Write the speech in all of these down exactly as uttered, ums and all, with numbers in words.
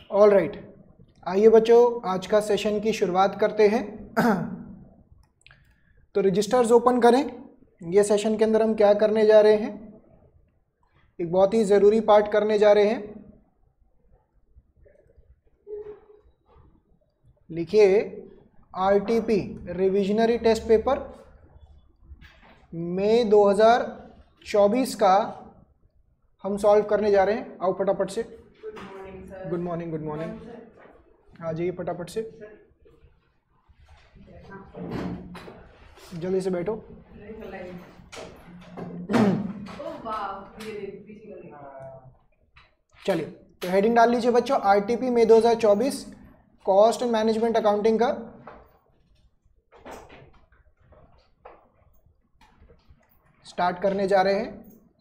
All right, आइए बच्चों आज का सेशन की शुरुआत करते हैं। तो रजिस्टर्स ओपन करें। ये सेशन के अंदर हम क्या करने जा रहे हैं, एक बहुत ही ज़रूरी पार्ट करने जा रहे हैं। लिखिए आरटीपी रिविजनरी टेस्ट पेपर मई दो हज़ार चौबीस का हम सॉल्व करने जा रहे हैं। आओ फटाफट से। गुड मॉर्निंग गुड मॉर्निंग आ जाइए फटाफट से, जल्दी से बैठो। चलिए तो हेडिंग डाल लीजिए बच्चों, आरटीपी मई दो हज़ार चौबीस कॉस्ट एंड मैनेजमेंट अकाउंटिंग का। स्टार्ट करने जा रहे हैं।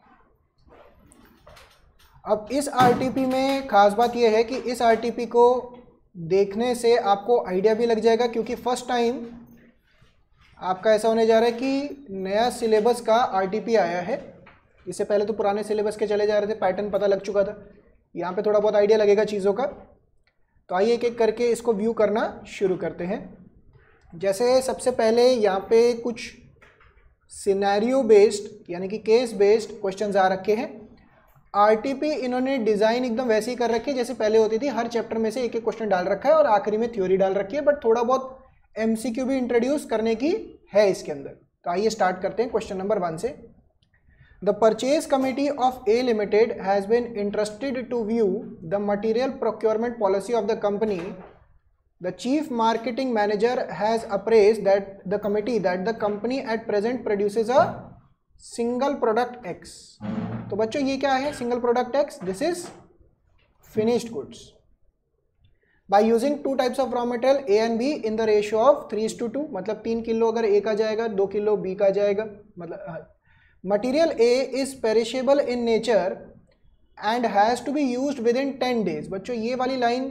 अब इस आरटीपी में खास बात यह है कि इस आरटीपी को देखने से आपको आइडिया भी लग जाएगा, क्योंकि फर्स्ट टाइम आपका ऐसा होने जा रहा है कि नया सिलेबस का आरटीपी आया है। इससे पहले तो पुराने सिलेबस के चले जा रहे थे, पैटर्न पता लग चुका था। यहाँ पे थोड़ा बहुत आइडिया लगेगा चीज़ों का। तो आइए एक एक करके इसको व्यू करना शुरू करते हैं। जैसे सबसे पहले यहाँ पे कुछ सिनेरियो बेस्ड यानी कि केस बेस्ड क्वेश्चंस आ रखे हैं। आरटीपी इन्होंने डिज़ाइन एकदम वैसे ही कर रखी है जैसे पहले होती थी। हर चैप्टर में से एक एक क्वेश्चन डाल रखा है और आखिरी में थ्योरी डाल रखी है, बट थोड़ा बहुत एमसीक्यू भी इंट्रोड्यूस करने की है इसके अंदर। तो आइए स्टार्ट करते हैं क्वेश्चन नंबर वन से। The purchase committee of A limited has been interested to view the material procurement policy of the company. The chief marketing manager has appraised that the committee that the company at present produces a single product X. तो बच्चों ये क्या है single product X? This is finished goods by using two types of raw material A and B in the ratio of three is to two. मतलब तीन kilo अगर ए का जाएगा, दो किलो बी का जाएगा। मतलब material A is perishable in nature and has to be used within ten days. बच्चों ये वाली लाइन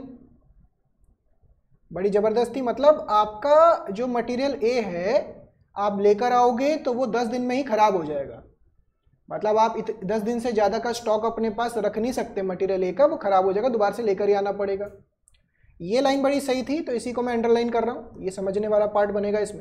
बड़ी जबरदस्त थी। मतलब आपका जो मटीरियल ए है आप लेकर आओगे तो वो दस दिन में ही खराब हो जाएगा। मतलब आप इत, दस दिन से ज़्यादा का स्टॉक अपने पास रख नहीं सकते मटेरियल ए का, वो खराब हो जाएगा, दोबारा से लेकर ही आना पड़ेगा। ये लाइन बड़ी सही थी, तो इसी को मैं अंडरलाइन कर रहा हूँ। ये समझने वाला पार्ट बनेगा इसमें।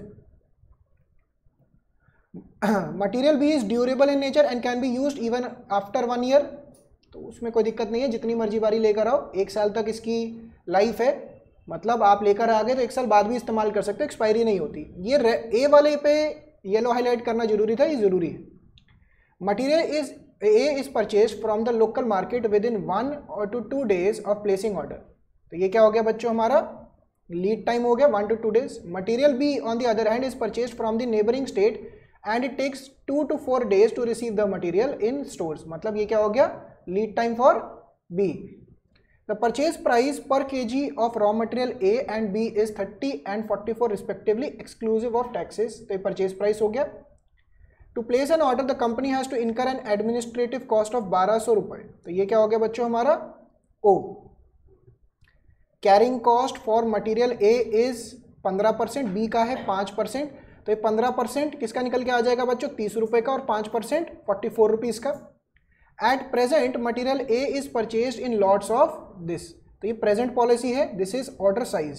Material B is durable in nature and can be used even after one year. तो उसमें कोई दिक्कत नहीं है, जितनी मर्जी बारी लेकर आओ, एक साल तक इसकी लाइफ है। मतलब आप लेकर आ गए तो एक साल बाद भी इस्तेमाल कर सकते हो, एक्सपायरी नहीं होती। ये ए वाले पे येलो हाईलाइट करना जरूरी था, ये जरूरी है। Material is A is purchase from the local market within one और to two days of placing order. तो ये क्या हो गया बच्चों, हमारा लीड टाइम हो गया one to two days. Material B on the other hand is purchase from the neighbouring state and it takes two to four days to receive the material in stores. मतलब ये क्या हो गया, lead time for B. The purchase price per kg of raw material A and B is thirty and forty-four respectively, exclusive of taxes. तो ये purchase price हो गया। To place an order, the company has to incur an administrative cost of बारह सौ रुपये। तो ये क्या हो गया बच्चों हमारा O। Carrying cost for material A is पंद्रह परसेंट, B का है पाँच परसेंट। तो ये पंद्रह परसेंट किसका निकल के आ जाएगा बच्चों, तीस रुपये का, और पाँच परसेंट फोर्टी फोर रुपीज़ का। At present material A is purchased in lots of this। तो ये प्रेजेंट पॉलिसी है, this is order size.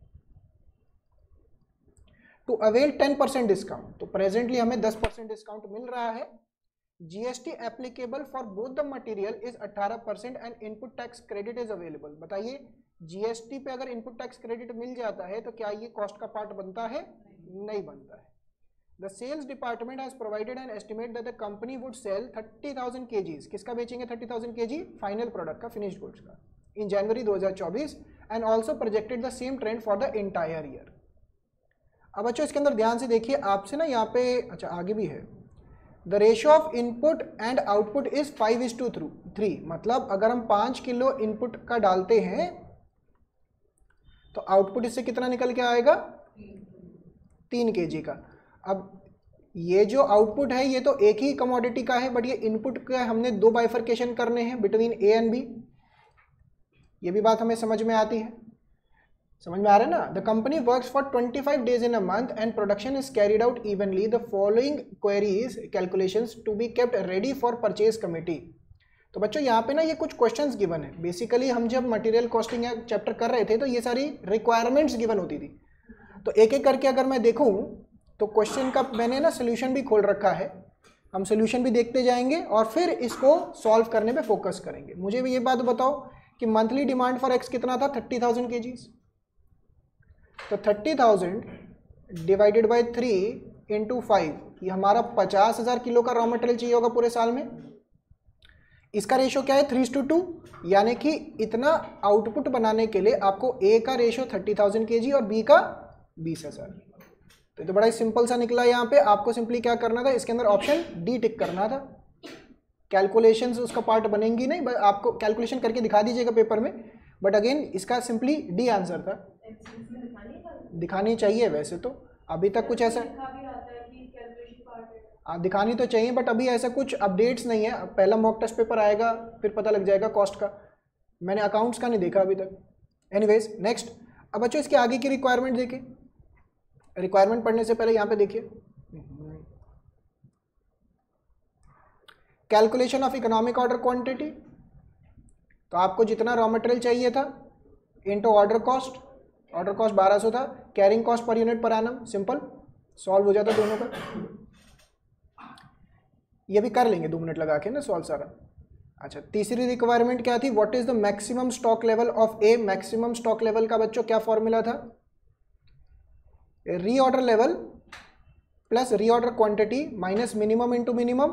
To avail ten percent discount. तो प्रेजेंटली हमें दस परसेंट डिस्काउंट मिल रहा है। GST applicable for both the material is अठारह percent and input tax credit is available. बताइए जीएसटी पे अगर इनपुट टैक्स क्रेडिट मिल जाता है तो क्या ये कॉस्ट का पार्ट बनता है? नहीं बनता है। The sales department has provided an estimate that the company would sell thirty thousand kgs। किसका बेचेंगे thirty thousand kg? Final product का, फिनिश्ड गुड्स का, इन जनवरी दो हज़ार चौबीस and also projected the same trend for the entire year. अब बच्चों इसके अंदर ध्यान से देखिए, आपसे ना यहाँ पे अच्छा आगे भी है, the ratio of input and output is five is to three. मतलब अगर हम पाँच किलो इनपुट का डालते हैं तो आउटपुट इससे कितना निकल के आएगा? तीन के जी का। अब ये जो आउटपुट है ये तो एक ही कमोडिटी का है, बट ये इनपुट का हमने दो बाइफर्केशन करने हैं बिटवीन ए एंड बी। ये भी बात हमें समझ में आती है, समझ में आ रहा है ना। The company works for twenty five days in a month and production is carried out evenly. The following queries calculations to be kept ready for purchase committee. तो बच्चों यहाँ पे ना ये कुछ क्वेश्चंस गिवन है। बेसिकली हम जब मटेरियल कॉस्टिंग या चैप्टर कर रहे थे तो ये सारी रिक्वायरमेंट्स गिवन होती थी। तो एक एक करके अगर मैं देखूँ तो क्वेश्चन का मैंने ना सोल्यूशन भी खोल रखा है, हम सोल्यूशन भी देखते जाएंगे और फिर इसको सॉल्व करने पे फोकस करेंगे। मुझे भी ये बात बताओ कि मंथली डिमांड फॉर एक्स कितना था, थर्टी थाउजेंड के जीज। तो thirty thousand divided by three into five, ये हमारा पचास हज़ार किलो का रॉ मटेरियल चाहिए होगा पूरे साल में। इसका रेशो क्या है, थ्री टू टू, यानी कि इतना आउटपुट बनाने के लिए आपको ए का रेशो थर्टी थाउजेंड के जी और बी का बीस हज़ार। तो, तो बड़ा ही सिंपल सा निकला। यहाँ पे आपको सिंपली क्या करना था, इसके अंदर ऑप्शन डी टिक करना था। कैलकुलेशंस उसका पार्ट बनेंगी नहीं, बस आपको कैलकुलेशन करके दिखा दीजिएगा पेपर में, बट अगेन इसका सिंपली डी आंसर था। दिखानी चाहिए वैसे तो, अभी तक कुछ ऐसा दिखानी तो चाहिए, बट अभी ऐसा कुछ अपडेट्स नहीं है। पहला मॉक टेस्ट पेपर आएगा फिर पता लग जाएगा कॉस्ट का। मैंने अकाउंट्स का नहीं देखा अभी तक। एनीवेज नेक्स्ट, अब बच्चों इसके आगे की रिक्वायरमेंट देखिए। रिक्वायरमेंट पढ़ने से पहले यहाँ पे देखिए, calculation of economic order quantity. तो आपको जितना रॉ मटेरियल चाहिए था into order cost, order cost बारह सौ था, carrying cost per unit per annum, simple solve हो जाता दोनों का। ये भी कर लेंगे दो मिनट लगा के ना सॉल्व सारा। अच्छा, तीसरी रिक्वायरमेंट क्या थी, what is the maximum stock level of A. Maximum stock level का बच्चों क्या फॉर्मूला था, reorder level plus reorder quantity minus minimum into minimum.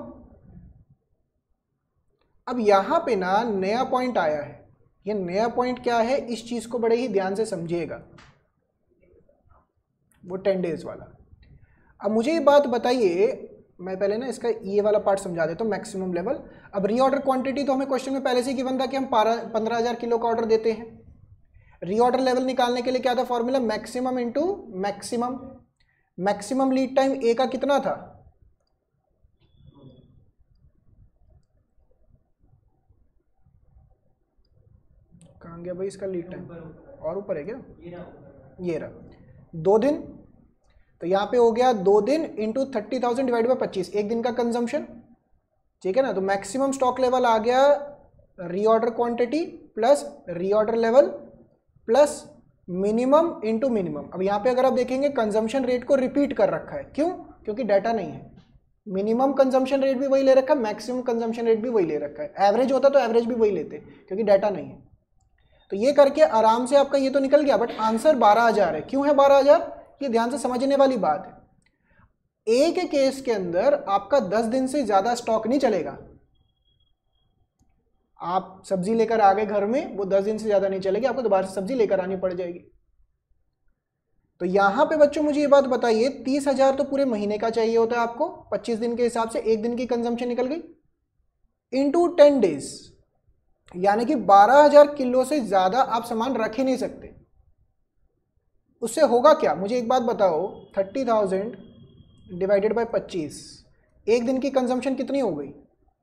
अब यहां पे ना नया पॉइंट आया है। ये नया पॉइंट क्या है, इस चीज को बड़े ही ध्यान से समझिएगा, वो टेन डेज वाला। अब मुझे ये बात बताइए, मैं पहले ना इसका ये वाला पार्ट समझा देता हूँ, मैक्सिमम लेवल। अब रीऑर्डर क्वांटिटी तो हमें क्वेश्चन में पहले से ही गिवन था कि हम पंद्रह हजार किलो का ऑर्डर देते हैं। रीऑर्डर लेवल निकालने के लिए क्या था formula, maximum into maximum. Maximum lead time A का कितना था, कहाँ गया भाई इसका लीड टाइम, और ऊपर है क्या, ये रहा, दो दिन। तो यहाँ पे हो गया दो दिन into thirty thousand divide by पच्चीस, एक दिन का कंजम्पशन, ठीक है ना। तो मैक्सिमम स्टॉक लेवल आ गया reorder quantity plus reorder level plus minimum into minimum. अब यहाँ पे अगर आप देखेंगे कंजम्पशन रेट को रिपीट कर रखा है, क्यों, क्योंकि डाटा नहीं है। मिनिमम कंजम्पशन रेट भी वही ले रखा है, मैक्सिमम कंजम्पशन रेट भी वही ले रखा है। एवरेज होता तो एवरेज भी वही लेते, क्योंकि डाटा नहीं है। तो ये करके आराम से आपका ये तो निकल गया, बट आंसर बारह हजार है। क्यों है बारह हजार, ये ध्यान से समझने वाली बात है। ए के केस के अंदर आपका दस दिन से ज्यादा स्टॉक नहीं चलेगा। आप सब्जी लेकर आ गए घर में, वो दस दिन से ज्यादा नहीं चलेगी, आपको दोबारा से सब्जी लेकर आनी पड़ जाएगी। तो यहां पे बच्चों मुझे ये बात बताइए, तीस हजार तो पूरे महीने का चाहिए होता है आपको, पच्चीस दिन के हिसाब से एक दिन की कंजम्पशन निकल गई इनटू टेन डेज, यानी कि बारह हजार किलो से ज्यादा आप सामान रख ही नहीं सकते। उससे होगा क्या, मुझे एक बात बताओ, थर्टी थाउजेंड डिवाइडेड बाई पच्चीस, एक दिन की कंजम्पशन कितनी हो गई,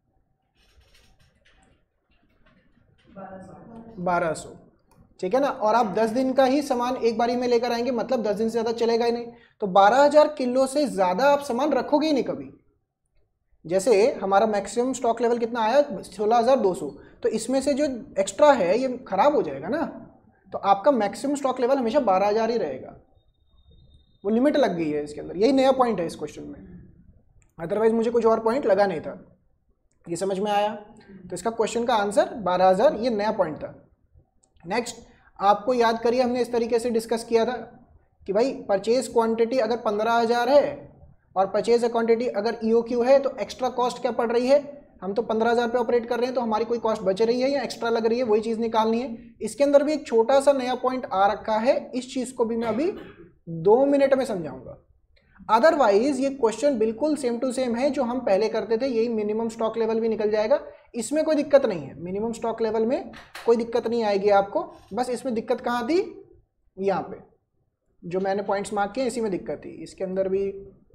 बारह सौ, ठीक है ना। और आप दस दिन का ही सामान एक बारी में लेकर आएंगे, मतलब दस दिन से ज्यादा चलेगा ही नहीं। तो बारह हजार किलो से ज्यादा आप सामान रखोगे ही नहीं कभी। जैसे हमारा मैक्सिमम स्टॉक लेवल कितना आया, सोलह हजार दो सौ, तो इसमें से जो एक्स्ट्रा है ये खराब हो जाएगा ना। तो आपका मैक्सिमम स्टॉक लेवल हमेशा बारह हजार ही रहेगा, वो लिमिट लग गई है इसके अंदर। यही नया पॉइंट है इस क्वेश्चन में, अदरवाइज मुझे कुछ और पॉइंट लगा नहीं था। ये समझ में आया, तो इसका क्वेश्चन का आंसर बारह हजार, ये नया पॉइंट था। नेक्स्ट, आपको याद करिए हमने इस तरीके से डिस्कस किया था कि भाई परचेज क्वांटिटी अगर पंद्रह हजार है और परचेज क्वांटिटी अगर ई ओ क्यू है, तो एक्स्ट्रा कॉस्ट क्या पड़ रही है, हम तो पंद्रह हजार पे ऑपरेट कर रहे हैं, तो हमारी कोई कॉस्ट बच रही है या एक्स्ट्रा लग रही है, वही चीज़ निकालनी है। इसके अंदर भी एक छोटा सा नया पॉइंट आ रखा है, इस चीज़ को भी मैं अभी दो मिनट में समझाऊंगा। अदरवाइज ये क्वेश्चन बिल्कुल सेम टू सेम है जो हम पहले करते थे, यही मिनिमम स्टॉक लेवल भी निकल जाएगा, इसमें कोई दिक्कत नहीं है। मिनिमम स्टॉक लेवल में कोई दिक्कत नहीं आएगी आपको, बस इसमें दिक्कत कहाँ थी, यहाँ पे जो मैंने पॉइंट्स मार्क किए इसी में दिक्कत थी। इसके अंदर भी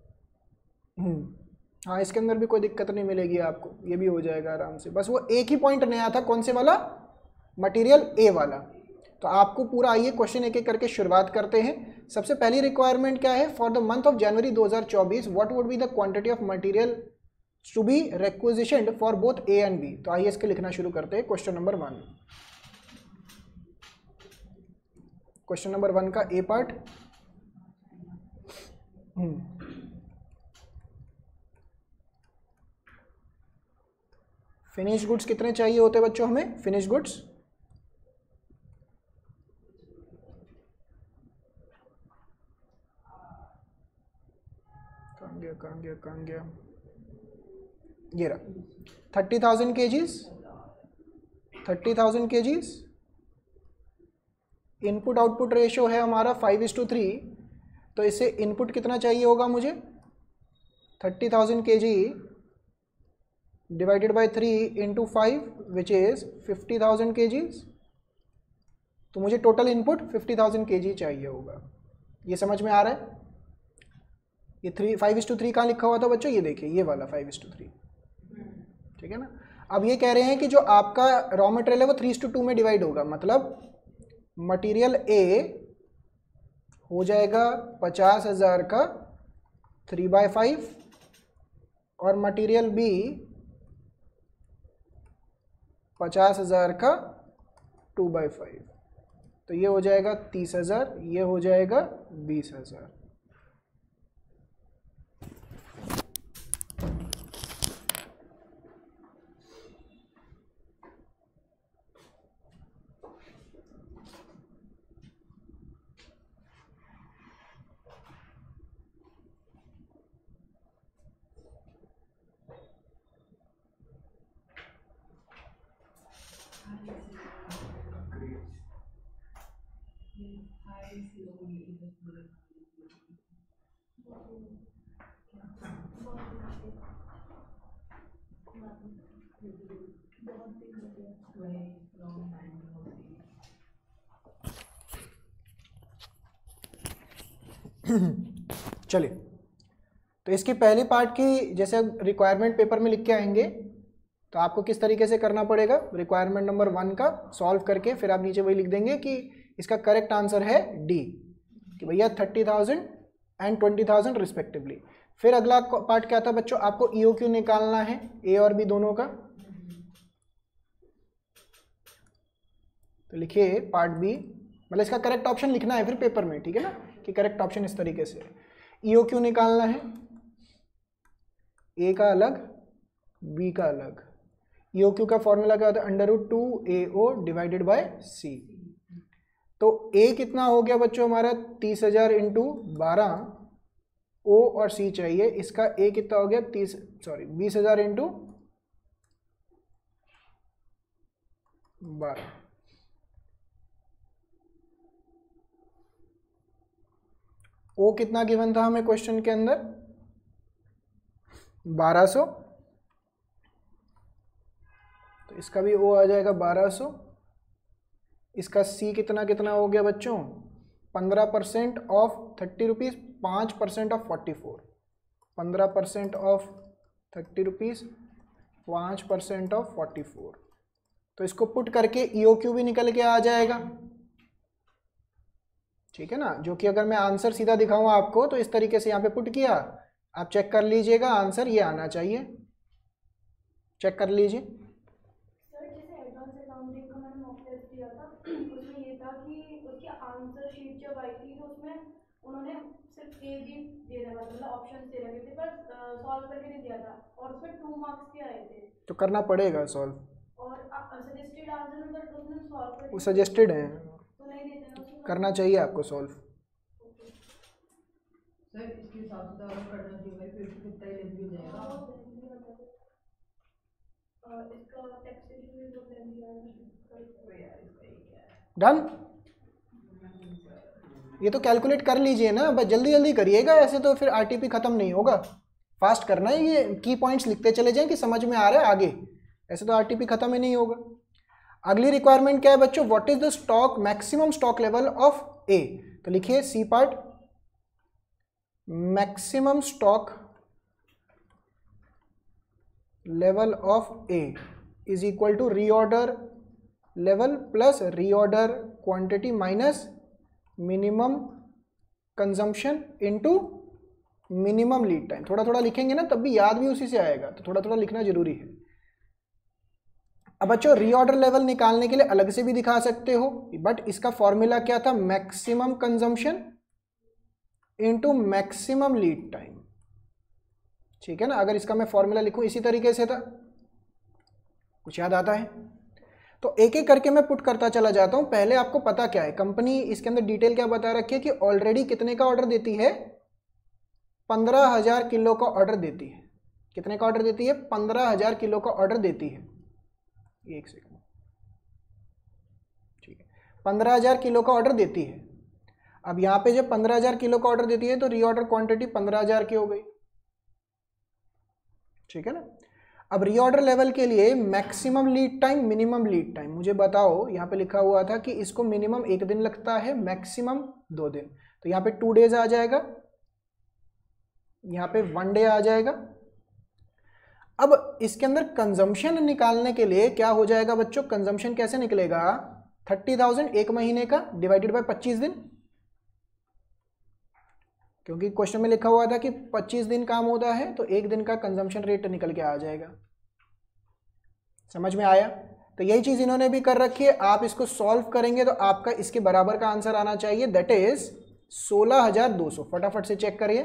हाँ, इसके अंदर भी कोई दिक्कत नहीं मिलेगी आपको, ये भी हो जाएगा आराम से। बस वो एक ही पॉइंट नया था, कौन से वाला, मटेरियल ए वाला। तो आपको पूरा आइए क्वेश्चन एक एक करके शुरुआत करते हैं। सबसे पहली रिक्वायरमेंट क्या है, for the month of January दो हज़ार चौबीस what would be the quantity of material to be requisitioned for both A and B. तो आइए इसके लिखना शुरू करते हैं। Question number one, question number one का ए पार्ट। फिनिश गुड्स कितने चाहिए होते हैं बच्चों हमें? फिनिश गुड्स कहाँ गया कहाँ गया कहाँ गया ये रहा, thirty thousand KGs, thirty thousand KGs. Input output ratio है हमारा फाइव इज टू थ्री, तो इससे इनपुट कितना चाहिए होगा मुझे? Thirty thousand K G divided by three into five which is fifty thousand के जीज। तो मुझे total input fifty thousand K जी चाहिए होगा। ये समझ में आ रहा है? ये three five is to three कहाँ लिखा हुआ था बच्चों? ये देखिए ये वाला फाइव इज टू थ्री, ठीक है ना। अब ये कह रहे हैं कि जो आपका रॉ मटेरियल है वो थ्री इज टू टू में डिवाइड होगा, मतलब मटेरियल ए हो जाएगा पचास हजार का थ्री बाय फाइव और मटेरियल बी पचास हजार का टू बाई फाइव। तो ये हो जाएगा तीस हजार, ये हो जाएगा बीस हजार। चलिए, तो इसकी पहली पार्ट की जैसे रिक्वायरमेंट पेपर में लिख के आएंगे तो आपको किस तरीके से करना पड़ेगा? रिक्वायरमेंट नंबर वन का सॉल्व करके फिर आप नीचे वही लिख देंगे कि इसका करेक्ट आंसर है डी, कि भैया thirty thousand and twenty thousand respectively. फिर अगला पार्ट क्या था बच्चों? आपको ई ओ क्यू निकालना है ए और बी दोनों का। तो लिखिए पार्ट बी, मतलब इसका करेक्ट ऑप्शन लिखना है फिर पेपर में, ठीक है ना, कि करेक्ट ऑप्शन इस तरीके से ई ओ क्यू निकालना है, ए का अलग बी का अलग। ई ओ क्यू का फॉर्मूला क्या होता है? Under root two A O divided by C. तो ए कितना हो गया बच्चों हमारा? तीस हजार इंटू बारह, ओ और सी चाहिए, इसका ए कितना हो गया? तीस सॉरी बीस हजार इंटू बारह। ओ कितना गिवन था हमें क्वेश्चन के अंदर? बारह सौ। तो इसका भी ओ आ जाएगा बारह सौ। इसका सी कितना कितना हो गया बच्चों? पंद्रह परसेंट ऑफ थर्टी रुपीज़, पाँच परसेंट ऑफ फोर्टी फोर। पंद्रह परसेंट ऑफ थर्टी रुपीज़, पाँच परसेंट ऑफ फोर्टी फोर। तो इसको पुट करके ई ओ क्यू भी निकल के आ जाएगा, ठीक है ना। जो कि अगर मैं आंसर सीधा दिखाऊं आपको तो इस तरीके से यहाँ पे पुट किया, आप चेक कर लीजिएगा, आंसर ये आना चाहिए। चेक कर लीजिए। सर जैसे एडवांस अकाउंटिंग का मैंने मॉक टेस्ट दिया था, उसमें ये था कि उसकी आंसर शीट जब आई थी तो उसमें उन्होंने सिर्फ ए बी दे रखा था, मतलब ऑप्शन दे रखे थे, पर सॉल्व करके नहीं दिया था, और उसमें टू मार्क्स के आए थे। तो करना पड़ेगा सॉल्व, और सजेस्टेड आंसर में बट उसने सॉल्व करके वो सजेस्टेड है, तो नहीं देते ना, करना चाहिए आपको सॉल्व। सर इसके हिसाब से अगर करना चाहिए फिर तो कितना ही लेंथ हो जाएगा। इसका टैक्सेशन भी बहुत लेंथी है डन। ये तो कैलकुलेट कर लीजिए ना, बस जल्दी जल्दी करिएगा, ऐसे तो फिर आरटीपी खत्म नहीं होगा। फास्ट करना है, ये की पॉइंट्स लिखते चले जाएं कि समझ में आ रहा है आगे, ऐसे तो आरटीपी खत्म ही नहीं होगा। अगली रिक्वायरमेंट क्या है बच्चों? What is the stock maximum stock level of A. तो लिखिए C part, maximum stock level of A is equal to reorder level plus reorder quantity minus minimum consumption into minimum lead time. थोड़ा थोड़ा लिखेंगे ना तब भी याद भी उसी से आएगा, तो थोड़ा थोड़ा लिखना जरूरी है। अब बच्चों रीऑर्डर लेवल निकालने के लिए अलग से भी दिखा सकते हो, बट इसका फॉर्मूला क्या था, maximum consumption into maximum lead time, ठीक है ना। अगर इसका मैं फॉर्मूला लिखूं इसी तरीके से था, कुछ याद आता है? तो एक एक करके मैं पुट करता चला जाता हूं। पहले आपको पता क्या है, कंपनी इसके अंदर डिटेल क्या बता रखी है कि ऑलरेडी कितने का ऑर्डर देती है, पंद्रह हजार किलो का ऑर्डर देती है। कितने का ऑर्डर देती है, पंद्रह हजार किलो का ऑर्डर देती है। एक सेकंड, ठीक है, पंद्रह हजार किलो का ऑर्डर देती है। अब यहां पे जब पंद्रह हजार किलो का ऑर्डर देती है तो रीऑर्डर क्वांटिटी पंद्रह हजार की हो गई, ठीक है ना। अब रीऑर्डर लेवल के लिए maximum lead time, minimum lead time मुझे बताओ। यहाँ पे लिखा हुआ था कि इसको मिनिमम एक दिन लगता है, मैक्सिमम दो दिन, तो यहाँ पे टू डेज आ जाएगा, यहाँ पे वन डे आ जाएगा। अब इसके अंदर कंजम्पशन निकालने के लिए क्या हो जाएगा बच्चों, कंजम्पशन कैसे निकलेगा, थर्टी थाउजेंड एक महीने का डिवाइडेड बाय पच्चीस दिन, क्योंकि क्वेश्चन में लिखा हुआ था कि पच्चीस दिन काम होता है, तो एक दिन का कंजम्पशन रेट निकल के आ जाएगा। समझ में आया? तो यही चीज इन्होंने भी कर रखी है। आप इसको सॉल्व करेंगे तो आपका इसके बराबर का आंसर आना चाहिए, दैट इज सोलह हजार दो सौ। फटाफट से चेक करिए।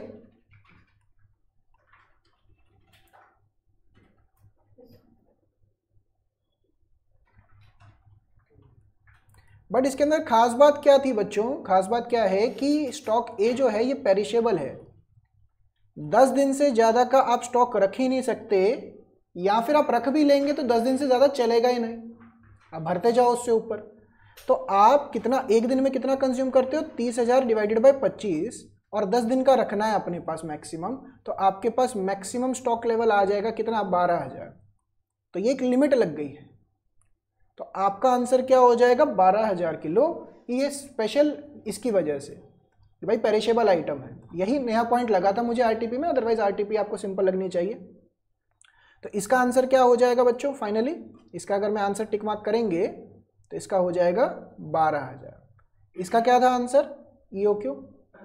बट इसके अंदर खास बात क्या थी बच्चों, खास बात क्या है कि स्टॉक ए जो है ये पेरिशेबल है। दस दिन से ज़्यादा का आप स्टॉक रख ही नहीं सकते, या फिर आप रख भी लेंगे तो दस दिन से ज़्यादा चलेगा ही नहीं, आप भरते जाओ उससे ऊपर। तो आप कितना एक दिन में कितना कंज्यूम करते हो, तीस हज़ार डिवाइडेड बाई पच्चीस, और दस दिन का रखना है अपने पास मैक्सिमम, तो आपके पास मैक्सिमम स्टॉक लेवल आ जाएगा कितना, बारह हज़ार। तो ये एक लिमिट लग गई है, तो आपका आंसर क्या हो जाएगा, बारह हज़ार किलो। ये स्पेशल इसकी वजह से कि भाई पेरिशेबल आइटम है, यही नया पॉइंट लगा था मुझे आरटीपी में, अदरवाइज आरटीपी आपको सिंपल लगनी चाहिए। तो इसका आंसर क्या हो जाएगा बच्चों फाइनली, इसका अगर मैं आंसर टिक मार्क करेंगे तो इसका हो जाएगा बारह हज़ार। इसका क्या था आंसर, ईओक्यू,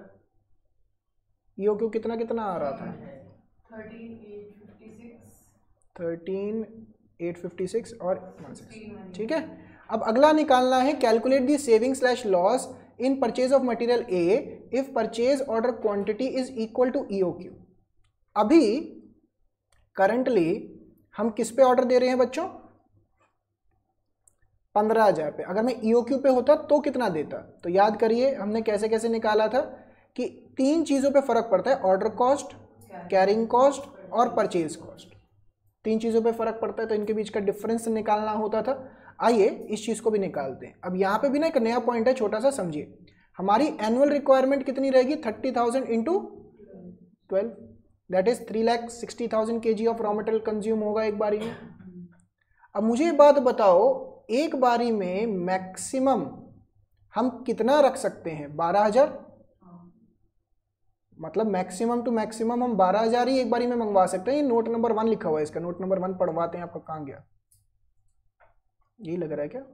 ईओक्यू कितना कितना आ रहा था, थर्टीन एट फिफ्टी सिक्स और वन सिक्स, ठीक है। अब अगला निकालना है, calculate the saving slash loss in purchase of material A if purchase order quantity is equal to EOQ. अभी करंटली हम किस पे ऑर्डर दे रहे हैं बच्चों, पंद्रह हजार पे। अगर मैं ईओक्यू पे होता तो कितना देता, तो याद करिए हमने कैसे कैसे निकाला था कि तीन चीजों पे फर्क पड़ता है, ऑर्डर कॉस्ट, कैरिंग कॉस्ट और परचेज कॉस्ट। तीन चीज़ों पे फर्क पड़ता है, तो इनके बीच का डिफरेंस निकालना होता था। आइए इस चीज़ को भी निकालते हैं। अब यहाँ पे भी ना एक नया पॉइंट है, छोटा सा समझिए। हमारी एनुअल रिक्वायरमेंट कितनी रहेगी, thirty thousand into twelve, that is three lakh sixty thousand K G of raw material consume होगा एक बारी में। अब मुझे ये बात बताओ, एक बारी में मैक्सिमम हम कितना रख सकते हैं, बारह हजार, मतलब मैक्सिमम टू मैक्सिमम हम बारह हजार ही एक बारी में मंगवा सकते हैं। ये नोट नंबर वन लिखा हुआ है, इसका नोट नंबर वन पढ़वाते हैं आपका, कहाँ गया, यही लग रहा है क्या,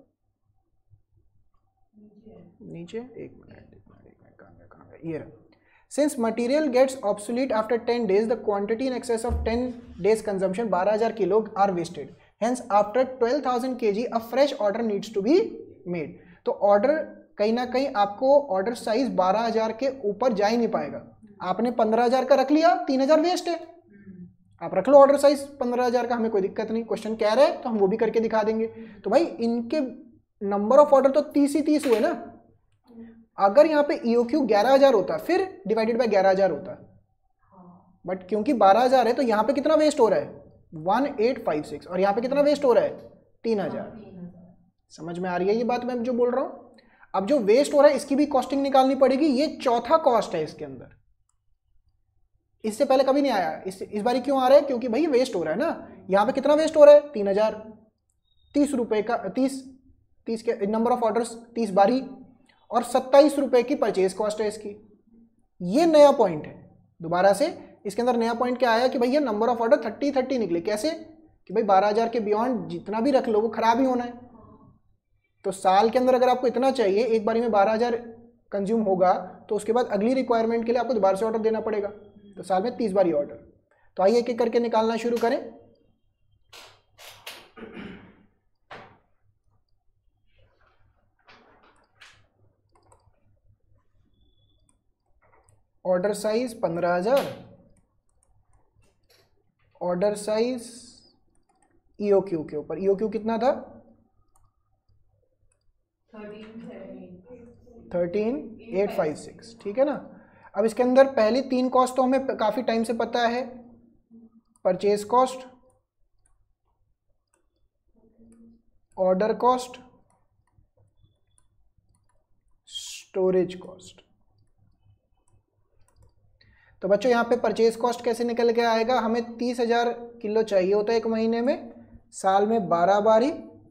नीचे, एक मिनट एक मिनट एक मिनट कहाँ गया कहाँ गया, ये रहा। Since material gets obsolete after ten days the quantity in excess of ten days consumption बारह हजार kilo are wasted, hence after twelve thousand K G a fresh order needs to be made. तो order कहीं ना कहीं आपको order size बारह हजार के ऊपर जा ही नहीं पाएगा। आपने पंद्रह हजार का रख लिया, तीन हजार वेस्ट है, आप रख लो ऑर्डर साइज पंद्रह हजार का, हमें कोई दिक्कत नहीं। क्वेश्चन कह रहा है तो हम वो भी करके दिखा देंगे। तो भाई इनके नंबर ऑफ ऑर्डर तो तीस ही तीस हुए ना। अगर यहाँ पे ईओक्यू ग्यारह हजार होता फिर डिवाइडेड बाय ग्यारह हजार होता, बट क्योंकि बारह हजार है तो यहाँ पे कितना वेस्ट हो रहा है, वन एट फाइव सिक्स, और यहाँ पे कितना वेस्ट हो रहा है, तीन हजार। समझ में आ रही है ये बात मैं जो बोल रहा हूँ। अब जो वेस्ट हो रहा है इसकी भी कॉस्टिंग निकालनी पड़ेगी, ये चौथा कॉस्ट है इसके अंदर, इससे पहले कभी नहीं आया, इस इस बारी क्यों आ रहा है, क्योंकि भाई वेस्ट हो रहा है ना। यहाँ पे कितना वेस्ट हो रहा है, तीन हजार, तीस रुपए का, तीस तीस के नंबर ऑफ ऑर्डर्स तीस बारी, और सत्ताईस रुपए की परचेज कॉस्ट है इसकी। ये नया पॉइंट है। दोबारा से इसके अंदर नया पॉइंट क्या आया कि भाई ये number of order thirty thirty निकले। कैसे कि भाई बारह हजार के बियॉन्ड जितना भी रख लो वो खराब ही होना है। तो साल के अंदर अगर आपको इतना चाहिए, एक बारी में बारह हजार कंज्यूम होगा, तो उसके बाद अगली रिक्वायरमेंट के लिए आपको दोबारा से ऑर्डर देना पड़ेगा। तो साल में तीस बार ये ऑर्डर। तो आइए एक एक करके निकालना शुरू करें। ऑर्डर साइज पंद्रह हजार, ऑर्डर साइज ईओक्यू के ऊपर, ईओक्यू कितना था? थर्टीन एट फाइव सिक्स, ठीक है ना। अब इसके अंदर पहली तीन कॉस्ट तो हमें काफी टाइम से पता है, purchase cost, order cost, storage cost. तो बच्चों यहाँ पे परचेज कॉस्ट कैसे निकल के आएगा? हमें तीस हजार किलो चाहिए होता है एक महीने में, साल में बारह बारी।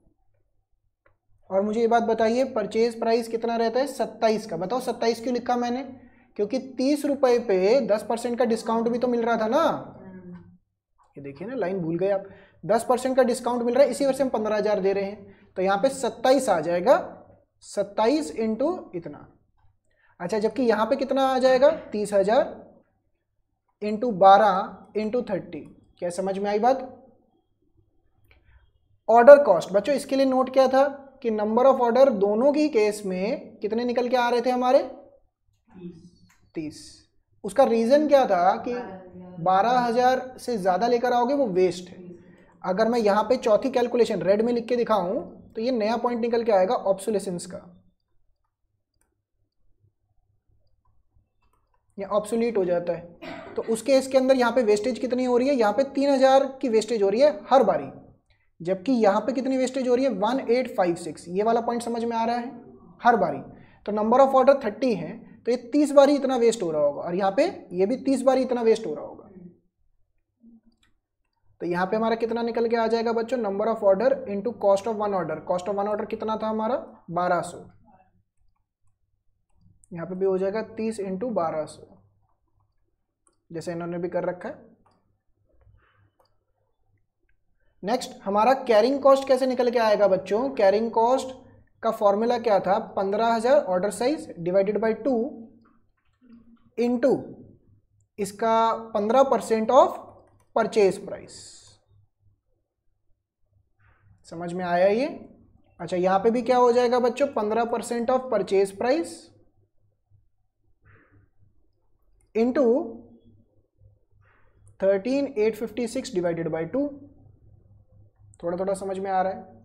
और मुझे ये बात बताइए परचेज प्राइस कितना रहता है? सत्ताईस का। बताओ सत्ताईस क्यों लिखा मैंने? क्योंकि तीस रुपए पे दस परसेंट का डिस्काउंट भी तो मिल रहा था ना। ये देखिए ना, लाइन भूल गए आप, दस परसेंट का डिस्काउंट मिल रहा है, इसी वजह से हम पंद्रह हजार दे रहे हैं। तो यहाँ पे सत्ताईस आ जाएगा, सत्ताईस इंटू इतना। अच्छा, जबकि यहाँ पे कितना आ जाएगा? तीस हजार इंटू बारह इंटू थर्टी। क्या समझ में आई बात? ऑर्डर कॉस्ट बच्चों इसके लिए नोट क्या था कि नंबर ऑफ ऑर्डर दोनों की केस में कितने निकल के आ रहे थे हमारे? तीस। उसका रीजन क्या था कि बारह हजार से ज्यादा लेकर आओगे वो वेस्ट है। अगर मैं यहाँ पे चौथी कैलकुलेशन रेड में लिख के दिखाऊं तो ये नया पॉइंट निकल के आएगा ऑब्सोलेसेंस का, ये ऑब्सोलीट हो जाता है। तो उस केस के अंदर यहाँ पे वेस्टेज कितनी हो रही है? यहाँ पे तीन हजार की वेस्टेज हो रही है हर बारी, जबकि यहाँ पे कितनी वेस्टेज हो रही है? One eight five six. ये वाला पॉइंट समझ में आ रहा है? हर बारी। तो नंबर ऑफ ऑर्डर थर्टी है, तो ये तीस बारी इतना वेस्ट हो रहा होगा, और यहाँ पे ये भी तीस बारी इतना वेस्ट हो रहा होगा। तो यहाँ पे हमारा कितना निकल के आ जाएगा बच्चों? Number of order into cost of one order. Cost of one order कितना था हमारा? बारह सौ। यहाँ पे भी हो जाएगा तीस इंटू बारह सौ, जैसे इन्होंने भी कर रखा है। नेक्स्ट हमारा कैरिंग कॉस्ट कैसे निकल के आएगा बच्चों? कैरिंग कॉस्ट का फॉर्मूला क्या था? पंद्रह हजार order size divided by two into इसका पंद्रह परसेंट ऑफ परचेज प्राइस। समझ में आया ये? अच्छा, यहां पे भी क्या हो जाएगा बच्चों? पंद्रह percent of purchase price into thirteen eight fifty six divided by two. थोड़ा थोड़ा समझ में आ रहा है?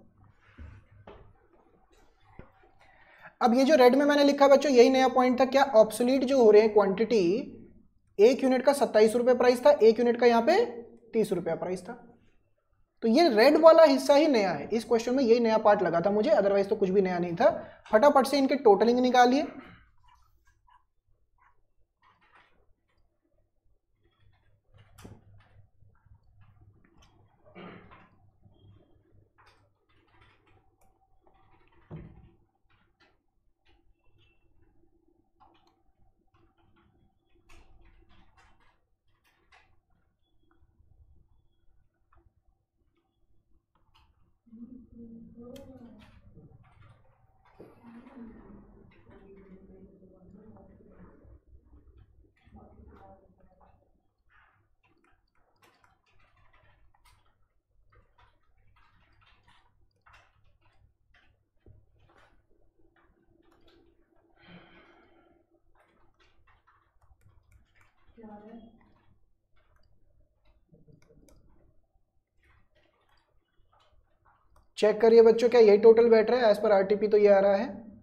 अब ये जो रेड में मैंने लिखा बच्चों, यही नया पॉइंट था। क्या ऑब्सोलीट जो हो रहे हैं क्वांटिटी, एक यूनिट का सत्ताईस रुपए प्राइस था, एक यूनिट का यहाँ पे तीस रुपया प्राइस था। तो ये रेड वाला हिस्सा ही नया है इस क्वेश्चन में, यही नया पार्ट लगा था मुझे, अदरवाइज तो कुछ भी नया नहीं था। फटाफट से इनके टोटलिंग निकालिए। चेक करिए बच्चों, क्या यही टोटल बैठ रहा है? एज पर आरटीपी तो ये आ रहा है।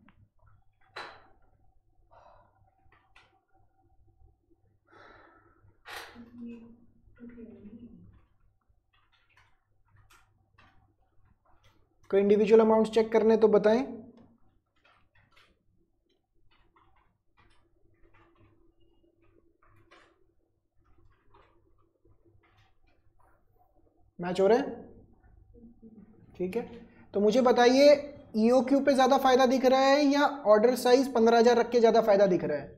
कोई इंडिविजुअल अमाउंट चेक करने तो बताएं। मैच हो रहे हैं? ठीक है, तो मुझे बताइए ईओक्यू पे ज्यादा फायदा दिख रहा है या ऑर्डर साइज पंद्रह हजार रख के ज्यादा फायदा दिख रहा है?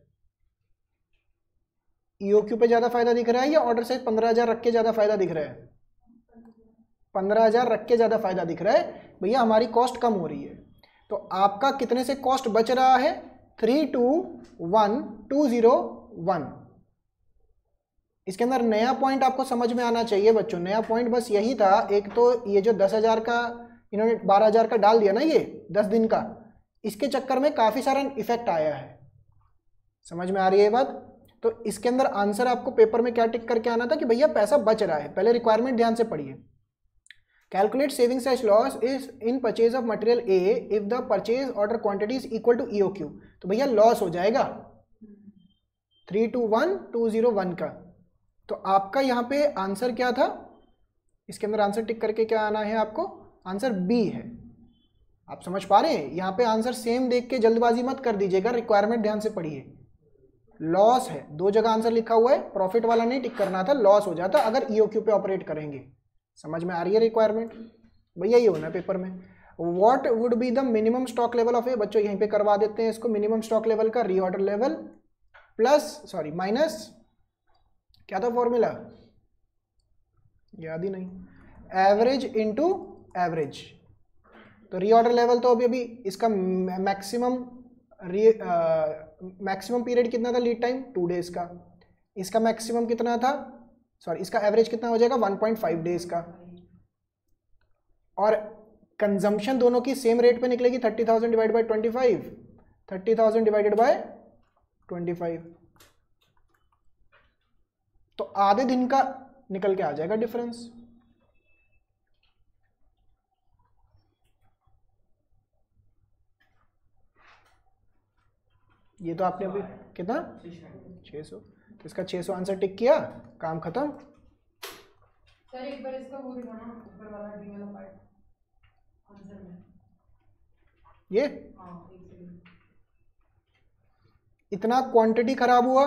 ईओक्यू पे ज्यादा फायदा दिख रहा है या ऑर्डर साइज पंद्रह हजार रख के ज्यादा फायदा दिख रहा है? पंद्रह हजार रख के ज्यादा फायदा दिख रहा है। भैया हमारी कॉस्ट कम हो रही है, तो आपका कितने से कॉस्ट बच रहा है? Three two one two zero one. इसके अंदर नया पॉइंट आपको समझ में आना चाहिए बच्चों, नया पॉइंट बस यही था, एक तो ये जो दस हज़ार का इन्होंने बारह हज़ार का डाल दिया ना, ये दस दिन का, इसके चक्कर में काफ़ी सारा इफेक्ट आया है। समझ में आ रही है ये बात? तो इसके अंदर आंसर आपको पेपर में क्या टिक करके आना था कि भैया पैसा बच रहा है। पहले रिक्वायरमेंट ध्यान से पढ़िए। Calculate saving slash loss is in purchase of material A if the purchase order quantity is equal to E O Q. तो भैया लॉस हो जाएगा three two one two zero one का। तो आपका यहाँ पे आंसर क्या था, इसके अंदर आंसर टिक करके क्या आना है आपको, आंसर बी है। आप समझ पा रहे हैं? यहाँ पे आंसर सेम देख के जल्दबाजी मत कर दीजिएगा, रिक्वायरमेंट ध्यान से पढ़िए। लॉस है, दो जगह आंसर लिखा हुआ है, प्रॉफिट वाला नहीं टिक करना था, लॉस हो जाता अगर ई ओ क्यू पे ऑपरेट करेंगे। समझ में आ रही है रिक्वायरमेंट? भैया ये होना पेपर में। What would be the minimum stock level of A, बच्चों यहीं पे करवा देते हैं इसको। मिनिमम स्टॉक लेवल का reorder level plus sorry minus क्या था फॉर्मूला, याद ही नहीं, एवरेज इनटू एवरेज। तो रीऑर्डर लेवल तो अभी अभी इसका मैक्सिमम मैक्सिमम पीरियड कितना था लीड टाइम, टू डेज का। इसका मैक्सिमम कितना था, सॉरी इसका एवरेज कितना हो जाएगा वन पॉइंट फाइव डेज का। और कंजम्पशन दोनों की सेम रेट पे निकलेगी, thirty thousand divide by twenty five, thirty thousand divided by twenty five, तो आधे दिन का निकल के आ जाएगा डिफरेंस। ये तो आपने अभी कितना छह सौ, तो इसका छह सौ आंसर टिक किया, काम खत्म। सर एक बार इसका वो दिखाना, ऊपर वाला डी वाला पार्ट आंसर में, ये हाँ एक सेकंड। इतना क्वांटिटी खराब हुआ,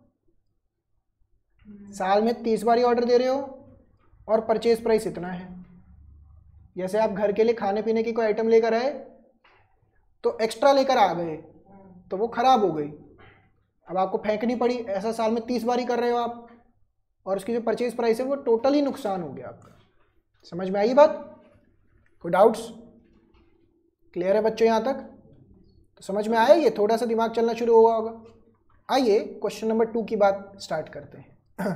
साल में तीस बार ही ऑर्डर दे रहे हो और परचेज प्राइस इतना है। जैसे आप घर के लिए खाने पीने की कोई आइटम लेकर आए तो एक्स्ट्रा लेकर आ गए तो वो खराब हो गई, अब आपको फेंकनी पड़ी। ऐसा साल में तीस बार ही कर रहे हो आप, और उसकी जो परचेज प्राइस है वो टोटली नुकसान हो गया आपका। समझ में आई बात? कोई डाउट्स? क्लियर है बच्चों यहाँ तक? तो समझ में आया, ये थोड़ा सा दिमाग चलना शुरू हुआ होगा। आइए क्वेश्चन नंबर टू की बात स्टार्ट करते हैं।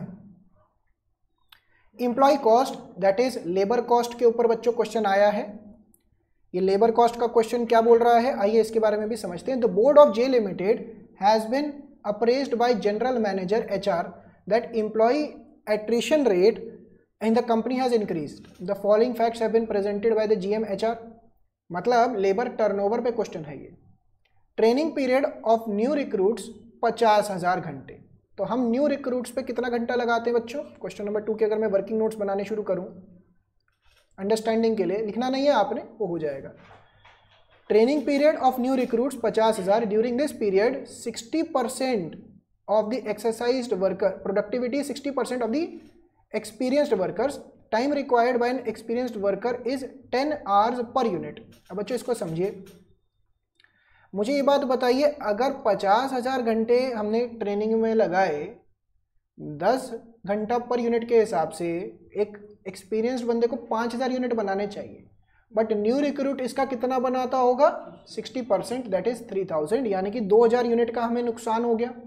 Employee cost that is labour cost के ऊपर बच्चों क्वेश्चन आया है। ये लेबर कॉस्ट का क्वेश्चन क्या बोल रहा है, आइए इसके बारे में भी समझते हैं। The board of J limited has been apprised by general manager H R that employee attrition rate in the company has increased. The following facts have been presented by the G M H R. मतलब labour turnover पे question है ये। Training period of new recruits पचास हजार घंटे। तो हम new recruits पे कितना घंटा लगाते हैं बच्चों? क्वेश्चन नंबर टू के अगर मैं वर्किंग नोट्स बनाने शुरू करूं, अंडरस्टैंडिंग के लिए लिखना नहीं है आपने, वो हो जाएगा। Training period of new recruits पचास हजार। During this period sixty percent of the exercised worker productivity, sixty percent of the experienced workers, time required by an experienced worker is ten hours per unit। अब बच्चों इसको समझिए, मुझे ये बात बताइए, अगर पचास हजार घंटे हमने ट्रेनिंग में लगाए, दस घंटा पर यूनिट के हिसाब से एक एक्सपीरियंस्ड बंदे को पाँच हजार यूनिट बनाने चाहिए, बट न्यू रिक्रूट इसका कितना बनाता होगा, sixty percent that is three thousand, यानी कि दो हजार यूनिट का हमें नुकसान हो गया।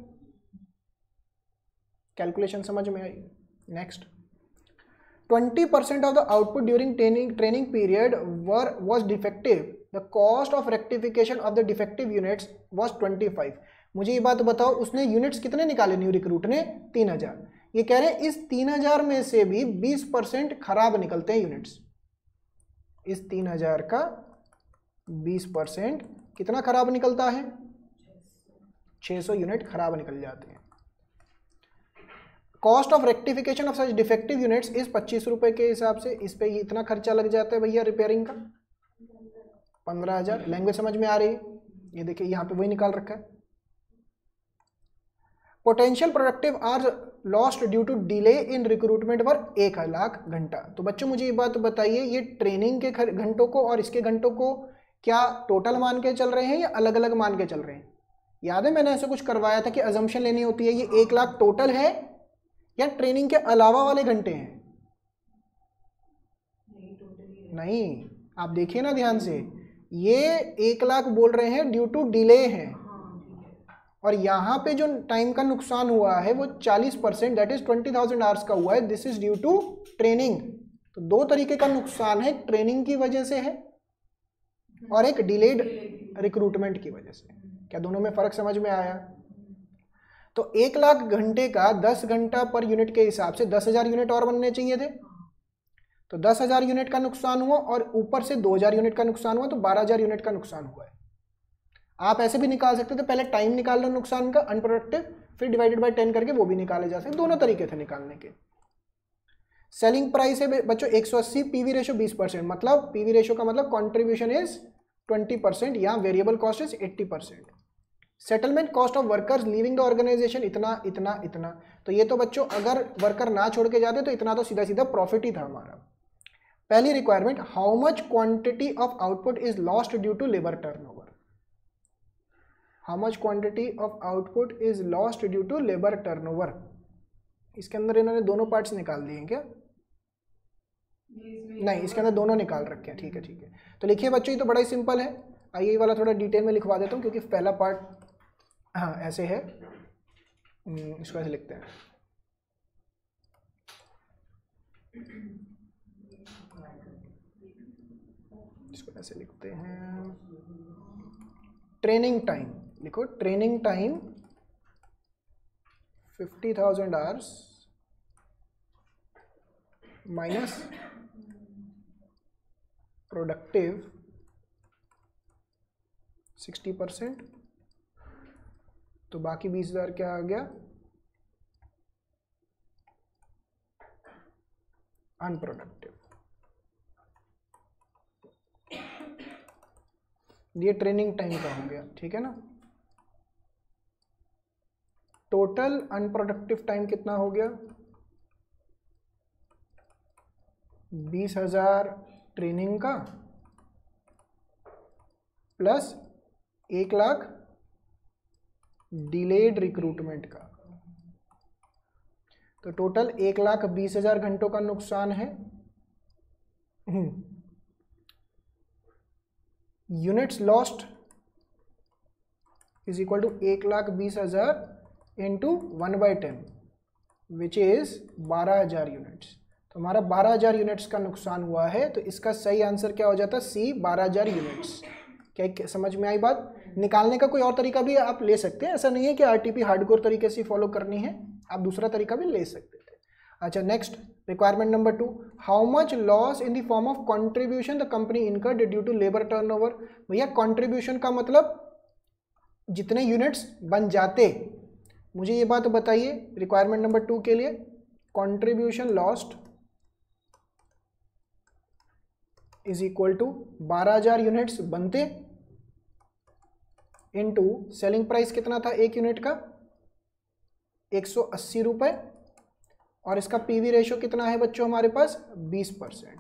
कैलकुलेशन समझ में आई? Next, twenty percent of the output during training training period were was defective. The cost of rectification of the defective units was twenty five. मुझे ये बात बताओ, उसने यूनिट्स कितने निकाले न्यू रिक्रूट ने? तीन हजार। ये कह रहे हैं इस तीन हजार में से भी बीस परसेंट खराब निकलते हैं यूनिट्स। इस तीन हजार का बीस परसेंट कितना खराब निकलता है? छह सौ यूनिट खराब निकल जाते हैं। Cost of rectification of such defective units is पच्चीस रुपए के हिसाब से इस पे इतना खर्चा लग जाता है भैया रिपेयरिंग का, पंद्रह हजार। लैंग्वेज समझ में आ रही है? ये देखिए यहाँ पे वही निकाल रखा है। Potential productive are lost due to delay in recruitment were एक लाख घंटा। तो बच्चों मुझे ये बात बताइए, ये ट्रेनिंग के घंटों को और इसके घंटों को क्या टोटल मान के चल रहे हैं या अलग अलग मान के चल रहे हैं? याद है मैंने ऐसा कुछ करवाया था कि अजम्पशन लेनी होती है, ये एक लाख टोटल है या ट्रेनिंग के अलावा वाले घंटे हैं? नहीं, आप देखिए ना ध्यान से, ये एक लाख बोल रहे हैं ड्यू टू डिले है, और यहाँ पे जो टाइम का नुकसान हुआ है वो चालीस परसेंट, that is twenty thousand hours का हुआ है। This is due to training. तो दो तरीके का नुकसान है, ट्रेनिंग की वजह से है और एक डिलेड रिक्रूटमेंट की वजह से। क्या दोनों में फर्क समझ में आया? तो एक लाख घंटे का दस घंटा पर यूनिट के हिसाब से दस हजार यूनिट और बनने चाहिए थे, तो दस हजार यूनिट का नुकसान हुआ और ऊपर से दो हजार यूनिट का नुकसान हुआ, तो बारह हजार यूनिट का नुकसान हुआ है। आप ऐसे भी निकाल सकते थे, पहले टाइम निकाल लो नुकसान का अनप्रोडक्टिव, फिर डिवाइडेड बाय टेन करके वो भी निकाले जा सकते, दोनों तरीके थे निकालने के। सेलिंग प्राइस है बच्चों एक सौ अस्सी, पीवी रेशियो बीस परसेंट, मतलब पीवी रेशियो का मतलब कंट्रीब्यूशन इज ट्वेंटी परसेंट, यहाँ variable cost is eighty percent. Settlement cost of workers leaving the organisation इतना इतना इतना, तो ये तो बच्चों अगर वर्कर ना छोड़ के जाते तो इतना तो सीधा सीधा प्रॉफिट ही था हमारा। पहली requirement, how much quantity of output is lost due to labour turnover. How much quantity of output is lost due to labour turnover. इसके अंदर इन्होंने दोनों पार्ट्स निकाल दिए हैं क्या? नहीं, इसके अंदर दोनों निकाल रखे हैं। ठीक है ठीक है, तो लिखिए बच्चों, ये तो बड़ा ही सिंपल है। आइए ये वाला थोड़ा डिटेल में लिखवा देता हूँ, क्योंकि पहला पार्ट हाँ ऐसे है, इसको ऐसे लिखते हैं। इसको ऐसे लिखते हैं, ट्रेनिंग टाइम लिखो, training time fifty thousand hours minus productive sixty percent, तो बाकी बीस हजार क्या आ गया? अनप्रोडक्टिव। ये ट्रेनिंग टाइम का हो गया, ठीक है ना। टोटल अनप्रोडक्टिव टाइम कितना हो गया? बीस हजार ट्रेनिंग का प्लस एक लाख डिलेड रिक्रूटमेंट का, तो टोटल एक लाख बीस हजार घंटों का नुकसान है। Units lost is equal to एक लाख बीस हजार into one by ten which is बारह हजार यूनिट्स। तो हमारा बारह हजार यूनिट्स का नुकसान हुआ है, तो इसका सही आंसर क्या हो जाता? सी, बारह हजार यूनिट्स। क्या समझ में आई बात? निकालने का कोई और तरीका भी आप ले सकते हैं, ऐसा नहीं है कि आरटीपी हार्डकोर तरीके से फॉलो करनी है, आप दूसरा तरीका भी ले सकते थे। अच्छा, next requirement number two, how much loss in the form of contribution the company incurred due to labour turnover. भैया कंट्रीब्यूशन का मतलब जितने यूनिट्स बन जाते, मुझे ये बात बताइए रिक्वायरमेंट नंबर टू के लिए। Contribution lost is equal to बारह हजार यूनिट्स बनते इनटू सेलिंग प्राइस कितना था एक यूनिट का? एक सौ अस्सी रुपए, और इसका पीवी रेशियो कितना है बच्चों हमारे पास? बीस परसेंट।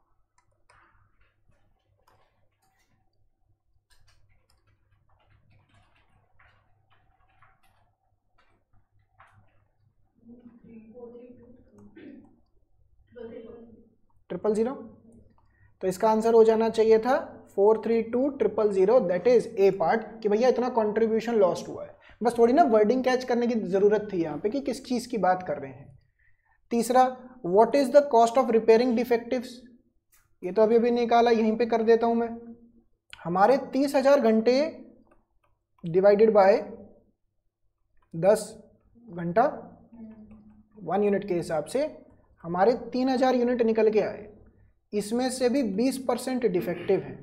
ट्रिपल जीरो, तो इसका आंसर हो जाना चाहिए था four three two triple zero, that is A part, कि भैया इतना कंट्रीब्यूशन लॉस्ट हुआ है। बस थोड़ी ना वर्डिंग कैच करने की जरूरत थी यहाँ पे कि किस चीज की बात कर रहे हैं। तीसरा, what is the cost of repairing defectives, ये तो अभी अभी निकाला, यहीं पे कर देता हूं मैं। हमारे तीस हजार घंटे डिवाइडेड बाय दस घंटा वन यूनिट के हिसाब से हमारे तीन हजार यूनिट निकल के आए, इसमें से भी बीस परसेंट डिफेक्टिव है,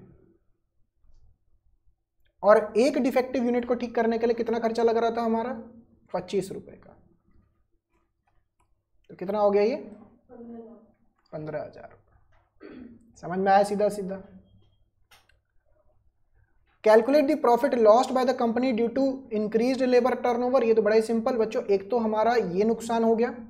और एक डिफेक्टिव यूनिट को ठीक करने के लिए कितना खर्चा लग रहा था हमारा? पच्चीस रुपए का। तो कितना हो गया ये? पंद्रह हजार। समझ में आया सीधा सीधा? Calculate the profit lost by the company due to increased labour turnover. ये तो बड़ा ही सिंपल बच्चों, एक तो हमारा ये नुकसान हो गया,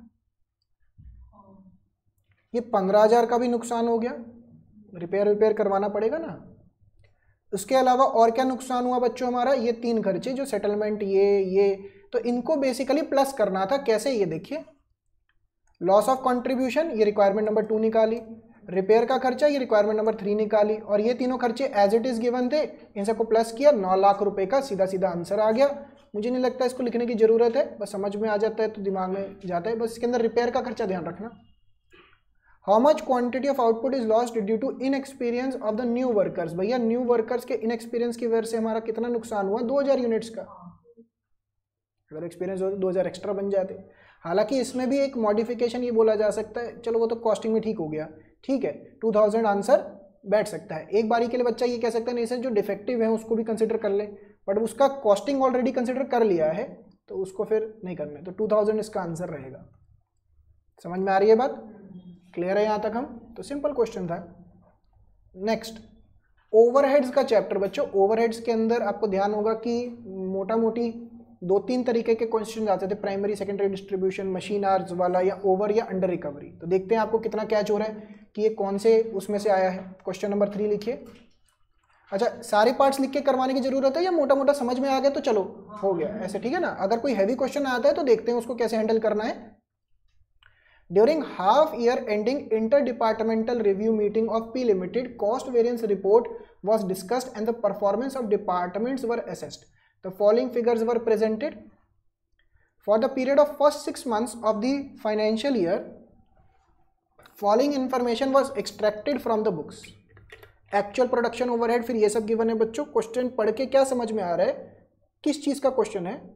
ये पंद्रह हजार का भी नुकसान हो गया, रिपेयर रिपेयर करवाना पड़ेगा ना। उसके अलावा और क्या नुकसान हुआ बच्चों हमारा? ये तीन खर्चे जो सेटलमेंट, ये ये तो इनको बेसिकली प्लस करना था। कैसे? ये देखिए, लॉस ऑफ कंट्रीब्यूशन, ये रिक्वायरमेंट नंबर टू निकाली, रिपेयर का खर्चा, ये रिक्वायरमेंट नंबर थ्री निकाली, और ये तीनों खर्चे एज इट इज गिवन थे, इन सबको प्लस किया, नौ लाख रुपए का सीधा सीधा आंसर आ गया। मुझे नहीं लगता इसको लिखने की जरूरत है, बस समझ में आ जाता है तो दिमाग में जाता है। बस इसके अंदर रिपेयर का खर्चा ध्यान रखना। How much quantity of output is lost due to inexperience of the new workers. भैया न्यू वर्कर्स के इनएक्सपीरियंस की वजह से हमारा कितना नुकसान हुआ, दो हज़ार यूनिट्स का। अगर एक्सपीरियंस हो तो दो हज़ार एक्स्ट्रा बन जाते। हालांकि इसमें भी एक मॉडिफिकेशन ये बोला जा सकता है, चलो वो तो कॉस्टिंग में ठीक हो गया, ठीक है, टू थाउजेंड आंसर बैठ सकता है। एक बारी के लिए बच्चा ये कह सकता है नहीं सर जो डिफेक्टिव है उसको भी कंसिडर कर ले, बट उसका कॉस्टिंग ऑलरेडी कंसिडर कर लिया है तो उसको फिर नहीं करना है, तो टू थाउजेंड इसका आंसर रहेगा। समझ में आ रही है बात, क्लियर है यहाँ तक हम? तो सिंपल क्वेश्चन था। नेक्स्ट ओवरहेड्स का चैप्टर। बच्चों ओवरहेड्स के अंदर आपको ध्यान होगा कि मोटा मोटी दो तीन तरीके के क्वेश्चन आते थे, primary secondary distribution, machine hours वाला, या ओवर या अंडर रिकवरी। तो देखते हैं आपको कितना कैच हो रहा है कि ये कौन से उसमें से आया है। क्वेश्चन नंबर थ्री लिखिए। अच्छा सारे पार्ट्स लिख के करवाने की जरूरत है या मोटा मोटा समझ में आ गया तो चलो हो गया ऐसे, ठीक है ना? अगर कोई हैवी क्वेश्चन आता है तो देखते हैं उसको कैसे हैंडल करना है। During half year ending inter departmental review meeting of P limited, cost variance report was discussed and the performance of departments were assessed. The following figures were presented. For the period of first six months of the financial year, following information was extracted from the books. Actual production overhead, फिर ये सब given है बच्चों। Question पढ़ के क्या समझ में आ रहा है, किस चीज का क्वेश्चन है?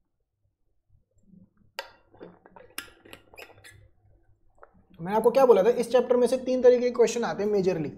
मैंने आपको क्या बोला था, इस चैप्टर में से तीन तरीके के क्वेश्चन आते हैं majorly,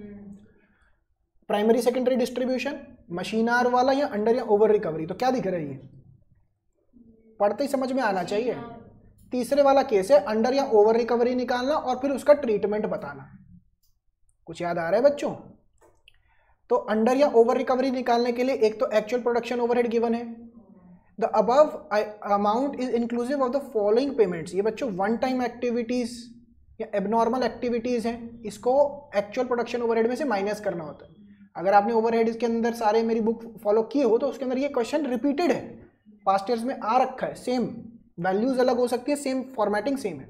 primary secondary distribution, machine hour वाला, या अंडर या ओवर रिकवरी। तो क्या दिख रहा है, ये पढ़ते ही समझ में आना चाहिए। तीसरे वाला केस है अंडर या ओवर रिकवरी निकालना और फिर उसका ट्रीटमेंट बताना। कुछ याद आ रहा है बच्चों? तो अंडर या ओवर रिकवरी निकालने के लिए एक तो एक्चुअल प्रोडक्शन ओवरहेड गिवन है। The above amount is inclusive of the following payments. ये बच्चों वन टाइम एक्टिविटीज या एबनॉर्मल एक्टिविटीज हैं, इसको एक्चुअल प्रोडक्शन ओवरहेड में से माइनस करना होता है। अगर आपने ओवरहेड के अंदर सारे मेरी बुक फॉलो किए हो तो उसके अंदर ये क्वेश्चन रिपीटेड है, पास्ट ईयर्स में आ रखा है, सेम वैल्यूज अलग हो सकती है, सेम फॉर्मेटिंग सेम है।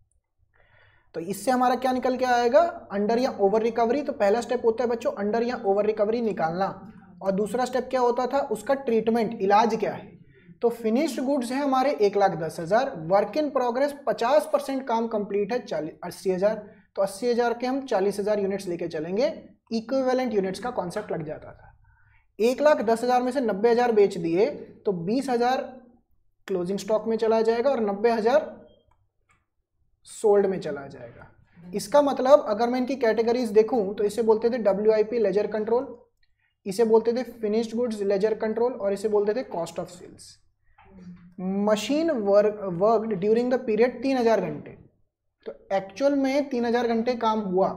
तो इससे हमारा क्या निकल के आएगा, अंडर या ओवर रिकवरी। तो पहला स्टेप होता है बच्चों अंडर या ओवर रिकवरी निकालना, और दूसरा स्टेप क्या होता था, उसका ट्रीटमेंट, इलाज क्या है। तो फिनिश्ड गुड्स है हमारे एक लाख दस हज़ार, वर्क इन प्रोग्रेस पचास परसेंट काम कंप्लीट है चालीस अस्सी हज़ार, तो अस्सी हज़ार के हम चालीस हज़ार यूनिट्स लेके चलेंगे, इक्विवेलेंट यूनिट्स का कॉन्सेप्ट लग जाता था। एक लाख दस हज़ार में से नब्बे हज़ार बेच दिए तो बीस हज़ार क्लोजिंग स्टॉक में चला जाएगा और नब्बे हज़ार सोल्ड में चला जाएगा। इसका मतलब अगर मैं इनकी कैटेगरीज देखूं तो इसे बोलते थे W I P ledger control, इसे बोलते थे फिनिश्ड गुड्स लेजर कंट्रोल, और इसे बोलते थे cost of sales. Machine work worked during the period तीन हजार घंटे, तो एक्चुअल में तीन हजार घंटे काम हुआ।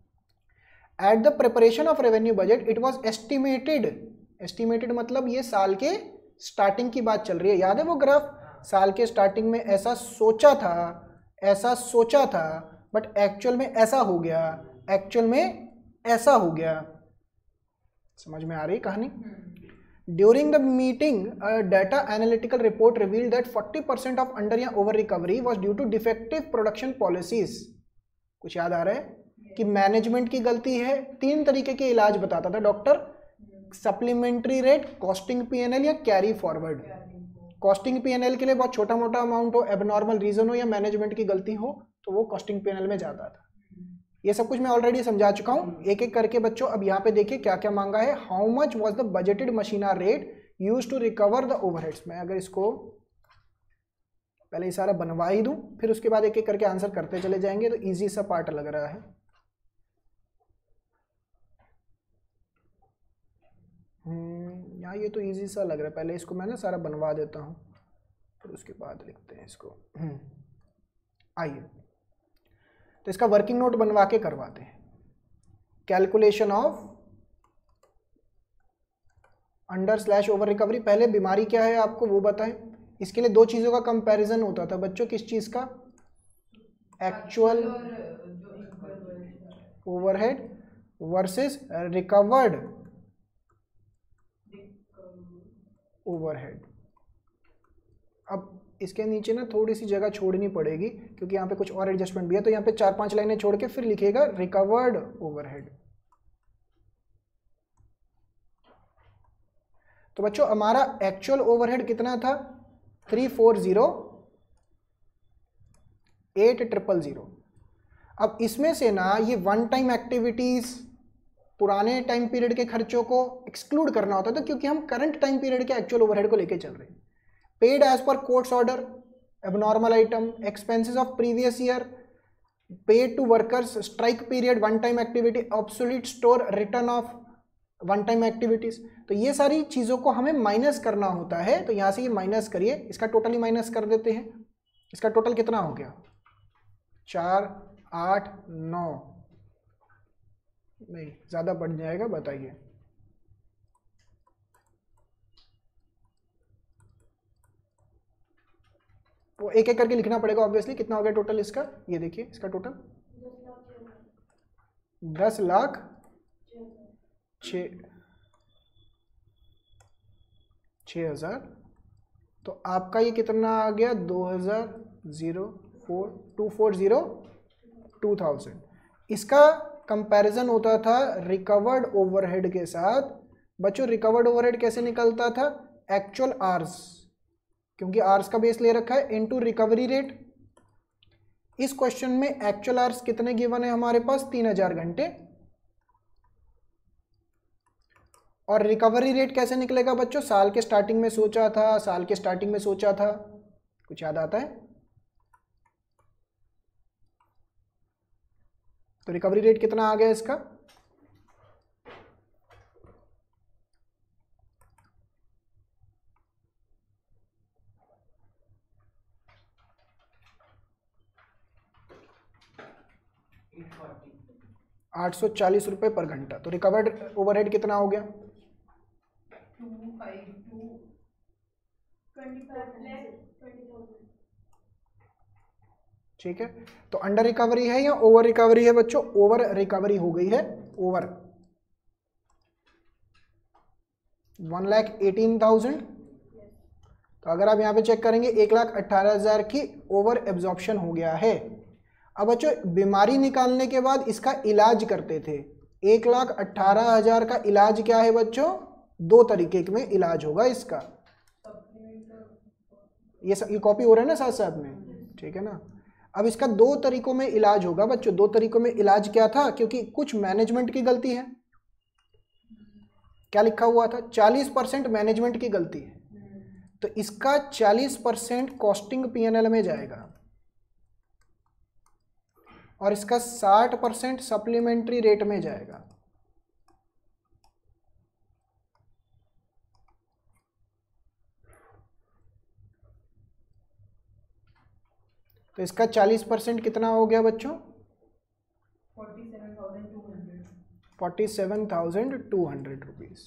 At the preparation of revenue budget it was estimated, estimated मतलब ये साल के स्टार्टिंग की बात चल रही है, याद है वो ग्राफ, साल के स्टार्टिंग में ऐसा सोचा था, ऐसा सोचा था, बट एक्चुअल में ऐसा हो गया, एक्चुअल में ऐसा हो गया। समझ में आ रही कहानी? During the meeting data analytical report revealed that forty percent of under या over recovery was due to defective production policies. कुछ याद आ रहा है कि मैनेजमेंट की गलती है। तीन तरीके के इलाज बताता था doctor, supplementary rate, costing PNL या कैरी फॉरवर्ड। कॉस्टिंग पीएनएल के लिए बहुत छोटा मोटा अमाउंट हो, एबनॉर्मल रीजन हो या मैनेजमेंट की गलती हो तो वो कॉस्टिंग पीएनएल में जाता था। ये सब कुछ मैं ऑलरेडी समझा चुका हूँ, एक एक करके बच्चों। अब यहाँ पे देखिए क्या क्या मांगा है। How much was the budgeted machine hour rate used to recover the overheads. मैं अगर इसको पहले ये सारा बनवा ही दूं फिर उसके बाद एक एक करके आंसर करते चले जाएंगे तो इजी सा पार्ट लग रहा है। हम्म यहाँ ये तो इजी सा लग रहा है, पहले इसको मैं ना सारा बनवा देता हूँ फिर उसके बाद लिखते हैं इसको। आइए तो इसका वर्किंग नोट बनवा के करवाते हैं। Calculation of under slash over recovery. पहले बीमारी क्या है आपको वो बताएं। इसके लिए दो चीजों का कंपैरिजन होता था बच्चों, किस चीज का, actual overhead versus recovered overhead. अब इसके नीचे ना थोड़ी सी जगह छोड़नी पड़ेगी क्योंकि यहाँ पे कुछ और एडजस्टमेंट भी है, तो यहाँ पे चार पांच लाइनें छोड़ के फिर लिखिएगा रिकवर्ड ओवरहेड। तो बच्चों हमारा एक्चुअल ओवरहेड कितना था, three four zero eight triple zero. अब इसमें से ना ये वन टाइम एक्टिविटीज पुराने टाइम पीरियड के खर्चों को एक्सक्लूड करना होता था क्योंकि हम करंट टाइम पीरियड के एक्चुअल ओवरहेड को लेके चल रहे हैं। Paid as per court's order, abnormal item, expenses of previous year, paid to workers, strike period, one time activity, obsolete store, return of one time activities. तो ये सारी चीज़ों को हमें माइनस करना होता है। तो यहाँ से ये माइनस करिए, इसका टोटल ही माइनस कर देते हैं। इसका टोटल कितना हो गया, चार आठ नौ, नहीं ज़्यादा बढ़ जाएगा, बताइए। वो एक एक करके लिखना पड़ेगा ऑब्वियसली। कितना हो गया टोटल इसका, ये देखिए इसका टोटल दस लाख छ छः हजार। तो आपका ये कितना आ गया, दो हजार zero four two four zero two thousand. इसका कंपैरिजन होता था रिकवर्ड ओवरहेड के साथ। बच्चों रिकवर्ड ओवरहेड कैसे निकलता था, एक्चुअल आवर्स, क्योंकि आवर्स का बेस ले रखा है, इनटू रिकवरी रेट। इस क्वेश्चन में एक्चुअल आवर्स कितने गिवन है हमारे पास, तीन हजार घंटे। और रिकवरी रेट कैसे निकलेगा बच्चों, साल के स्टार्टिंग में सोचा था, साल के स्टार्टिंग में सोचा था, कुछ याद आता है? तो रिकवरी रेट कितना आ गया इसका, आठ सौ चालीस रुपये पर घंटा। तो रिकवर्ड ओवरहेड कितना हो गया, ठीक है। तो अंडर रिकवरी है या ओवर रिकवरी है बच्चों, ओवर रिकवरी हो गई है, over one lakh eighteen thousand. तो अगर आप यहाँ पे चेक करेंगे एक लाख अट्ठारह हजार की ओवर एब्जॉर्प्शन हो गया है। अब बच्चों बीमारी निकालने के बाद इसका इलाज करते थे। एक लाख अट्ठारह हजार का इलाज क्या है बच्चों, दो तरीके में इलाज होगा इसका। ये सब ये कॉपी हो रहा है ना साथ साथ में, ठीक है ना। अब इसका दो तरीकों में इलाज होगा बच्चों। दो तरीकों में इलाज क्या था, क्योंकि कुछ मैनेजमेंट की गलती है। क्या लिखा हुआ था, चालीस परसेंट मैनेजमेंट की गलती है, तो इसका चालीस percent costing P N L में जाएगा और इसका साठ परसेंट सप्लीमेंट्री रेट में जाएगा। तो इसका चालीस परसेंट कितना हो गया बच्चों, forty seven thousand two hundred rupees.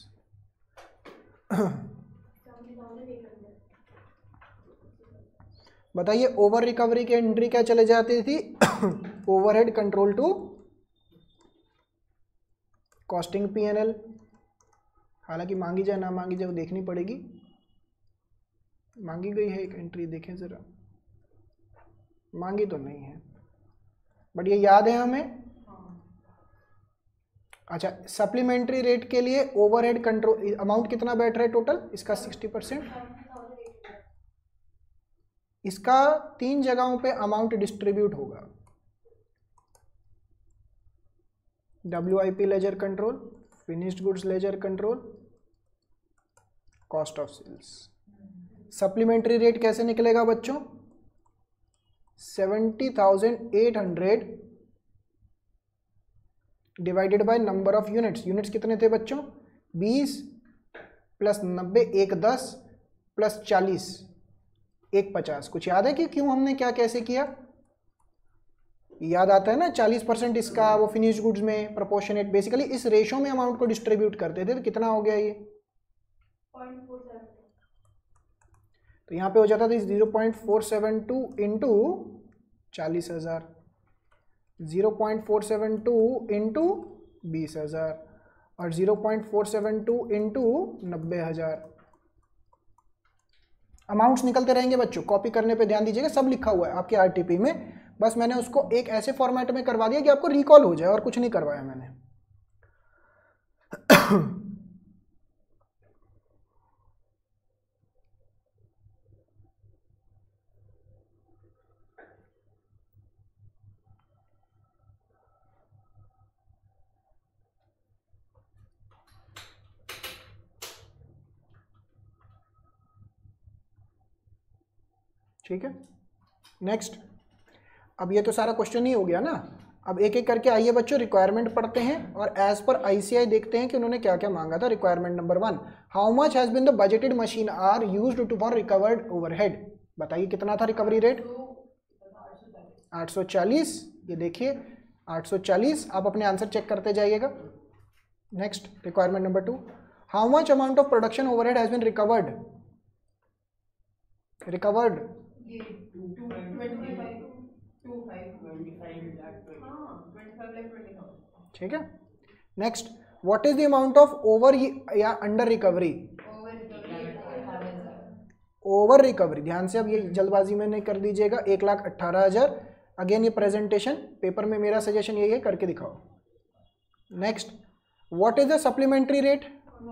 बताइए ओवर रिकवरी की एंट्री क्या चले जाती थी, overhead control to costing P N L. हालांकि मांगी जाए ना मांगी जाए वो देखनी पड़ेगी। मांगी गई है एक एंट्री, देखें जरा, मांगी तो नहीं है बट ये याद है हमें। अच्छा, सप्लीमेंट्री रेट के लिए ओवरहेड कंट्रोल अमाउंट कितना बैठ रहा है टोटल, इसका सिक्सटी परसेंट। इसका तीन जगहों पे अमाउंट डिस्ट्रीब्यूट होगा, W I P ledger control, finished goods ledger control, cost of sales. Supplementary rate कैसे निकलेगा बच्चों, seventy thousand eight hundred divided by number of units. Units कितने थे बच्चों, बीस प्लस नब्बे, एक दस प्लस चालीस, एक पचास। कुछ याद है कि क्यों हमने क्या कैसे किया, याद आता है ना। चालीस परसेंट इसका वो फिनिश गुड्स में प्रोपोर्शनेट, बेसिकली इस रेशो में अमाउंट को डिस्ट्रीब्यूट करते थे। तो कितना हो गया ये, तो यहाँ पे हो जाता था zero point four seven two into चालीस हजार, zero point four seven two into बीस हजार और zero point four seven two into नब्बे हजार। अमाउंट्स निकलते रहेंगे बच्चों, कॉपी करने पे ध्यान दीजिएगा, सब लिखा हुआ है आपके आरटीपी में, बस मैंने उसको एक ऐसे फॉर्मेट में करवा दिया कि आपको रिकॉल हो जाए, और कुछ नहीं करवाया मैंने। ठीक है, नेक्स्ट। अब ये तो सारा क्वेश्चन ही हो गया ना, अब एक एक करके आइए बच्चों रिक्वायरमेंट पढ़ते हैं और एज पर आईसीआई देखते हैं कि उन्होंने क्या क्या मांगा था। Requirement number one, how much has been the budgeted machine hour used to for recovered overhead. बताइए कितना था रिकवरी रेट? आठ सौ चालीस। ये देखिए आठ सौ चालीस, आप अपने आंसर चेक करते जाइएगा। Next requirement number two, how much amount of production overhead has been recovered recovered ठीक है। Next, what is the amount of over या अंडर रिकवरी? ओवर रिकवरी, ध्यान से अब ये जल्दबाजी में नहीं कर दीजिएगा। एक लाख अट्ठारह हजार। अगेन ये प्रेजेंटेशन पेपर में मेरा सजेशन यही है, करके दिखाओ। Next, what is the supplementary rate?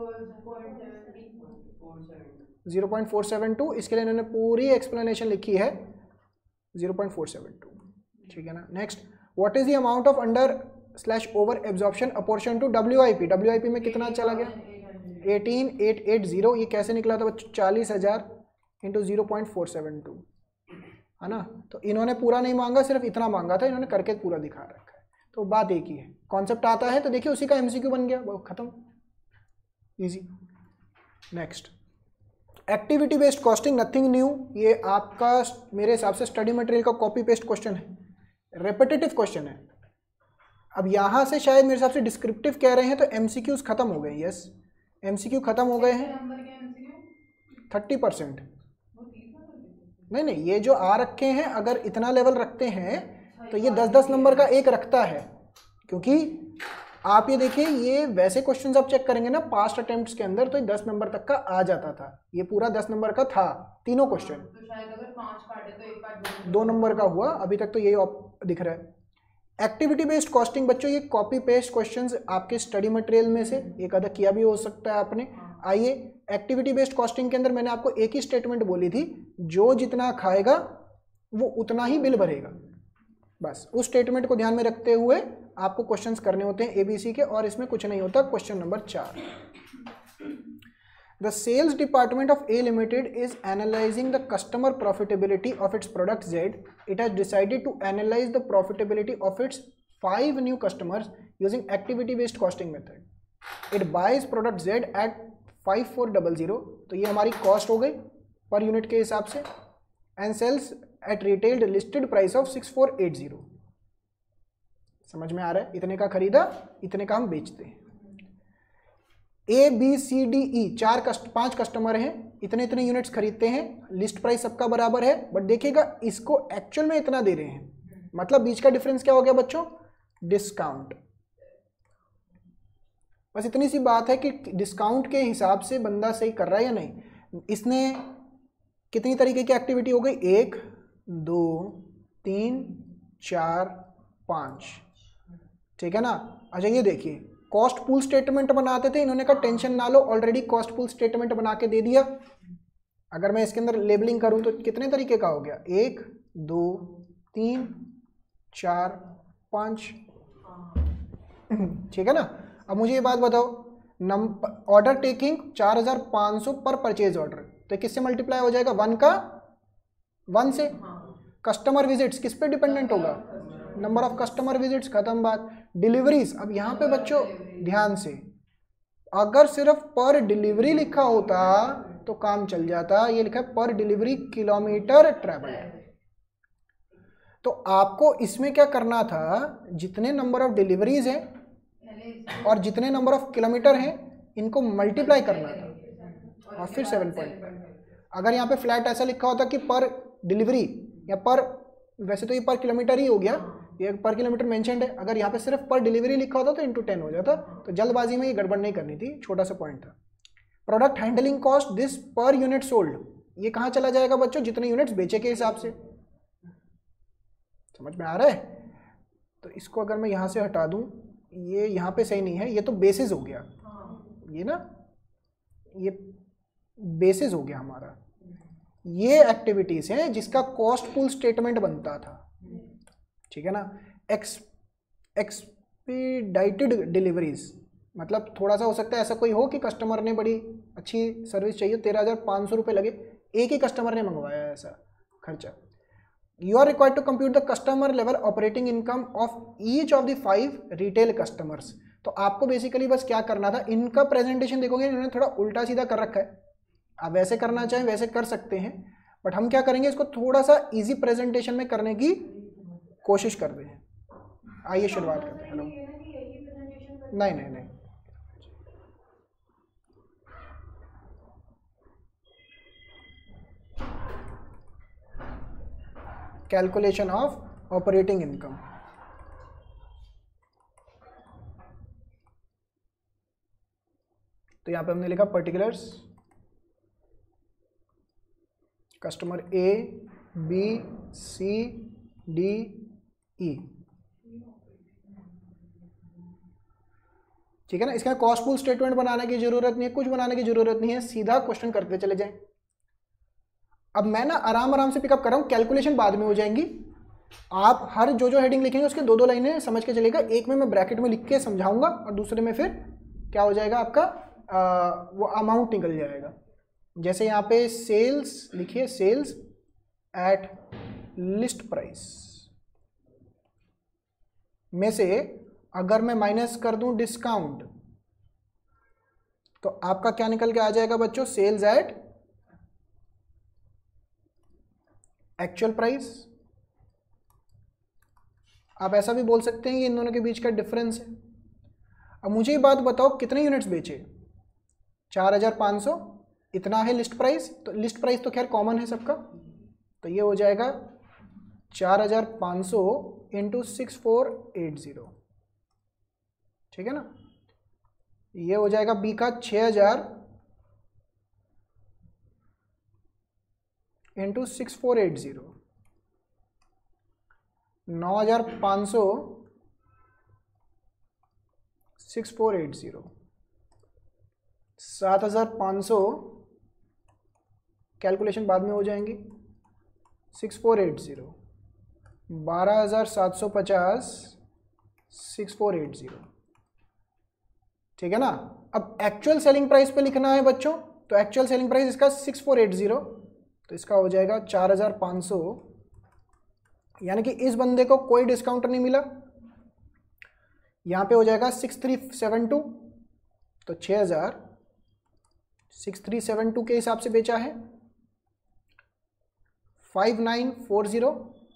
Zero point four seven two. इसके लिए इन्होंने पूरी एक्सप्लेनेशन लिखी है, zero point four seven two. ठीक है ना। Next, what is the amount of under slash over absorption apportion to WIP? WIP में कितना चला गया? Eighteen eight eight zero. ये कैसे निकला था बच्चों? चालीस हजार into zero point four seven two, है ना। तो इन्होंने पूरा नहीं मांगा, सिर्फ इतना मांगा था, इन्होंने करके पूरा दिखा रखा है। तो बात एक ही है, कॉन्सेप्ट आता है तो देखिए उसी का एमसीक्यू बन गया, वो खत्म, easy. Next, activity based costing, nothing new. ये आपका मेरे हिसाब से स्टडी मटेरियल का कॉपी पेस्ट क्वेश्चन है, रेपिटेटिव क्वेश्चन है। अब यहाँ से शायद मेरे हिसाब से डिस्क्रिप्टिव कह रहे हैं, तो एमसीक्यूज खत्म हो गए। यस, एमसीक्यू खत्म हो गए हैं। थर्टी परसेंट नहीं नहीं, ये जो आ रखे हैं अगर इतना लेवल रखते हैं तो ये दस दस नंबर का एक रखता है, क्योंकि आप ये देखिए ये वैसे क्वेश्चंस आप चेक करेंगे ना पास्ट अटेम्प्ट्स के अंदर, तो ये दस नंबर तक का आ जाता था। ये पूरा दस नंबर का था, तीनों क्वेश्चन। तो शायद अगर पांच काटे तो एक काट दो नंबर का हुआ, अभी तक तो यही दिख रहा है। एक्टिविटी बेस्ड कॉस्टिंग बच्चों, ये कॉपी पेस्ट क्वेश्चंस आपके स्टडी मटेरियल में से एक आधा किया भी हो सकता है आपने। आइए, एक्टिविटी बेस्ड कॉस्टिंग के अंदर मैंने आपको एक ही स्टेटमेंट बोली थी, जो जितना खाएगा वो उतना ही बिल भरेगा। बस उस स्टेटमेंट को ध्यान में रखते हुए आपको क्वेश्चंस करने होते हैं एबीसी के, और इसमें कुछ नहीं होता। क्वेश्चन नंबर चार, the sales department of A limited is analysing the customer profitability of its product Z. It has decided to analyze the profitability of its five new customers using activity based costing method. It buys product Z at five four zero zero, तो ये हमारी cost हो गई पर unit के हिसाब से, and sales at retailed listed price of six four eight zero. समझ में आ रहा है? इतने का खरीदा, इतने का हम बेचते हैं। ए बी सी डी ई चार कस्ट पांच कस्टमर हैं, इतने इतने यूनिट्स खरीदते हैं, लिस्ट प्राइस सबका बराबर है, बट देखिएगा इसको एक्चुअल में इतना दे रहे हैं, मतलब बीच का डिफरेंस क्या हो गया बच्चों? डिस्काउंट। बस इतनी सी बात है कि डिस्काउंट के हिसाब से बंदा सही कर रहा है या नहीं। इसने कितनी तरीके की एक्टिविटी हो गई? एक, दो, तीन, चार, पाँच। ठीक है ना। अच्छा ये देखिए, कॉस्ट पूल स्टेटमेंट बनाते थे, इन्होंने कहा टेंशन ना लो, ऑलरेडी कॉस्ट पूल स्टेटमेंट बना के दे दिया। अगर मैं इसके अंदर लेबलिंग करूं तो कितने तरीके का हो गया? एक, दो, तीन, चार, पाँच। ठीक है ना। अब मुझे ये बात बताओ, नंबर ऑर्डर टेकिंग चार हजार पाँच सौ पर परचेज ऑर्डर, तो किससे मल्टीप्लाई हो जाएगा? वन का वन से। कस्टमर विजिट्स किस पे डिपेंडेंट होगा? नंबर ऑफ कस्टमर विजिट्स, खत्म बात। डिलीवरीज, अब यहाँ पे बच्चों ध्यान से, अगर सिर्फ पर डिलीवरी लिखा होता तो काम चल जाता, ये लिखा है पर डिलीवरी किलोमीटर ट्रेवल। तो आपको इसमें क्या करना था, जितने नंबर ऑफ डिलीवरीज हैं और जितने नंबर ऑफ किलोमीटर हैं इनको मल्टीप्लाई करना था और फिर सेवन पॉइंट फाइव। अगर यहाँ पे फ्लैट ऐसा लिखा होता कि पर डिलीवरी या पर, वैसे तो ये पर किलोमीटर ही हो गया, ये पर किलोमीटर मेंशन्ड है, अगर यहाँ पे सिर्फ पर डिलीवरी लिखा होता तो इंटू टेन हो जाता। तो जल्दबाजी में ये गड़बड़ नहीं करनी थी, छोटा सा पॉइंट था। Product handling cost, this per unit sold, ये कहाँ चला जाएगा बच्चों? जितने यूनिट्स बेचे के हिसाब से। समझ में आ रहा है? तो इसको अगर मैं यहाँ से हटा दूँ, ये यहाँ पे सही नहीं है, ये तो बेसिस हो गया, ये ना, ये बेसिस हो गया हमारा। ये एक्टिविटीज़ हैं जिसका कॉस्ट पूल स्टेटमेंट बनता था, ठीक है ना। एक्स एक्सपीडाइटेड डिलीवरीज, मतलब थोड़ा सा हो सकता है ऐसा कोई हो कि कस्टमर ने बड़ी अच्छी सर्विस चाहिए, तेरह हज़ार पाँच सौ रुपये लगे, एक ही कस्टमर ने मंगवाया ऐसा खर्चा। You are required to compute the customer level operating income of each of the five retail customers. तो आपको बेसिकली बस क्या करना था, इनका प्रेजेंटेशन देखोगे इन्होंने थोड़ा उल्टा सीधा कर रखा है, आप वैसे करना चाहें वैसे कर सकते हैं, बट हम क्या करेंगे, इसको थोड़ा सा इजी प्रेजेंटेशन में करने की कोशिश कर रहे हैं। आइए शुरुआत करते हैं। हेलो, नहीं नहीं नहीं, कैलकुलेशन ऑफ ऑपरेटिंग इनकम। तो यहां पे हमने लिखा particulars, customer A B C D E, ठीक है ना। इसका कॉस्ट पूल स्टेटमेंट बनाने की जरूरत नहीं है, कुछ बनाने की जरूरत नहीं है, सीधा क्वेश्चन करते चले जाएं। अब मैं ना आराम आराम से पिकअप कर रहा हूं, कैलकुलेशन बाद में हो जाएंगी। आप हर जो जो हेडिंग लिखेंगे उसके दो दो लाइनें समझ के चलेगा, एक में मैं ब्रैकेट में लिख के समझाऊंगा और दूसरे में फिर क्या हो जाएगा आपका आ, वो अमाउंट निकल जाएगा। जैसे यहाँ पे सेल्स लिखिए, सेल्स एट लिस्ट प्राइस में से अगर मैं माइनस कर दूं डिस्काउंट, तो आपका क्या निकल के आ जाएगा बच्चों, सेल्स एट एक्चुअल प्राइस। आप ऐसा भी बोल सकते हैं कि इन दोनों के बीच का डिफरेंस है। अब मुझे ये बात बताओ, कितने यूनिट्स बेचे? चार हजार पाँच सौ, इतना है लिस्ट प्राइस। तो लिस्ट प्राइस तो खैर कॉमन है सबका, तो ये हो जाएगा चार हजार पाँच सौ into six four eight zero, ठीक है ना। ये हो जाएगा बी का छः हजार into six four eight zero, नौ हजार पाँच सौ सिक्स फोर एट ज़ीरो, सात हजार पाँच सौ, कैलकुलेशन बाद में हो जाएंगी, सिक्स फोर एट ज़ीरो, बारह हजार सात सौ पचास, सिक्स फोर एट ज़ीरो, ठीक है ना। अब एक्चुअल सेलिंग प्राइस पे लिखना है बच्चों, तो एक्चुअल सेलिंग प्राइस इसका सिक्स फोर एट ज़ीरो, तो इसका हो जाएगा चार हजार पाँच सौ, यानी कि इस बंदे को कोई डिस्काउंट नहीं मिला। यहाँ पे हो जाएगा सिक्स थ्री सेवन टू, तो छः हजार सिक्स थ्री सेवन टू के हिसाब से बेचा है। फाइव नाइन फोर ज़ीरो,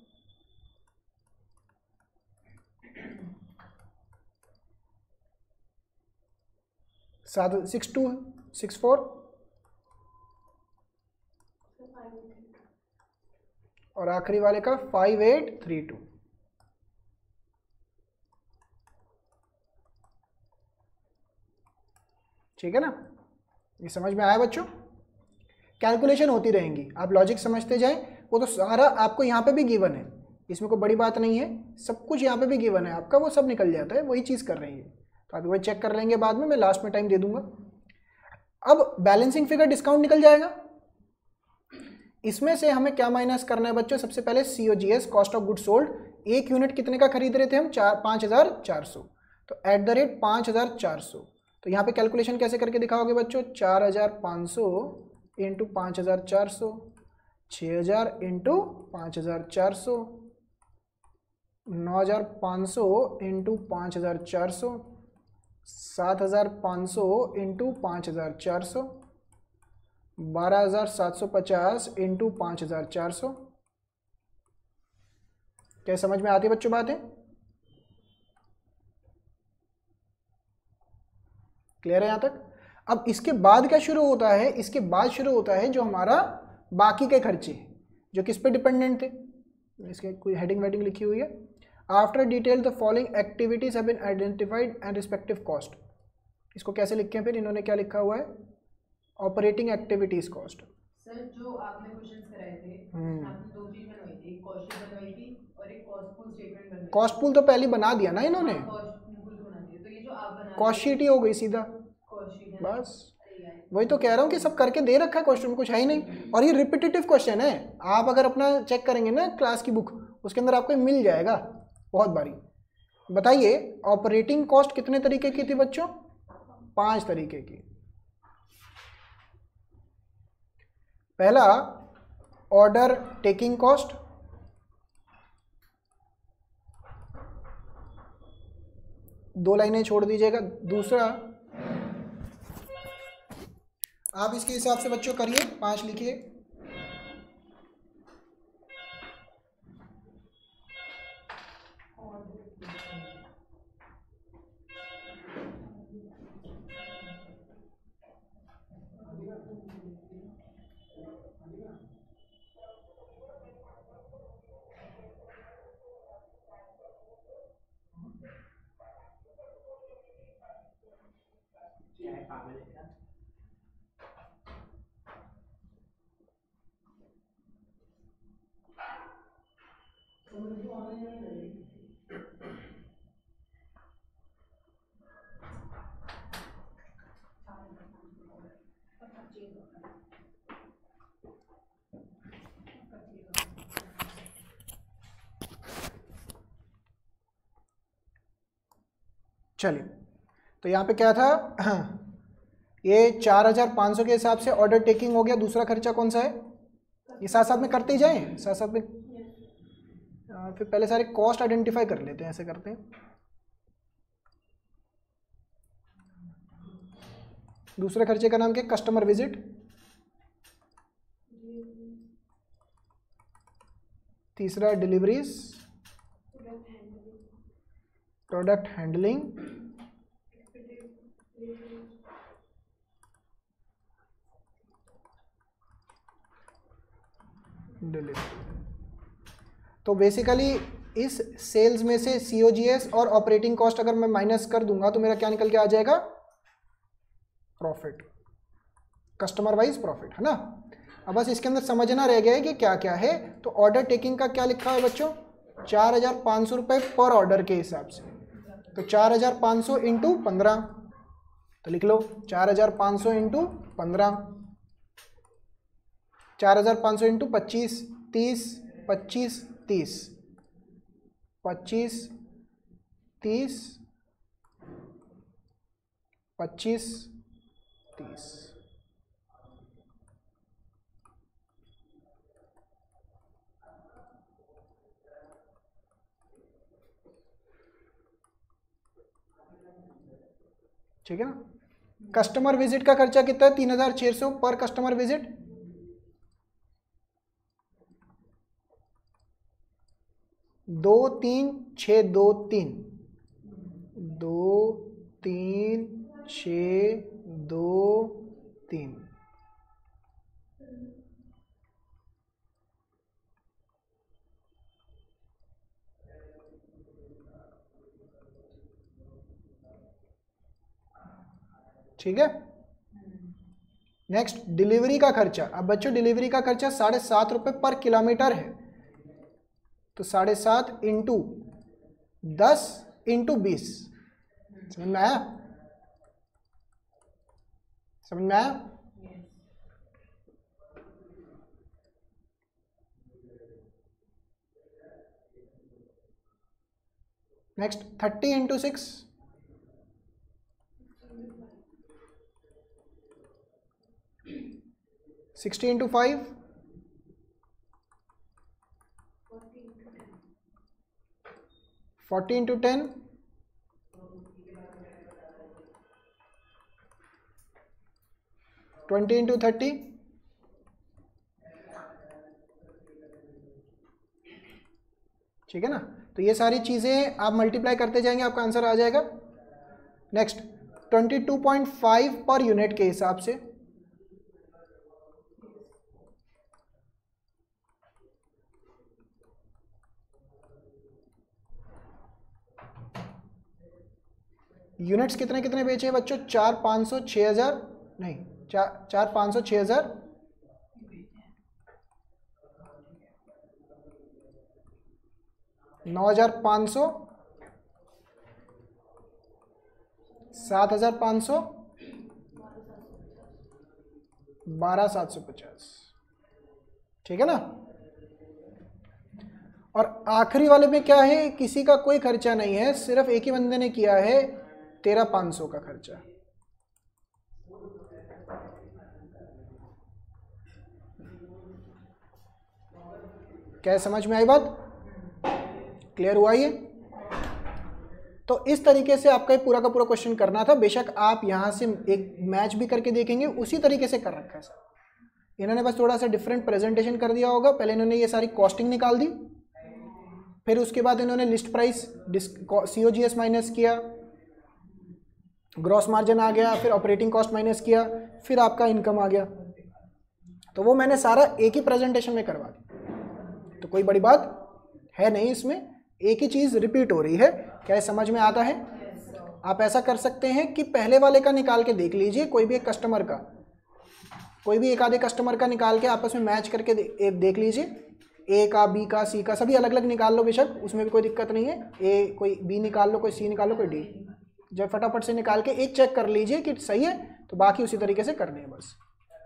सात सिक्स टू सिक्स फोर, और आखिरी वाले का फाइव एट थ्री टू। ठीक है ना, ये समझ में आया बच्चों। कैलकुलेशन होती रहेंगी, आप लॉजिक समझते जाएं, वो तो सारा आपको यहाँ पे भी गिवन है, इसमें कोई बड़ी बात नहीं है, सब कुछ यहाँ पे भी गिवन है आपका, वो सब निकल जाता है, वही चीज़ कर रही है। तो आप वही चेक कर लेंगे बाद में, मैं लास्ट में टाइम दे दूंगा। अब बैलेंसिंग फिगर डिस्काउंट निकल जाएगा, इसमें से हमें क्या माइनस करना है बच्चों, सबसे पहले C O G S, cost of good sold. एक यूनिट कितने का खरीद रहे थे हम, चार पाँच हज़ार चार सौ, तो एट द रेट पाँच हज़ार चार सौ। तो यहाँ पे कैलकुलेशन कैसे करके दिखाओगे बच्चों, चार हज़ार पाँच सौ इंटू पाँच हज़ार चार सौ, छः हज़ार इंटू पाँच हज़ार चार सौ, नौ हज़ार पाँच सौ इंटू पाँच हज़ार चार सौ, सात हज़ार पाँच सौ इंटू पाँच हज़ार चार सौ, बारह हज़ार सात सौ पचास इंटू पाँच हज़ार चार सौ। क्या समझ में आती है बच्चों बातें? क्लियर है यहाँ तक? अब इसके बाद क्या शुरू होता है, इसके बाद शुरू होता है जो हमारा बाकी के खर्चे, जो किस पे डिपेंडेंट थे, इसके कोई हेडिंग वेडिंग लिखी हुई है। After detail the following activities have been identified and respective cost. इसको कैसे लिखे हैं फिर, इन्होंने क्या लिखा हुआ है, ऑपरेटिंग एक्टिविटीज कॉस्ट। सर जो आपने क्वेश्चंस कराए थे हम्म। आपने दो चीज बनवाई थी, एक कॉस्ट शीट बनवाई थी और एक कॉस्ट पूल स्टेटमेंट बनवाई थी। कॉस्ट पूल तो पहले बना दिया ना इन्होंने, कॉस्ट पूल बना दिया, तो ये जो आप बना कॉस्ट शीट ही हो गई सीधा, कॉस्ट शीट है बस अरे यार वही तो कह रहा हूँ कि सब करके दे रखा है, क्वेश्चन कुछ है ही नहीं, और ये रिपीटेटिव क्वेश्चन है। आप अगर अपना चेक करेंगे ना क्लास की बुक, उसके अंदर आपको मिल जाएगा बहुत बारी। बताइए ऑपरेटिंग कॉस्ट कितने तरीके की थी बच्चों? पांच तरीके की। पहला ऑर्डर टेकिंग कॉस्ट, दो लाइनें छोड़ दीजिएगा। दूसरा आप इसके हिसाब से बच्चों करिए, पांच लिखिए। चलिए, तो यहाँ पे क्या था, ये चार हजार पाँच सौ के हिसाब से ऑर्डर टेकिंग हो गया। दूसरा खर्चा कौन सा है? ये साथ साथ में करते ही जाएं, साथ साथ में। आ, फिर पहले सारे कॉस्ट आइडेंटिफाई कर लेते हैं, ऐसे करते हैं। दूसरे खर्चे का नाम क्या? Customer visit. तीसरा डिलीवरीज, प्रोडक्ट हैंडलिंग, डिलीवरी। तो बेसिकली इस सेल्स में से सीओजीएस और ऑपरेटिंग कॉस्ट अगर मैं माइनस कर दूंगा तो मेरा क्या निकल के आ जाएगा? प्रॉफिट, कस्टमर वाइज प्रॉफिट, है ना। अब बस इसके अंदर समझना रह गया है कि क्या क्या है। तो ऑर्डर टेकिंग का क्या लिखा है बच्चों? चार हजार पाँच सौ रुपये पर ऑर्डर के हिसाब से। तो चार हजार पाँच सौ इंटू पंद्रह, तो लिख लो चार हजार पाँच सौ इंटू पंद्रह, चार हजार पाँच सौ इंटू पच्चीस, तीस, पच्चीस, तीस, पच्चीस, तीस, पच्चीस, तीस। ठीक है ना। कस्टमर विजिट का खर्चा कितना है? तीन हजार छह सौ पर कस्टमर विजिट। दो तीन छ दो तीन, दो तीन छ दो तीन। ठीक है। नेक्स्ट डिलीवरी का खर्चा। अब बच्चों डिलीवरी का खर्चा साढ़े सात रुपये पर किलोमीटर है। तो साढ़े सात इंटू दस इंटू बीस। समझ में आया? समझ में आया? Next thirty into six, sixty into five, forty into ten, twenty into thirty, ठीक है ना। तो ये सारी चीज़ें आप मल्टीप्लाई करते जाएंगे, आपका आंसर आ जाएगा। Next twenty two point five per unit के हिसाब से। यूनिट्स कितने कितने बेचे हैं बच्चों? चार पाँच सौ छः हज़ार नहीं, चार चार पाँच सौ छः हज़ार नौ हजार पाँच सौ, सात हजार पाँच सौ, बारह सात सौ पचास। ठीक है ना। और आखिरी वाले में क्या है, किसी का कोई खर्चा नहीं है, सिर्फ एक ही बंदे ने किया है तेरह पाँच सौ का खर्चा। क्या समझ में आई बात? क्लियर हुआ ये? तो इस तरीके से आपका पूरा का पूरा क्वेश्चन करना था। बेशक आप यहाँ से एक मैच भी करके देखेंगे, उसी तरीके से कर रखा है सर। इन्होंने बस थोड़ा सा डिफरेंट प्रेजेंटेशन कर दिया होगा। पहले इन्होंने ये सारी कॉस्टिंग निकाल दी, फिर उसके बाद इन्होंने list price C O G S minus किया, ग्रॉस मार्जिन आ गया, फिर ऑपरेटिंग कॉस्ट माइनस किया, फिर आपका इनकम आ गया। तो वो मैंने सारा एक ही प्रेजेंटेशन में करवा दिया, तो कोई बड़ी बात है नहीं इसमें, एक ही चीज़ रिपीट हो रही है। क्या समझ में आता है? आप ऐसा कर सकते हैं कि पहले वाले का निकाल के देख लीजिए, कोई भी एक कस्टमर का, कोई भी एक आधे कस्टमर का निकाल के आपस में मैच करके दे, देख लीजिए। ए का, बी का, सी का, सभी अलग अलग निकाल लो, बेशक उसमें भी कोई दिक्कत नहीं है। ए कोई बी निकाल लो, कोई सी निकाल लो, कोई डी। जब फटाफट से निकाल के एक चेक कर लीजिए कि सही है, तो बाकी उसी तरीके से करने हैं बस।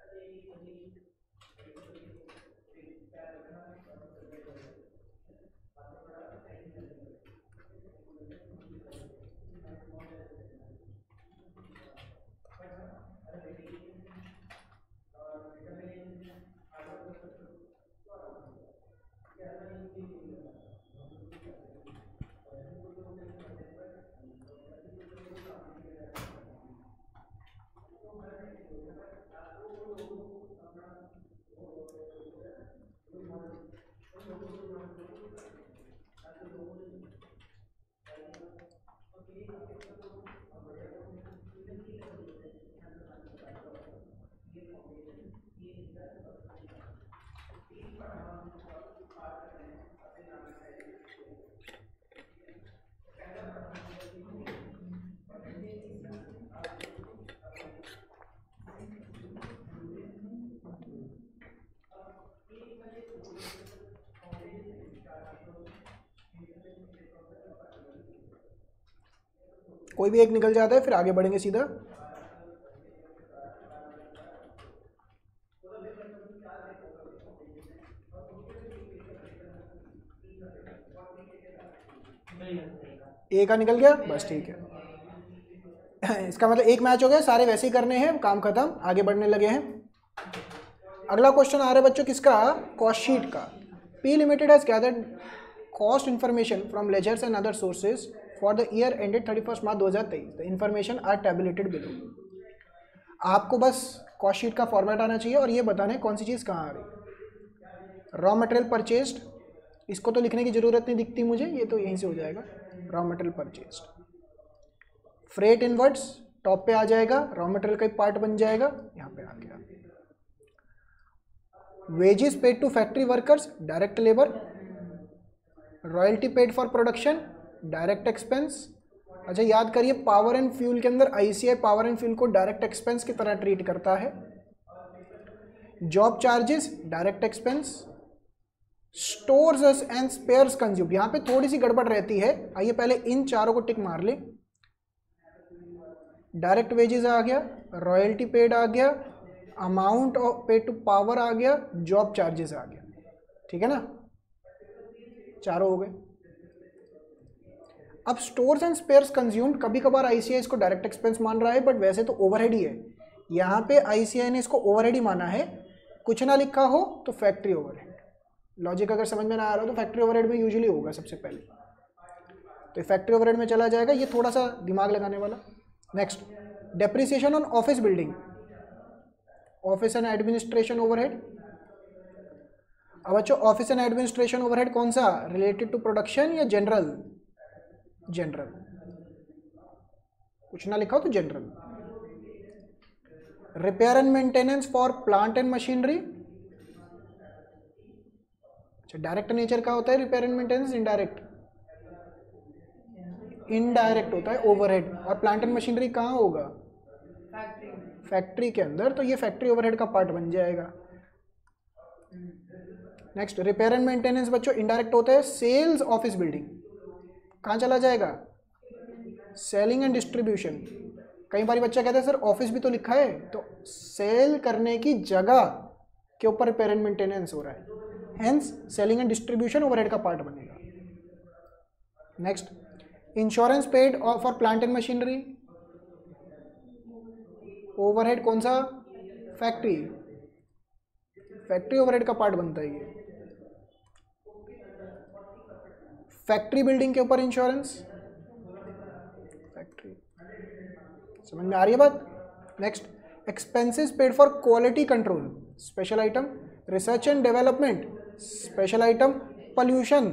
कोई भी एक निकल जाता है, फिर आगे बढ़ेंगे सीधा। ए का निकल गया, बस ठीक है। इसका मतलब एक मैच हो गया, सारे वैसे ही करने हैं, काम खत्म, आगे बढ़ने लगे हैं। अगला क्वेश्चन आ रहा है बच्चों किसका, कॉस्ट शीट का। P limited has gathered cost information from ledgers and other sources for the year ended thirty first March दो हज़ार तेईस। The information are tabulated below. आपको बस कॉस्ट शीट का फॉर्मेट आना चाहिए और ये बताना है कौन सी चीज़ कहाँ आ रही। रॉ मटेरियल परचेस्ड, इसको तो लिखने की ज़रूरत नहीं दिखती मुझे, ये तो यहीं से हो जाएगा। Raw material purchased, freight inwards top पे आ जाएगा, रॉ मटेरियल का एक पार्ट बन जाएगा, यहाँ पे आ गया। Wages paid to factory workers, direct labour. Royalty paid for production, direct expense. अच्छा याद करिए, पावर एंड फ्यूल के अंदर आईसीआई पावर एंड फ्यूल को डायरेक्ट एक्सपेंस की तरह ट्रीट करता है। Job charges, direct expense. Stores and spares consume, यहाँ पे थोड़ी सी गड़बड़ रहती है, आइए पहले इन चारों को टिक मार ले। डायरेक्ट वेजेस आ गया, रॉयल्टी पेड आ गया, amount of paid to power आ गया, जॉब चार्जेस आ गया। ठीक है ना, चारों हो गए। अब स्टोर्स एंड स्पेयर्स कंज्यूम्ड, कभी कभार आईसीआई इसको डायरेक्ट एक्सपेंस मान रहा है, बट वैसे तो ओवरहेड ही है। यहाँ पे आईसीआई ने इसको ओवरहेड ही माना है, कुछ ना लिखा हो तो फैक्ट्री ओवरहेड। लॉजिक अगर समझ में ना आ रहा हो तो फैक्ट्री ओवरहेड में यूजुअली होगा सबसे पहले, तो फैक्ट्री ओवरहेड में चला जाएगा, ये थोड़ा सा दिमाग लगाने वाला। Next, depreciation on office building, office and administration overhead. अब बच्चों ऑफिस एंड एडमिनिस्ट्रेशन ओवरहेड कौन सा, रिलेटेड टू प्रोडक्शन या जनरल? जनरल, कुछ ना लिखा हो तो general. Repair and maintenance for plant and machinery, अच्छा डायरेक्ट नेचर का होता है repair and maintenance, indirect? Indirect होता है ओवरहेड। और प्लांट एंड मशीनरी कहाँ होगा, फैक्ट्री फैक्ट्री के अंदर, तो ये फैक्ट्री ओवरहेड का पार्ट बन जाएगा। नेक्स्ट रिपेयर एंड मेंटेनेंस बच्चों इनडायरेक्ट होता है, सेल्स ऑफिस बिल्डिंग कहाँ चला जाएगा, सेलिंग एंड डिस्ट्रीब्यूशन। कई बार बच्चा कहता है सर ऑफिस भी तो लिखा है, तो सेल करने की जगह के ऊपर रिपेयर एंड मेंटेनेंस हो रहा है, hence selling and distribution overhead का पार्ट बनेगा। Next insurance paid for plant and machinery, overhead कौन सा, फैक्ट्री, फैक्ट्री ओवरहेड का पार्ट बनता है ये। फैक्ट्री बिल्डिंग के ऊपर इंश्योरेंस, फैक्ट्री, समझ में आ रही है बात। Next expenses paid for quality control, special item, research and development, special item, pollution,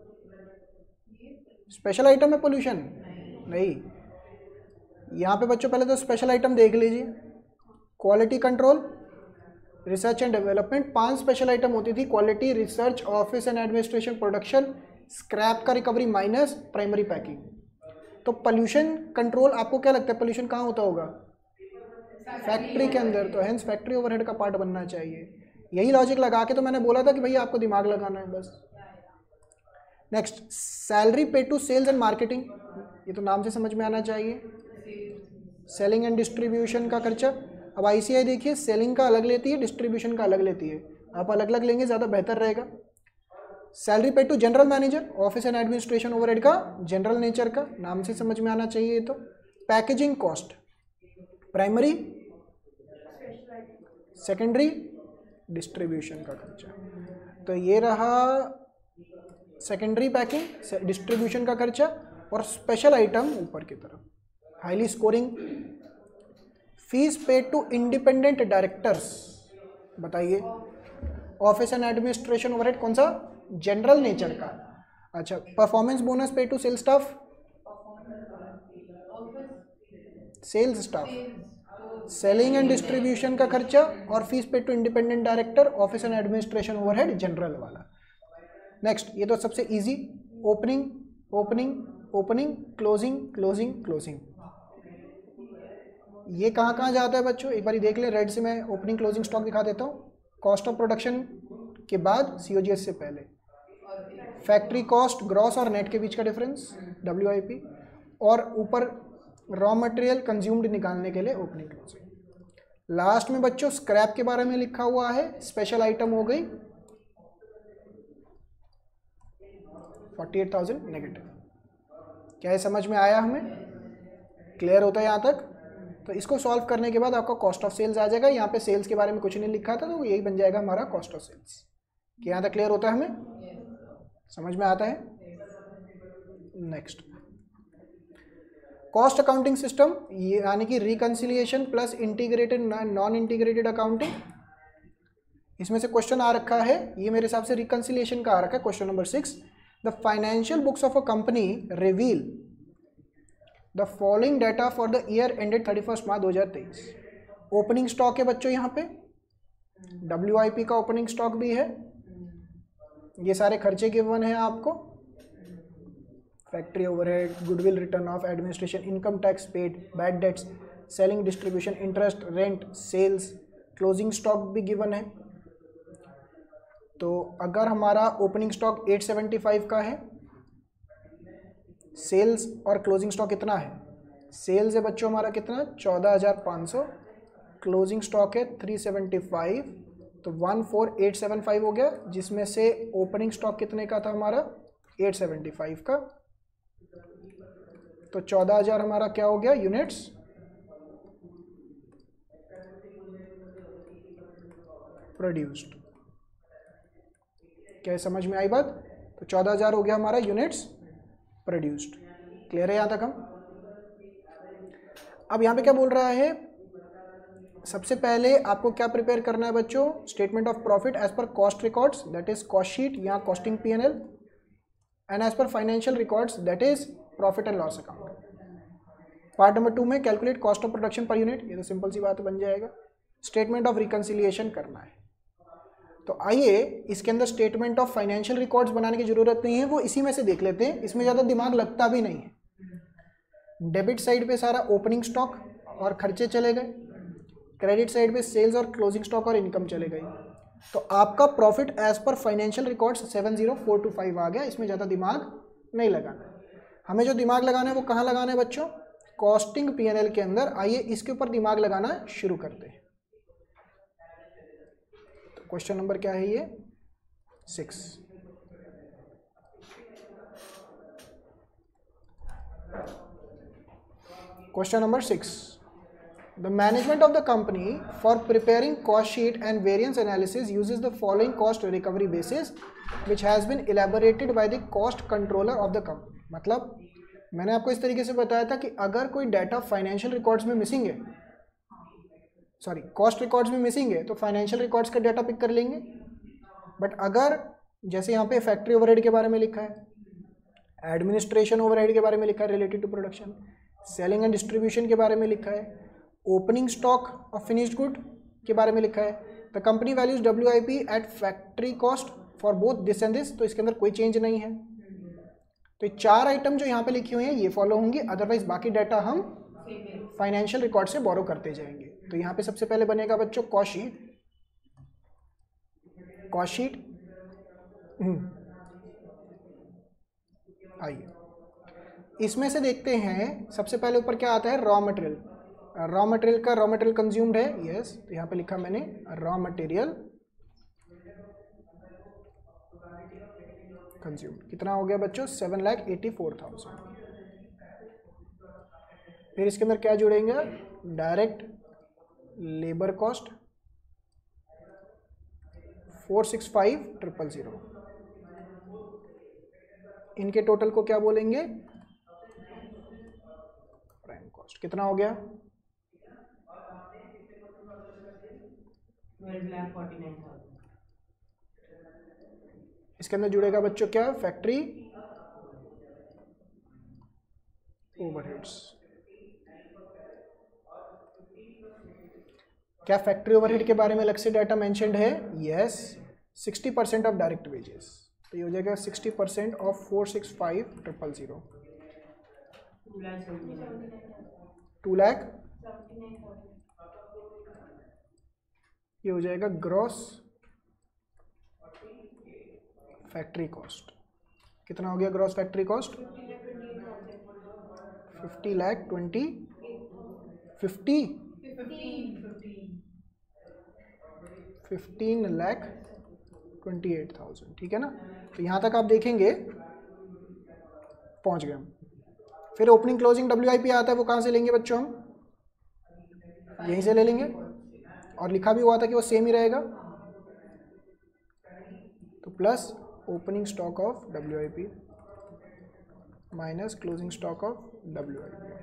special item है पोल्यूशन नहीं। यहाँ पे बच्चों पहले तो स्पेशल आइटम देख लीजिए, quality control, research and development, पांच स्पेशल आइटम होती थी, quality, research, office and administration, production, scrap का रिकवरी माइनस, प्राइमरी पैकिंग। तो पोल्यूशन कंट्रोल आपको क्या लगता है पोल्यूशन कहाँ होता होगा, फैक्ट्री के अंदर, तो हेंस फैक्ट्री ओवरहेड का पार्ट बनना चाहिए। यही लॉजिक लगा के तो मैंने बोला था कि भैया आपको दिमाग लगाना है बस। नेक्स्ट सैलरी पे टू सेल्स एंड मार्केटिंग, ये तो नाम से समझ में आना चाहिए, सेलिंग एंड डिस्ट्रीब्यूशन का खर्चा। अब आईसीआई देखिए सेलिंग का अलग लेती है, डिस्ट्रीब्यूशन का अलग लेती है, आप अलग अलग लेंगे ज़्यादा बेहतर रहेगा। सैलरी पे to general manager, office and administration overhead का जनरल नेचर का, नाम से समझ में आना चाहिए ये तो। Packaging cost, primary, secondary, distribution का खर्चा। तो ये रहा सेकेंडरी पैकिंग, डिस्ट्रीब्यूशन का खर्चा, और स्पेशल आइटम ऊपर की तरफ, highly scoring. Fees paid to independent directors, बताइए ऑफिस एंड एडमिनिस्ट्रेशन ओवरहेड कौन सा, जनरल नेचर का। अच्छा performance bonus paid to sales staff, sales staff, selling and distribution का खर्चा, और fees paid to independent director, office and administration overhead general वाला। Next ये तो सबसे easy, opening opening opening, closing closing closing. ये कहाँ कहाँ जाता है बच्चों, एक बार देख ले, रेड से मैं ओपनिंग क्लोजिंग स्टॉक दिखा देता हूँ। कॉस्ट ऑफ प्रोडक्शन के बाद सीओजीएस से पहले, फैक्ट्री कॉस्ट ग्रॉस और नेट के बीच का डिफरेंस डब्ल्यूआईपी, और ऊपर रॉ मटेरियल कंज्यूम्ड निकालने के लिए ओपनिंग क्लोजिंग। लास्ट में बच्चों स्क्रैप के बारे में लिखा हुआ है, स्पेशल आइटम हो गई फोर्टी एट थाउजेंड नेगेटिव। क्या ये समझ में आया, हमें क्लियर होता है यहाँ तक। तो इसको सॉल्व करने के बाद आपका कॉस्ट ऑफ सेल्स आ जाएगा। यहाँ पे सेल्स के बारे में कुछ नहीं लिखा था, तो यही बन जाएगा हमारा कॉस्ट ऑफ सेल्स। क्या यहाँ तक क्लियर होता है, हमें समझ में आता है। नेक्स्ट कॉस्ट अकाउंटिंग सिस्टम, ये यानी कि reconciliation plus integrated non integrated accounting. इसमें से क्वेश्चन आ रखा है, ये मेरे हिसाब से रिकंसिलिएशन का आ रखा है, question number six. The financial books of a company reveal the following data for the year ended thirty first March दो हज़ार तेईस। ओपनिंग स्टॉक है बच्चों, यहाँ पे डब्ल्यूआईपी का ओपनिंग स्टॉक भी है, ये सारे खर्चे गिवन हैं आपको, factory overhead, goodwill written off, administration, income tax paid, bad debts, selling, distribution, interest, rent, sales, closing stock भी गिवन है। तो अगर हमारा ओपनिंग स्टॉक आठ सौ पचहत्तर का है, सेल्स और क्लोजिंग स्टॉक कितना है, सेल्स है बच्चों हमारा कितना चौदह हज़ार पाँच सौ, क्लोजिंग स्टॉक है तीन सौ पचहत्तर, तो चौदह हज़ार आठ सौ पचहत्तर हो गया, जिसमें से ओपनिंग स्टॉक कितने का था हमारा आठ सौ पचहत्तर का, तो चौदह हज़ार हमारा क्या हो गया यूनिट्स प्रोड्यूस्ड। क्या समझ में आई बात, तो चौदह हज़ार हो गया हमारा यूनिट्स प्रोड्यूस्ड। क्लियर है यहाँ तक हम। अब यहाँ पे क्या बोल रहा है, सबसे पहले आपको क्या प्रिपेयर करना है बच्चों, statement of profit as per cost records, that is cost sheet, यहाँ costing P N L, and as per financial records, that is profit and loss account. Part number two में calculate cost of production per unit, ये तो simple सी बात बन जाएगा। Statement of reconciliation करना है, तो आइए इसके अंदर स्टेटमेंट ऑफ फाइनेंशियल रिकॉर्ड्स बनाने की जरूरत नहीं है, वो इसी में से देख लेते हैं, इसमें ज़्यादा दिमाग लगता भी नहीं है। डेबिट साइड पे सारा ओपनिंग स्टॉक और खर्चे चले गए, क्रेडिट साइड पे सेल्स और क्लोजिंग स्टॉक और इनकम चले गई। तो आपका profit as per financial records seven zero four two five आ गया। इसमें ज़्यादा दिमाग नहीं लगाना, हमें जो दिमाग लगाना है वो कहाँ लगाना है बच्चों, कॉस्टिंग पी एन एल के अंदर। आइए इसके ऊपर दिमाग लगाना शुरू करते हैं। तो क्वेश्चन नंबर क्या है ये, six. Question number six, the management of the company for preparing cost sheet and variance analysis uses the following cost recovery basis which has been elaborated by the cost controller of the company। मतलब मैंने आपको इस तरीके से बताया था कि अगर कोई डाटा फाइनेंशियल रिकॉर्ड्स में मिसिंग है, सॉरी कॉस्ट रिकॉर्ड्स में मिसिंग है, तो फाइनेंशियल रिकॉर्ड्स का डाटा पिक कर लेंगे। बट अगर जैसे यहाँ पे फैक्ट्री ओवरहेड के बारे में लिखा है, एडमिनिस्ट्रेशन ओवरहेड के बारे में लिखा है related to production, selling and distribution के बारे में लिखा है, opening stock of finished good के बारे में लिखा है, the company values W I P at factory cost for both this and this, तो इसके अंदर कोई चेंज नहीं है। तो ये चार आइटम जो यहाँ पे लिखी हुई हैं ये फॉलो होंगी, अदरवाइज बाकी डाटा हम फाइनेंशियल रिकॉर्ड से बोरो करते जाएंगे। तो यहाँ पे सबसे पहले बनेगा बच्चों कॉस्ट शीट, कॉस्ट शीट आइए इसमें से देखते हैं। सबसे पहले ऊपर क्या आता है, रॉ मटेरियल। रॉ मटेरियल का रॉ मटेरियल कंज्यूम्ड है, यस, तो यहाँ पे लिखा मैंने रॉ मटेरियल कंज्यूम्ड। कितना हो गया बच्चों, seven lakh eighty four thousand. फिर इसके अंदर क्या जुड़ेंगे, direct labour cost four six five triple zero. इनके टोटल को क्या बोलेंगे, प्राइम कॉस्ट। कितना हो गया, इसके अंदर जुड़ेगा बच्चों क्या, फैक्ट्री ओवरहेड्स। क्या फैक्ट्री ओवरहेड के बारे में अलग से डाटा मेंशन्ड है, yes, sixty percent of direct wages, तो ये हो जाएगा sixty percent of four six five triple zero, two lakh. ये हो जाएगा ग्रॉस फैक्ट्री कॉस्ट। कितना हो गया gross factory cost, fifty lakh twenty fifty fifteen lakh twenty eight thousand, ठीक है ना। तो यहाँ तक आप देखेंगे पहुँच गए हम। फिर opening closing W I P आता है, वो कहाँ से लेंगे बच्चों, हम यहीं से ले लेंगे, और लिखा भी हुआ था कि वो सेम ही रहेगा। तो plus opening stock of W I P minus closing stock of W I P.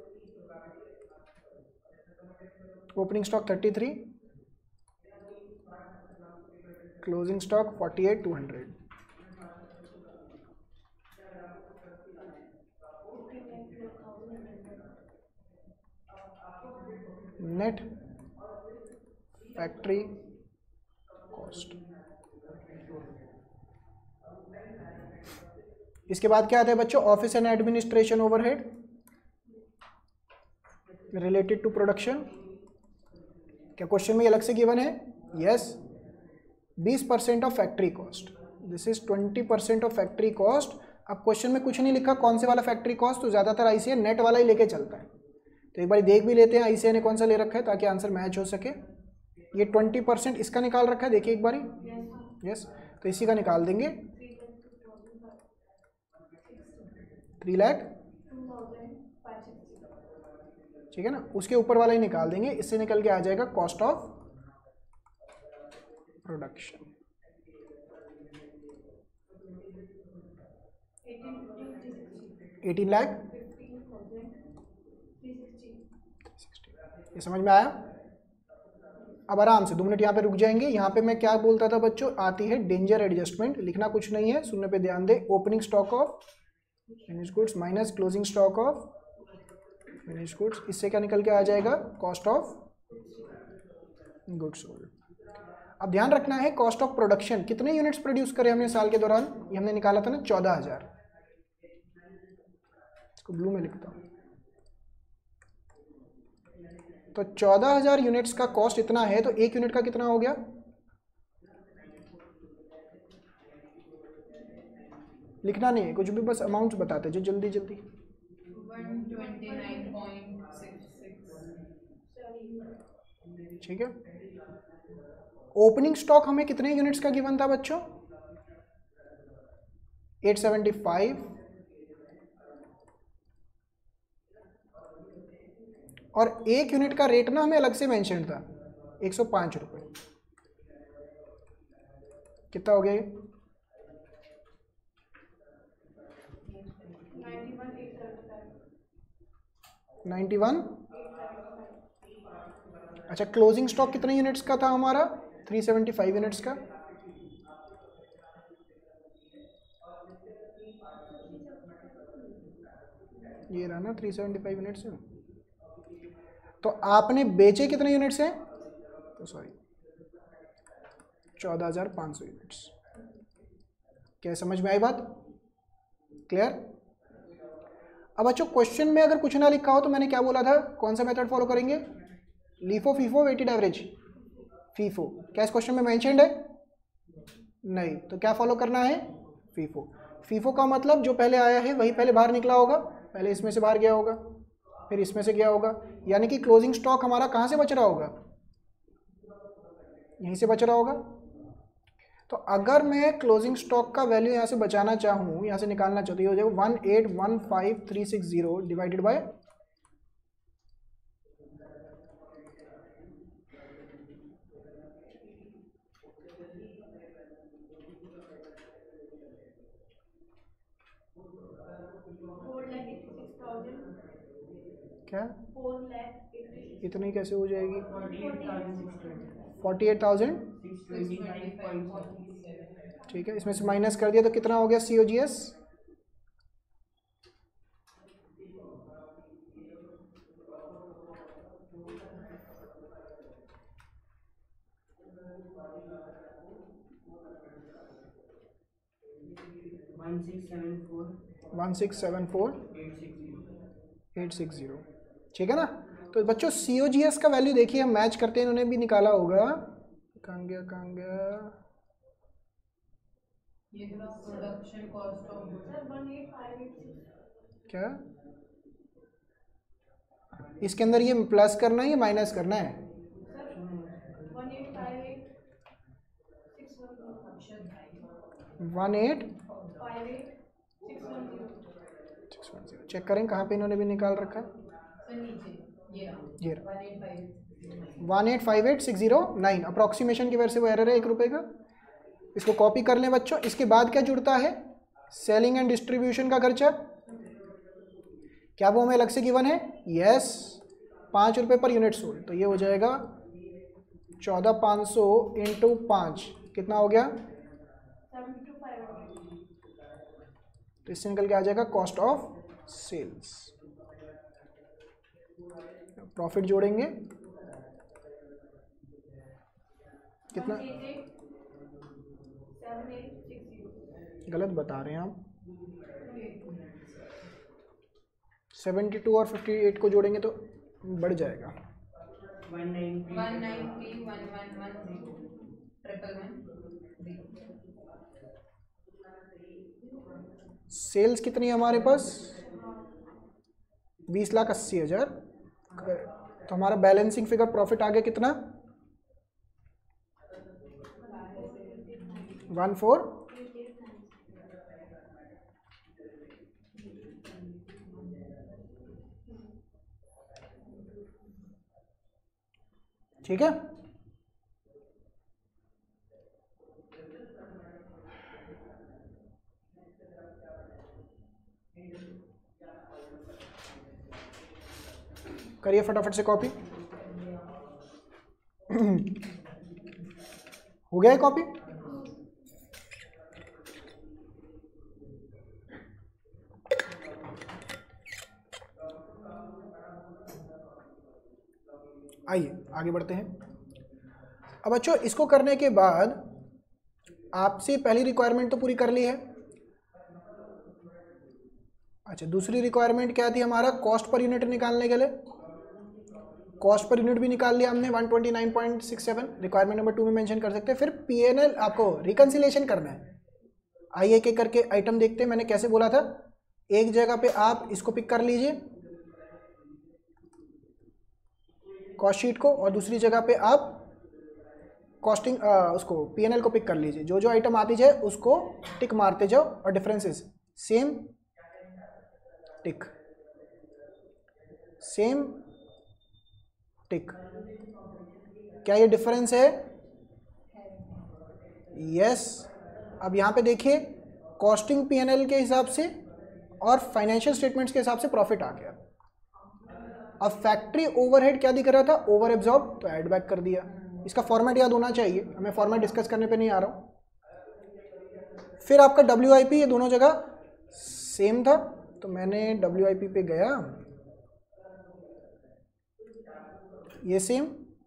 Opening stock thirty three, closing stock forty eight two hundred. Net factory cost. इसके बाद क्या आता है बच्चों, office and administration overhead related to production. क्या question में अलग से गिवन है, यस, बीस percent of factory cost, this is twenty percent of factory cost. अब क्वेश्चन में कुछ नहीं लिखा कौन से वाला फैक्ट्री कॉस्ट, तो ज़्यादातर आईसीए नेट वाला ही लेके चलता है। तो एक बार देख भी लेते हैं आईसीए ने कौन सा ले रखा है ताकि आंसर मैच हो सके। ये ट्वेंटी परसेंट इसका निकाल रखा है, देखिए एक बारी, यस, तो इसी का निकाल देंगे, थ्री लैख, ठीक है ना। उसके ऊपर वाला ही निकाल देंगे, इससे निकल के आ जाएगा cost of production. Eighteen lakh, ये समझ में आया। अब आराम से दो मिनट यहाँ पे रुक जाएंगे। यहाँ पे मैं क्या बोलता था बच्चों, आती है डेंजर एडजस्टमेंट, लिखना कुछ नहीं है, सुनने पे ध्यान दे। Opening stock of finish goods minus closing stock of finish goods, इससे क्या निकल के आ जाएगा, कॉस्ट ऑफ गुड्स सोल्ड। अब ध्यान रखना है कॉस्ट ऑफ प्रोडक्शन, कितने यूनिट्स प्रोड्यूस करे हमने साल के दौरान, ये हमने निकाला था ना चौदह हजार। इसको ब्लू में लिखता हूँ, तो चौदह हजार यूनिट्स का कॉस्ट इतना है, तो एक यूनिट का कितना हो गया, लिखना नहीं है कुछ भी, बस अमाउंट बताते जो जल्दी जल्दी। One twenty nine point six six. ठीक है। ओपनिंग स्टॉक हमें कितने यूनिट्स का गिवन था बच्चों? एट सेवेंटी फाइव, और एक यूनिट का रेट ना हमें अलग से मेंशन था, एक सौ पाँच रुपये। कितना हो गया ये? Ninety one. अच्छा, क्लोजिंग स्टॉक कितने यूनिट्स का था हमारा? थ्री सेवेंटी फाइव यूनिट्स का। ये रहा ना थ्री सेवेंटी फाइव यूनिट्स। तो आपने बेचे कितने यूनिट्स हैं? तो सॉरी चौदह हजार पाँच सौ यूनिट्स। क्या समझ में आई बात? क्लियर? अब बच्चों क्वेश्चन में अगर कुछ ना लिखा हो तो मैंने क्या बोला था, कौन सा मेथड फॉलो करेंगे? LIFO, FIFO, weighted average. FIFO क्या इस क्वेश्चन में मेंशन्ड है? नहीं, तो क्या फॉलो करना है? फीफो। फीफो का मतलब जो पहले आया है वही पहले बाहर निकला होगा, पहले इसमें से बाहर गया होगा, फिर इसमें से गया होगा, यानी कि क्लोजिंग स्टॉक हमारा कहाँ से बच रहा होगा? यहीं से बच रहा होगा। तो अगर मैं क्लोजिंग स्टॉक का वैल्यू यहाँ से बचाना चाहूँ, यहाँ से निकालना चाहती हो जाएगा one eight one five three six zero divided by क्या? इतनी कैसे हो जाएगी? Forty eight thousand. ठीक है, इसमें से माइनस कर दिया तो कितना हो गया C O G S? One six seven four eight six zero. ठीक है ना? तो बच्चों सी ओ जी एस का वैल्यू देखिए, हम मैच करते हैं, इन्होंने भी निकाला होगा। कहाँ गया कहाँ गया? ये प्रोडक्शन कॉस्ट ऑफ क्या इसके अंदर ये प्लस करना है या माइनस करना है? One eight six one zero. Check करें कहाँ पे इन्होंने भी निकाल रखा है। ये one eight five eight six zero nine approximation की वजह से वो एरर है एक रुपये का। इसको कॉपी कर लें बच्चों। इसके बाद क्या जुड़ता है? सेलिंग एंड डिस्ट्रीब्यूशन का खर्चा। क्या वो हमें अलग से गिवन है? यस, पाँच रुपये पर यूनिट सोल्ड। तो ये हो जाएगा चौदह पाँच सौ इंटू पाँच, कितना हो गया? तो इससे निकल के आ जाएगा कॉस्ट ऑफ सेल्स। प्रॉफिट जोड़ेंगे कितना? गलत बता रहे हैं आप। सेवेंटी टू और फिफ्टी एट को जोड़ेंगे तो बढ़ जाएगा। One ninety one one one zero triple one. Sales कितनी है हमारे पास? बीस लाख अस्सी हजार। तो हमारा बैलेंसिंग फिगर प्रॉफिट आ गया कितना? वन फोर ठीक है। करिए फटाफट से कॉपी। हो गया है कॉपी? आइए आगे बढ़ते हैं। अब बच्चों इसको करने के बाद आपसे पहली रिक्वायरमेंट तो पूरी कर ली है। अच्छा, दूसरी रिक्वायरमेंट क्या थी हमारा? कॉस्ट पर यूनिट निकालने के लिए कॉस्ट पर यूनिट भी निकाल लिया हमने one twenty nine point six seven. Requirement number two में मेंशन कर सकते हैं। फिर पी एन एल आपको रिकंसिलेशन करना है। आइए एक एक करके आइटम देखते हैं। मैंने कैसे बोला था, एक जगह पे आप इसको पिक कर लीजिए कॉस्ट शीट को, और दूसरी जगह पे आप कॉस्टिंग उसको पीएनएल को पिक कर लीजिए। जो जो आइटम आती जाए उसको टिक मारते जाओ, और differences same tick, same tick. क्या ये डिफरेंस है? यस। अब यहाँ पे देखिए कॉस्टिंग पीएनएल के हिसाब से और फाइनेंशियल स्टेटमेंट्स के हिसाब से प्रॉफिट आ गया। अब फैक्ट्री ओवरहेड क्या दिख रहा था? ओवर एब्जॉर्ब, तो ऐड बैक कर दिया। इसका फॉर्मेट याद होना चाहिए, हमें फॉर्मेट डिस्कस करने पे नहीं आ रहा हूँ। फिर आपका डब्ल्यू आई पी, ये दोनों जगह सेम था, तो मैंने डब्ल्यू आई पी पे गया, ये सेम,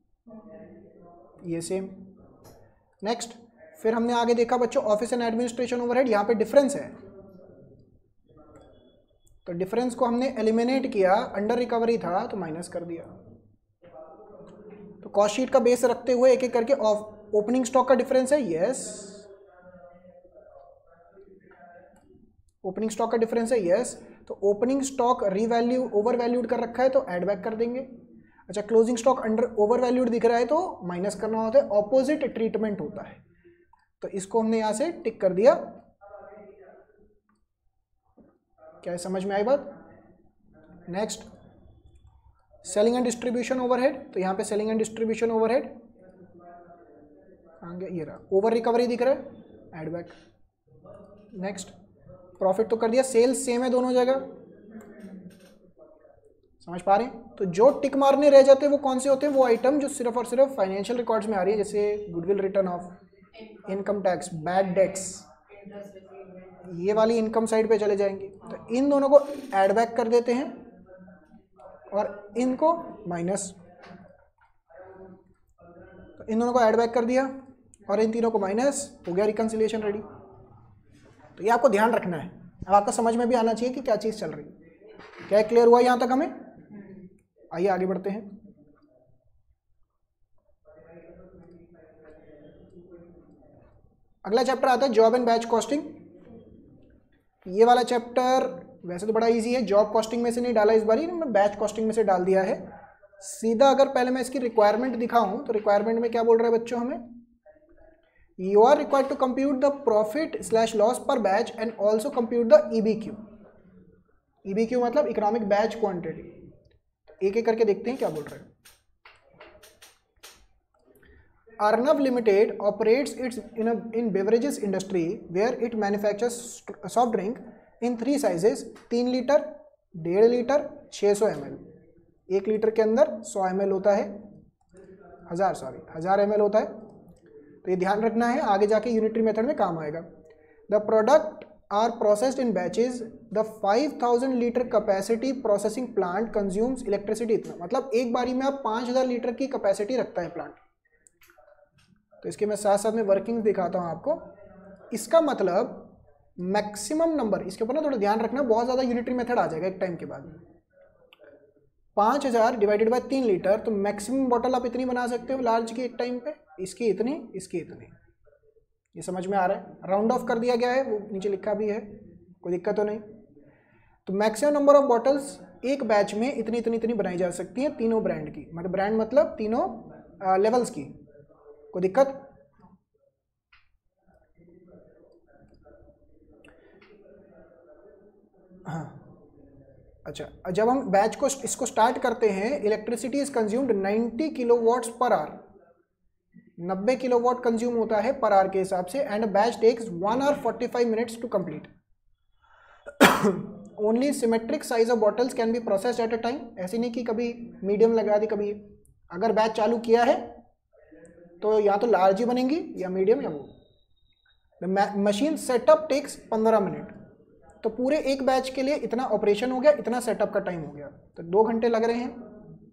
ये सेम। नेक्स्ट फिर हमने आगे देखा बच्चों ऑफिस एंड एडमिनिस्ट्रेशन ओवरहेड, यहाँ पे डिफरेंस है, तो डिफरेंस को हमने एलिमिनेट किया, अंडर रिकवरी था तो माइनस कर दिया। तो कॉस्ट शीट का बेस रखते हुए एक एक करके ओपनिंग स्टॉक का डिफरेंस है, यस। ओपनिंग स्टॉक का डिफरेंस है, यस। तो opening stock revalue over valued कर रखा है तो ऐड बैक कर देंगे। अच्छा, closing stock under over valued दिख रहा है तो माइनस करना होता है, ऑपोजिट ट्रीटमेंट होता है। तो इसको हमने यहां से टिक कर दिया। क्या समझ में आई बात? Next selling and distribution overhead, तो यहाँ पे सेलिंग एंड डिस्ट्रीब्यूशन ओवरहेड आगे ये रहा, ओवर रिकवरी दिख रहा है, ऐड बैक। नेक्स्ट प्रॉफिट तो कर दिया, सेल्स सेम है दोनों जगह, समझ पा रहे हैं? तो जो टिक मारने रह जाते हैं वो कौन से होते हैं? वो आइटम जो सिर्फ और सिर्फ फाइनेंशियल रिकॉर्ड्स में आ रही है, जैसे goodwill written off, income tax, bad debts, ये वाली इनकम साइड पे चले जाएंगे। तो इन दोनों को ऐड बैक कर देते हैं और इनको माइनस, तो इन दोनों को ऐड बैक कर दिया और इन तीनों को माइनस, हो गया रिकंसिलिएशन रेडी। तो ये आपको ध्यान रखना है। अब आपका समझ में भी आना चाहिए कि क्या चीज़ चल रही है। क्या क्लियर हुआ यहाँ तक हमें? आइए आगे बढ़ते हैं। अगला चैप्टर आता है जॉब एंड बैच कॉस्टिंग। ये वाला चैप्टर वैसे तो बड़ा इजी है, जॉब कॉस्टिंग में से नहीं डाला इस बार, मैं बैच कॉस्टिंग में से डाल दिया है सीधा। अगर पहले मैं इसकी रिक्वायरमेंट दिखाऊं तो रिक्वायरमेंट में क्या बोल रहा है बच्चों हमें? You are required to compute the profit slash loss per batch and also compute the EBQ. EBQ मतलब इकोनॉमिक बैच क्वांटिटी। एक एक करके देखते हैं क्या बोल रहे हैं। Arnav Limited operates its in a in beverages industry where it manufactures soft drink in three sizes, तीन लीटर, डेढ़ लीटर, छः सौ एम एल। एक लीटर के अंदर सौ एम एल होता है, हज़ार सॉरी हज़ार एम एल होता है। तो ये ध्यान रखना है, आगे जाके यूनिटरी मेथड में काम आएगा। The product are processed in batches, the five thousand litre capacity processing plant consumes electricity इतना, मतलब एक बारी में आप पाँच हज़ार लीटर की कैपेसिटी रखता है प्लांट। तो इसके मैं साथ साथ में वर्किंग दिखाता हूँ आपको। इसका मतलब मैक्सिमम नंबर, इसके ऊपर ना थोड़ा ध्यान रखना, बहुत ज़्यादा यूनिटरी मेथड आ जाएगा एक टाइम के बाद। पाँच हज़ार डिवाइडेड बाय तीन लीटर, तो मैक्सिमम बॉटल आप इतनी बना सकते हो लार्ज की एक टाइम पे, इसकी इतनी, इसकी इतनी। ये समझ में आ रहा है? राउंड ऑफ कर दिया गया है, वो नीचे लिखा भी है, कोई दिक्कत तो नहीं। तो मैक्सिमम नंबर ऑफ बॉटल्स एक बैच में इतनी इतनी इतनी बनाई जा सकती हैं तीनों ब्रांड की, मतलब ब्रांड मतलब तीनों लेवल्स की। कोई दिक्कत? हाँ अच्छा, जब हम बैच को इसको स्टार्ट करते हैं, electricity is consumed ninety kilowatts per hour, नब्बे किलोवाट कंज्यूम होता है पर आवर के हिसाब से, and batch takes one hour forty five minutes to complete. Only symmetric size of bottles can be processed at a time. ऐसे नहीं कि कभी मीडियम लगा दी, कभी अगर बैच चालू किया है तो या तो लार्ज ही बनेंगी या मीडियम या वो। मशीन सेटअप टेक्स पंद्रह मिनट, तो पूरे एक बैच के लिए इतना ऑपरेशन हो गया, इतना सेटअप का टाइम हो गया, तो दो घंटे लग रहे हैं।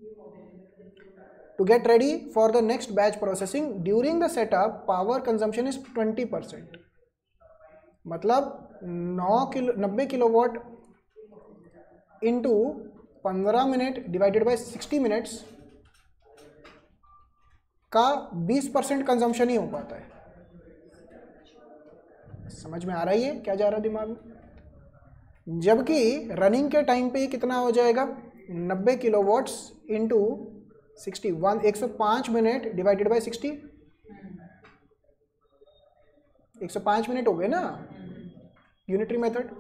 To get ready for the next batch processing during the setup power consumption is twenty percent, मतलब नौ किलो नब्बे किलोवाट इंटू पंद्रह minute divided by sixty minutes का बीस परसेंट कंजम्पशन ही हो पाता है। समझ में आ रही है क्या जा रहा है दिमाग में? जबकि रनिंग के टाइम पे कितना हो जाएगा, नब्बे किलोवाट्स इंटू सिक्सटी वन, एक सौ पाँच मिनट डिवाइडेड बाई सिक्सटी, एक सौ पाँच मिनट हो गए ना, यूनिटरी मेथड।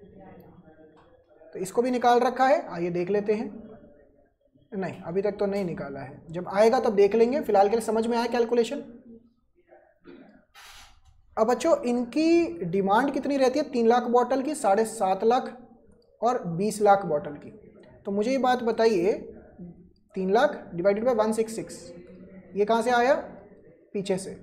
तो इसको भी निकाल रखा है, आइए देख लेते हैं। नहीं अभी तक तो नहीं निकाला है, जब आएगा तब देख लेंगे, फिलहाल के लिए समझ में आया कैलकुलेशन। अब बच्चों इनकी डिमांड कितनी रहती है, तीन लाख बॉटल की, साढ़े सात लाख और बीस लाख बॉटल की। तो मुझे ये बात बताइए, तीन लाख divided by one six six, ये कहाँ से आया, पीछे से,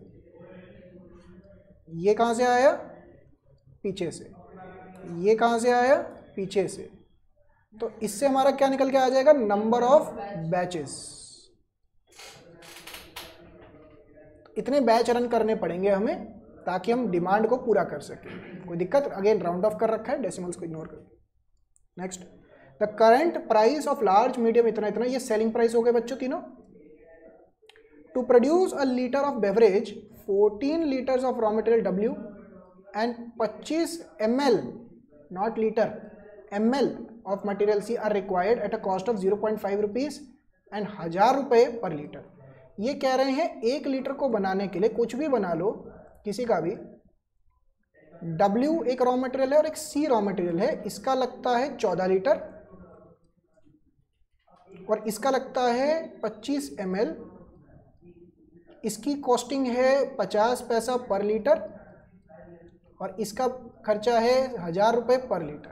ये कहाँ से आया, पीछे से, ये कहाँ से आया, पीछे से। तो इससे हमारा क्या निकल के आ जाएगा, नंबर ऑफ बैचेस। इतने बैच रन करने पड़ेंगे हमें ताकि हम डिमांड को पूरा कर सकें। कोई दिक्कत, अगेन राउंड ऑफ कर रखा है, डेसिमल्स को इग्नोर कर। Next, the current price of large medium इतना इतना, ये सेलिंग प्राइस हो गए बच्चों तीनों। To produce a litre of beverage, fourteen litres of raw material W and पच्चीस M L, not litre, M L of material C are required at a cost of zero point five rupees and हजार रुपये पर litre. ये कह रहे हैं एक litre को बनाने के लिए, कुछ भी बना लो किसी का भी, W एक रॉ मटेरियल है और एक C रॉ मटेरियल है, इसका लगता है चौदह लीटर और इसका लगता है पच्चीस एम एल, इसकी कॉस्टिंग है पचास पैसा पर लीटर और इसका खर्चा है हजार रुपये पर लीटर।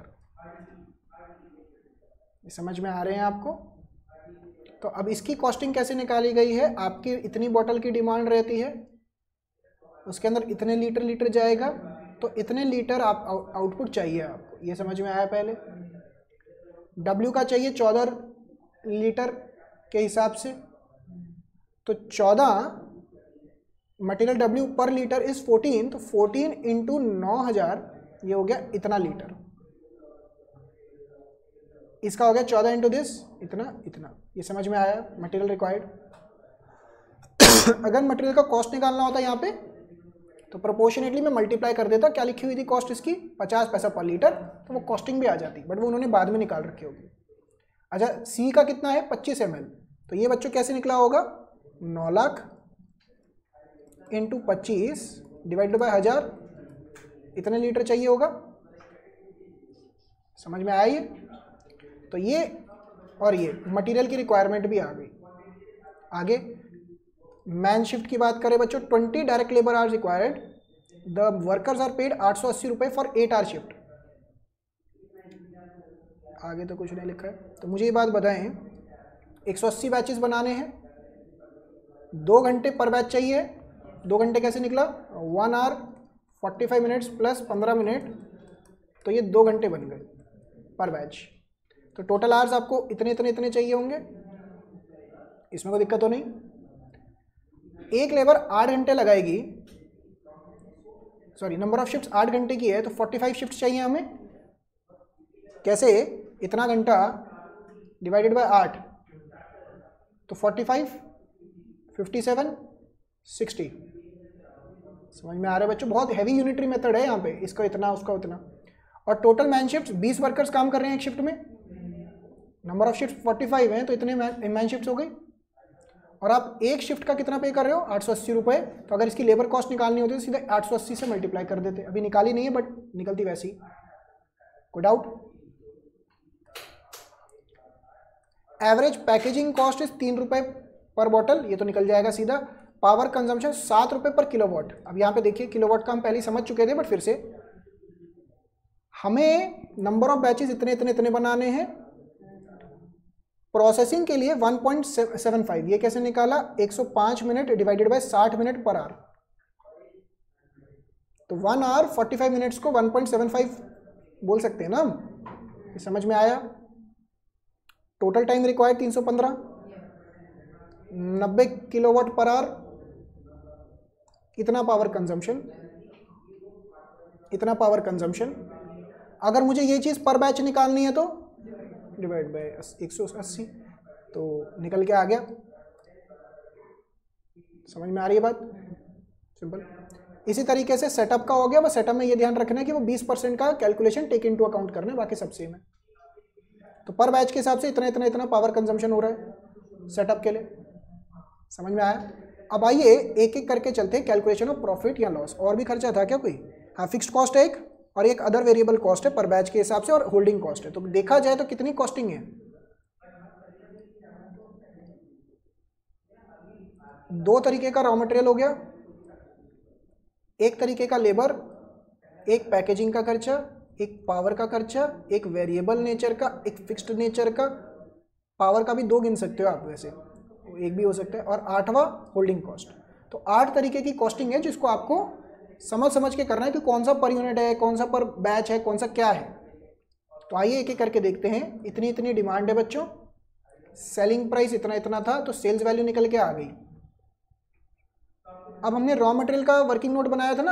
समझ में आ रहे हैं आपको? तो अब इसकी कॉस्टिंग कैसे निकाली गई है, आपकी इतनी बोतल की डिमांड रहती है, उसके अंदर इतने लीटर लीटर जाएगा, तो इतने लीटर आप आउटपुट चाहिए आपको, ये समझ में आया? पहले W का चाहिए चौदह लीटर के हिसाब से, तो चौदह material W per litre is fourteen, तो फोर्टीन इंटू नौ हजार, ये हो गया इतना लीटर। इसका हो गया चौदह इंटू दिस, इतना इतना। ये समझ में आया मटेरियल रिक्वायर्ड? अगर मटेरियल का कॉस्ट निकालना होता यहाँ पे तो प्रोपोर्शनेटली मैं मल्टीप्लाई कर देता, क्या लिखी हुई थी कॉस्ट इसकी, पचास पैसा पर लीटर, तो वो कॉस्टिंग भी आ जाती, बट वो उन्होंने बाद में निकाल रखी होगी। अच्छा, सी का कितना है, पच्चीस एम एल, तो ये बच्चों कैसे निकला होगा, नौ लाख इंटू पच्चीस डिवाइडेड बाय हजार, इतने लीटर चाहिए होगा। समझ में आई? तो ये और ये मटेरियल की रिक्वायरमेंट भी आ गई। आगे मैन शिफ्ट की बात करें बच्चों, twenty direct labour hours required, the workers are paid आठ सौ अस्सी रुपये फॉर एट आवर शिफ्ट। आगे तो कुछ नहीं लिखा है, तो मुझे ये बात बताएं, एक सौ अस्सी बैचेस बनाने हैं, दो घंटे पर बैच चाहिए, दो घंटे कैसे निकला, one hour forty five minutes plus पंद्रह मिनट, तो ये दो घंटे बन गए पर बैच। तो टोटल आवर्स आपको इतने इतने इतने चाहिए होंगे, इसमें कोई दिक्कत तो नहीं। एक लेबर आठ घंटे लगाएगी, सॉरी नंबर ऑफ शिफ्ट्स आठ घंटे की है, तो फोर्टी फाइव शिफ्ट्स चाहिए हमें। कैसे, इतना घंटा डिवाइडेड बाय आठ, तो forty five, fifty seven, sixty. समझ में आ रहा है बच्चों? बहुत हैवी यूनिटरी मेथड है यहाँ पे, इसका इतना उसका उतना। और टोटल मैन शिफ्ट्स बीस वर्कर्स काम कर रहे हैं एक शिफ्ट में, number of shift forty five हैं, तो इतने मैन शिफ्ट्स हो गई। और आप एक शिफ्ट का कितना पे कर रहे हो, आठ सौ अस्सी रुपये, तो अगर इसकी लेबर कॉस्ट निकालनी होती तो सीधे आठ सौ अस्सी से मल्टीप्लाई कर देते। अभी निकाली नहीं है बट निकलती वैसी। कोई doubt? Average packaging cost is तीन रुपये पर बॉटल, ये तो निकल जाएगा सीधा। पावर कंजम्पशन सात रुपये पर किलोवाट। अब यहाँ पे देखिए किलोवाट का हम पहले ही समझ चुके थे, बट फिर से हमें नंबर ऑफ बैचेस इतने इतने इतने बनाने हैं, प्रोसेसिंग के लिए वन पॉइंट सेवन फाइव, ये कैसे निकाला, एक सौ पाँच मिनट डिवाइडेड बाय साठ मिनट पर आवर, तो one hour forty five minutes को वन पॉइंट सेवन फाइव बोल सकते हैं ना हम। ये समझ में आया? टोटल टाइम रिक्वायर्ड तीन सौ पंद्रह, नब्बे किलोवाट पर आवर, इतना पावर कंजम्पशन, इतना पावर कंजम्पशन। अगर मुझे ये चीज़ पर बैच निकालनी है तो डिवाइड बाय एक सौ अस्सी, तो निकल के आ गया। समझ में आ रही है बात? सिंपल। इसी तरीके से सेटअप का हो गया, बस सेटअप में ये ध्यान रखना है कि वो बीस परसेंट का कैलकुलेशन टेक इनटू अकाउंट करना है, बाकी सब सेम है। तो पर बैच के हिसाब से इतना इतना इतना पावर कंजम्पशन हो रहा है सेटअप के लिए, समझ में आया। अब आइए एक एक करके चलते हैं कैलकुलेशन ऑफ प्रॉफिट या लॉस। और भी खर्चा था क्या कोई? हाँ, फिक्स्ड कॉस्ट है एक, और एक अदर वेरिएबल कॉस्ट है पर बैच के हिसाब से, और होल्डिंग कॉस्ट है। तो देखा जाए तो कितनी कॉस्टिंग है? दो तरीके का रॉ मटेरियल हो गया, एक तरीके का लेबर, एक पैकेजिंग का खर्चा, एक पावर का खर्चा, एक वेरिएबल नेचर का, एक फिक्स्ड नेचर का। पावर का भी दो गिन सकते हो आप, वैसे एक भी हो सकता है, और आठवां होल्डिंग कॉस्ट। तो आठ तरीके की कॉस्टिंग है जिसको आपको समझ समझ के करना है कि कौन सा पर यूनिट है, कौन सा पर बैच है, कौन सा क्या है। तो आइए एक एक करके देखते हैं। इतनी इतनी डिमांड है बच्चों, सेलिंग प्राइस इतना इतना था, तो सेल्स वैल्यू निकल के आ गई। अब हमने रॉ मटेरियल का वर्किंग नोट बनाया था ना,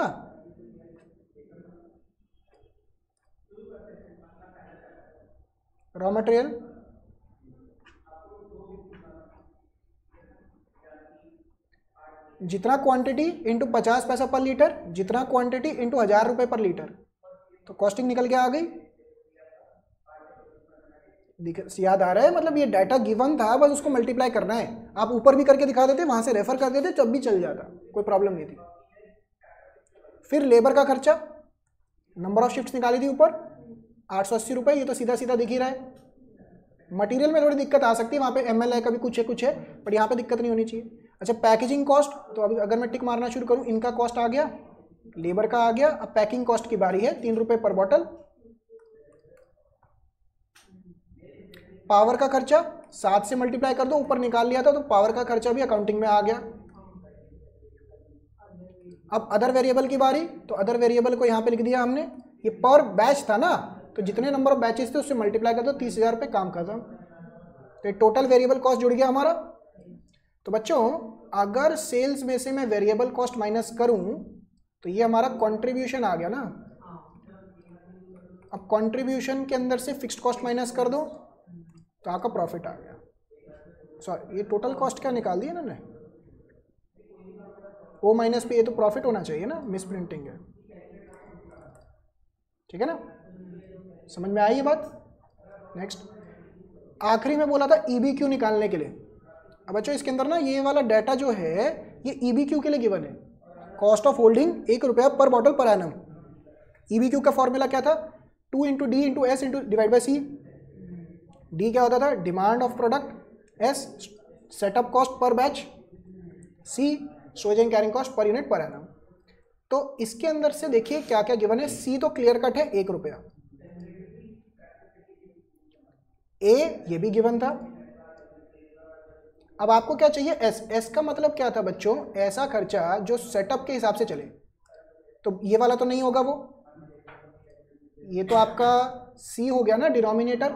रॉ मटेरियल जितना क्वांटिटी इंटू पचास पैसा पर लीटर, जितना क्वांटिटी इंटू हजार रुपए पर लीटर, तो कॉस्टिंग निकल के आ गई। याद आ रहा है? मतलब ये डाटा गिवन था, बस उसको मल्टीप्लाई करना है। आप ऊपर भी करके दिखा देते, वहां से रेफर कर देते, तब भी चल जाता, कोई प्रॉब्लम नहीं थी। फिर लेबर का खर्चा, नंबर ऑफ शिफ्ट्स निकाली थी ऊपर, आठ सौ अस्सी रुपये, ये तो सीधा सीधा दिख ही रहा है। मटेरियल में थोड़ी दिक्कत आ सकती है, वहाँ पे एम एल है, कभी कुछ है कुछ है, बट यहाँ पे दिक्कत नहीं होनी चाहिए। अच्छा, पैकेजिंग कॉस्ट, तो अभी अगर मैं टिक मारना शुरू करूँ, इनका कॉस्ट आ गया, लेबर का आ गया। अब पैकिंग कॉस्ट की बारी है, तीन रुपये पर बॉटल। पावर का खर्चा सात से मल्टीप्लाई कर दो, ऊपर निकाल लिया था, तो पावर का खर्चा भी अकाउंटिंग में आ गया। अब अदर वेरिएबल की बारी, तो अदर वेरिएबल को यहाँ पे लिख दिया हमने। ये पर बैच था ना, तो जितने नंबर ऑफ बैचेस थे उससे मल्टीप्लाई कर दो, तीस हजार रुपये, काम खत्म। तो टोटल वेरिएबल कॉस्ट जुड़ गया हमारा। तो बच्चों, अगर सेल्स में से मैं वेरिएबल कॉस्ट माइनस करूं तो ये हमारा कंट्रीब्यूशन आ गया ना। अब कंट्रीब्यूशन के अंदर से फिक्स्ड कॉस्ट माइनस कर दो तो आपका प्रॉफिट आ गया। सॉरी, ये टोटल कॉस्ट क्या निकाल दी इन्होंने? ओ माइनस पे, ये तो प्रॉफिट होना चाहिए ना, मिस प्रिंटिंग है। ठीक है ना, समझ में आई ये बात? नेक्स्ट, आखिरी में बोला था ईबीक्यू निकालने के लिए। अब बच्चों इसके अंदर ना ये वाला डाटा जो है ये ईबीक्यू के लिए गिवन है। कॉस्ट ऑफ होल्डिंग एक रुपया पर बॉटल पर एनम। ईबीक्यू का फॉर्मूला क्या था? Two into D into S into divide by C. D क्या होता था? Demand of product, S setup cost per batch, C storage and carrying cost per unit per annum. तो इसके अंदर से देखिए क्या क्या गिवन है। सी तो क्लियर कट है, एक रुपया। ए ये भी गिवन था। अब आपको क्या चाहिए? एस। एस का मतलब क्या था बच्चों? ऐसा खर्चा जो सेटअप के हिसाब से चले। तो ये वाला तो नहीं होगा, वो ये तो आपका सी हो गया ना, डिनोमिनेटर।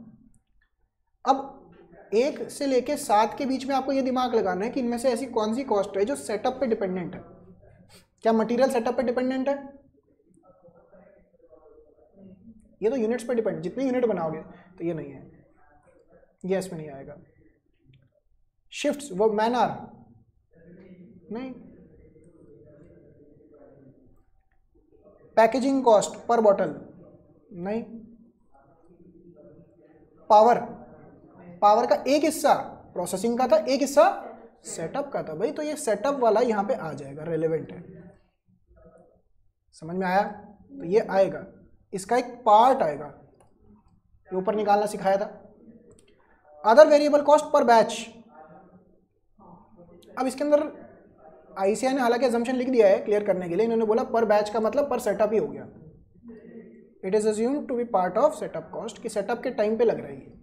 अब एक से लेके सात के बीच में आपको ये दिमाग लगाना है कि इनमें से ऐसी कौन सी कॉस्ट है जो सेटअप पे डिपेंडेंट है। क्या मटेरियल सेटअप पे डिपेंडेंट है? ये तो यूनिट्स पे डिपेंड, जितने यूनिट बनाओगे। तो ये नहीं है, ये इसमें नहीं आएगा। शिफ्ट्स, वो मैन आवर नहीं। पैकेजिंग कॉस्ट पर बॉटल नहीं। पावर, पावर का एक हिस्सा प्रोसेसिंग का था, एक हिस्सा सेटअप का था भाई। तो ये सेटअप वाला यहाँ पे आ जाएगा, रेलेवेंट है। समझ में आया? तो ये आएगा, इसका एक पार्ट आएगा, ये ऊपर निकालना सिखाया था। Other variable cost per batch. अब इसके अंदर आईसीआई ने हालांकि अजम्पशन लिख दिया है क्लियर करने के लिए। इन्होंने बोला पर बैच का मतलब पर सेटअप ही हो गया। It is assumed to be part of setup cost, कि सेटअप के टाइम पे लग रही है।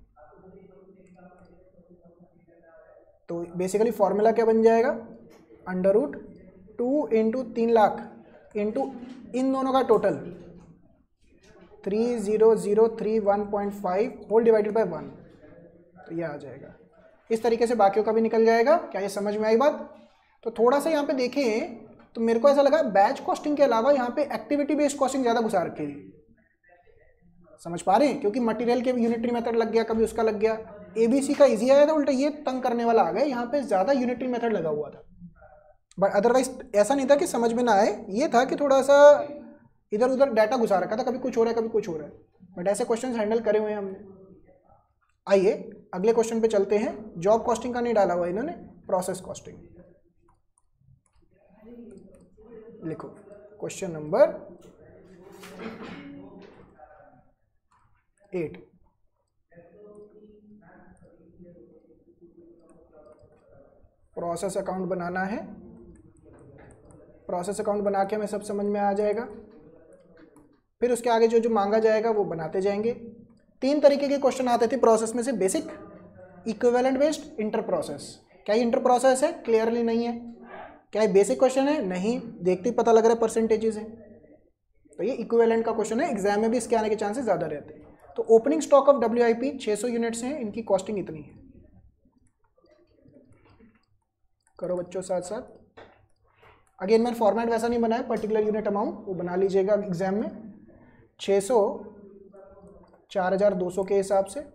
तो बेसिकली फॉर्मूला क्या बन जाएगा? अंडर रूट टू इंटू तीन लाख इंटू इन दोनों का total three zero zero three one point five whole divided by one. तो ये आ जाएगा। इस तरीके से बाकियों का भी निकल जाएगा। क्या ये समझ में आई बात? तो थोड़ा सा यहाँ पे देखें तो मेरे को ऐसा लगा बैच कॉस्टिंग के अलावा यहाँ पे एक्टिविटी बेस्ड कॉस्टिंग ज़्यादा घुसा रखी है। समझ पा रहे हैं? क्योंकि मटेरियल के यूनिटरी मेथड लग गया, कभी उसका लग गया। एबीसी का इजी आया था, उल्टा ये तंग करने वाला आ गया। यहाँ पे ज़्यादा यूनिटरी मेथड लगा हुआ था। बट अदरवाइज ऐसा नहीं था कि समझ में ना आए, ये था कि थोड़ा सा इधर उधर डाटा घुसा रखा था, कभी कुछ हो रहा है कभी कुछ हो रहा है, बट ऐसे क्वेश्चन हैंडल करे हुए हैं हमने। आइए अगले क्वेश्चन पे चलते हैं। जॉब कॉस्टिंग का नहीं डाला हुआ इन्होंने, प्रोसेस कॉस्टिंग लिखो। Question number eight, process account बनाना है। प्रोसेस अकाउंट बना के हमें सब समझ में आ जाएगा, फिर उसके आगे जो जो मांगा जाएगा वो बनाते जाएंगे। तीन तरीके के क्वेश्चन आते थे प्रोसेस में से, basic, equivalent based, inter process. क्या ये इंटर प्रोसेस है? क्लियरली नहीं है। क्या ये बेसिक क्वेश्चन है? नहीं, देखते ही पता लग रहा है परसेंटेजेस है। तो ये इक्विवेलेंट का क्वेश्चन है, एग्जाम में भी इसके आने के चांसेस ज़्यादा रहते हैं। तो opening stock of W I P छः सौ यूनिट्स हैं, इनकी कॉस्टिंग इतनी है। करो बच्चों साथ साथ। अगेन मैंने फॉर्मेट वैसा नहीं बनाया, पर्टिकुलर यूनिट अमाउंट वो बना लीजिएगा एग्जाम में। छः सौ चार हज़ार दो सौ के हिसाब से।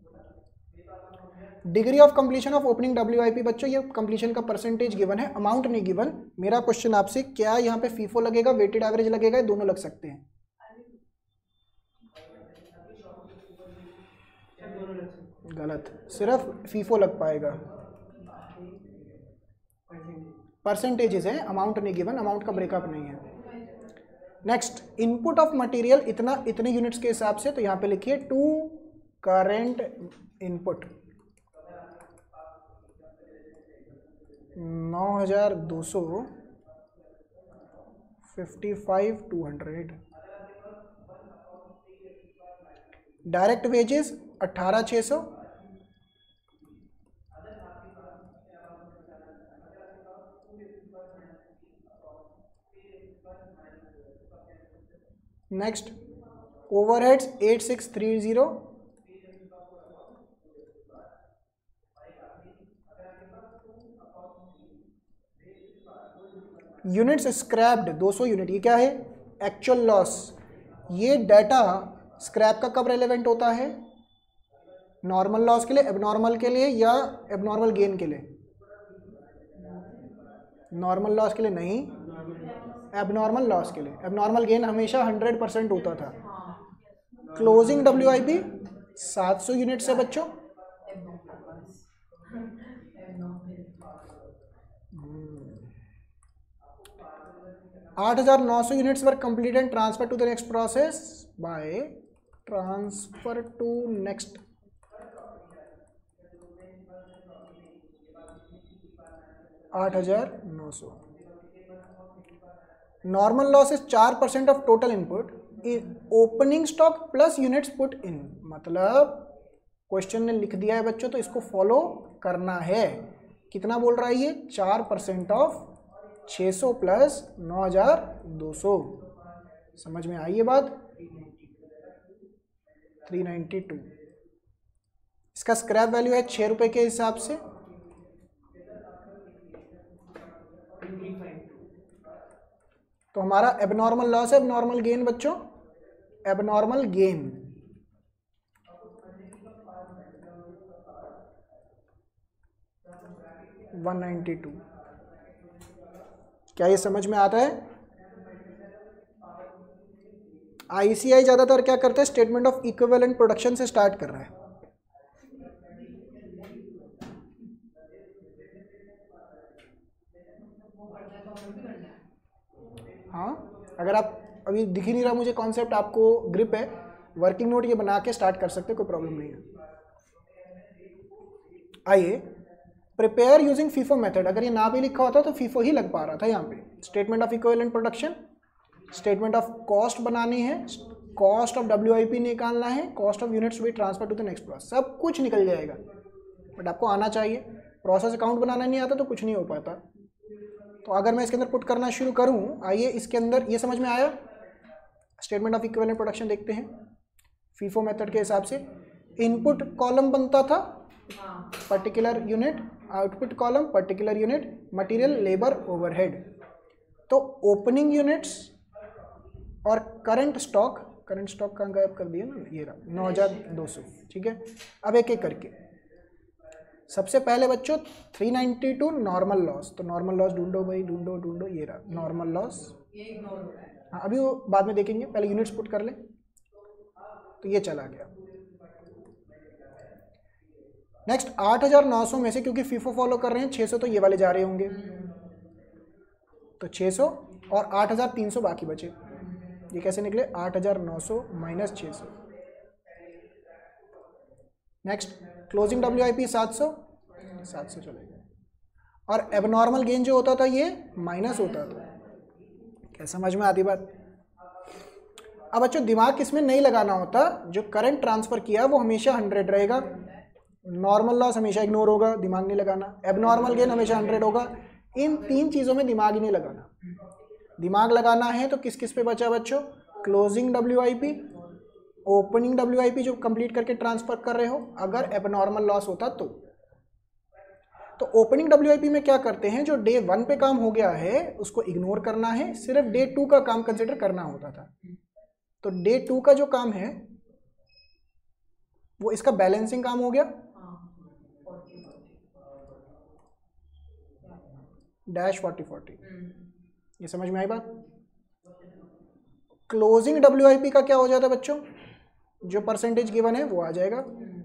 Degree of completion of opening W I P, बच्चों ये कंप्लीशन का परसेंटेज गिवन है, अमाउंट नहीं गिवन। मेरा क्वेश्चन आपसे, क्या यहाँ पे फीफो लगेगा, वेटेड एवरेज लगेगा, दोनों लग सकते हैं? गलत, सिर्फ फीफो लग पाएगा। परसेंटेजेस है, अमाउंट नहीं गिवन, अमाउंट का ब्रेकअप नहीं है। नेक्स्ट, इनपुट ऑफ मटेरियल इतना इतने यूनिट्स के हिसाब से, तो यहाँ पे लिखिए टू करेंट इनपुट नौ हजार दो सौ fifty five two hundred. Direct wages अट्ठारह छः सौ। Next, overheads eight six three zero. Units scrapped दो सौ यूनिट, ये क्या है? Actual loss. ये डाटा स्क्रैप का कब रेलेवेंट होता है? नॉर्मल लॉस के लिए, एबनॉर्मल के लिए, या एबनॉर्मल गेन के लिए? नॉर्मल लॉस के लिए नहीं, एबनॉर्मल लॉस के लिए। एबनॉर्मल गेन हमेशा हंड्रेड परसेंट होता था। क्लोजिंग डब्ल्यू आई पी सात सौ यूनिट से बच्चों। आठ हजार नौ सौ units were complete and transfer to the next process by transfer to next. आठ हजार नौ सौ। नॉर्मल लॉस इज चार percent of total input, opening stock plus units put in. मतलब क्वेश्चन ने लिख दिया है बच्चों, तो इसको फॉलो करना है। कितना बोल रहा है ये? चार परसेंट ऑफ छः सौ प्लस नौ हजार दो सौ। समझ में आई ये बात? Three ninety two. इसका स्क्रैप वैल्यू है छः रुपये के हिसाब से। तो हमारा एबनॉर्मल लॉस है, एबनॉर्मल गेन बच्चों, abnormal gain one ninety two. क्या ये समझ में आता है? आईसीआई ज्यादातर क्या करता है, स्टेटमेंट ऑफ इक्विवेलेंट प्रोडक्शन से स्टार्ट कर रहा है। हाँ, अगर आप अभी दिख ही नहीं रहा मुझे कॉन्सेप्ट, आपको ग्रिप है, वर्किंग नोट ये बना के स्टार्ट कर सकते, कोई प्रॉब्लम नहीं है। आइए, प्रिपेयर यूजिंग फीफो मेथड। अगर ये ना भी लिखा होता तो फीफो ही लग पा रहा था यहाँ पे। Statement of equivalent production, statement of cost बनानी है, cost of W I P निकालना है, कॉस्ट ऑफ यूनिट्स भी transfer to the next process, सब कुछ निकल जाएगा। बट आपको आना चाहिए, प्रोसेस अकाउंट बनाना नहीं आता तो कुछ नहीं हो पाता। तो अगर मैं इसके अंदर पुट करना शुरू करूँ, आइए इसके अंदर ये समझ में आया। स्टेटमेंट ऑफ इक्विवेलेंट प्रोडक्शन देखते हैं। फीफो मेथड के हिसाब से इनपुट कॉलम बनता था particular unit, output column particular unit, material, labour, overhead. तो ओपनिंग यूनिट्स और करंट स्टॉक, करंट स्टॉक कहाँ गायब कर दिया ना, ये रहा नौ हज़ार दो सौ। ठीक है, अब एक एक करके सबसे पहले बच्चों three ninety two normal loss, तो नॉर्मल लॉस ढूंढो भाई, ढूंढो ढूंढो, ये रहा नॉर्मल लॉस। ये इग्नोर हो रहा है। हाँ अभी वो बाद में देखेंगे, पहले यूनिट्स पुट कर ले। तो ये चला गया। नेक्स्ट आठ हज़ार नौ सौ में से, क्योंकि फीफो फॉलो कर रहे हैं, छः सौ तो ये वाले जा रहे होंगे, तो छः सौ और आठ हज़ार तीन सौ बाकी बचे। ये कैसे निकले, आठ हज़ार नौ सौ माइनस छः सौ। Next closing W I P सात सौ, सात सौ चले गए। और एबनॉर्मल गेन जो होता था ये माइनस होता था। क्या समझ में आती बात? अब बच्चों दिमाग किसमें नहीं लगाना होता, जो करंट ट्रांसफर किया वो हमेशा हंड्रेड रहेगा, नॉर्मल लॉस हमेशा इग्नोर होगा, दिमाग नहीं लगाना, एबनॉर्मल गेन हमेशा हंड्रेड होगा। इन तीन चीज़ों में दिमाग ही नहीं लगाना। दिमाग लगाना है तो किस किस पे बचा बच्चों, closing W I P, opening W I P जो कंप्लीट करके ट्रांसफर कर रहे हो, अगर एबनॉर्मल लॉस होता तो। तो ओपनिंग डब्ल्यू आई पी में क्या करते हैं, जो डे वन पे काम हो गया है उसको इग्नोर करना है, सिर्फ डे टू का काम कंसिडर करना होता था। तो डे टू का जो काम है वो इसका बैलेंसिंग काम हो गया, डैश फोर्टी फोर्टी। ये समझ में आई बात? क्लोजिंग डब्ल्यू आई पी का क्या हो जाता है बच्चों, जो परसेंटेज गिवन है वो आ जाएगा।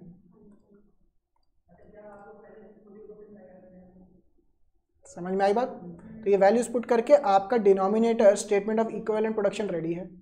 समझ में आई बात? तो ये वैल्यूज पुट करके आपका denominator statement of equivalent production ready है।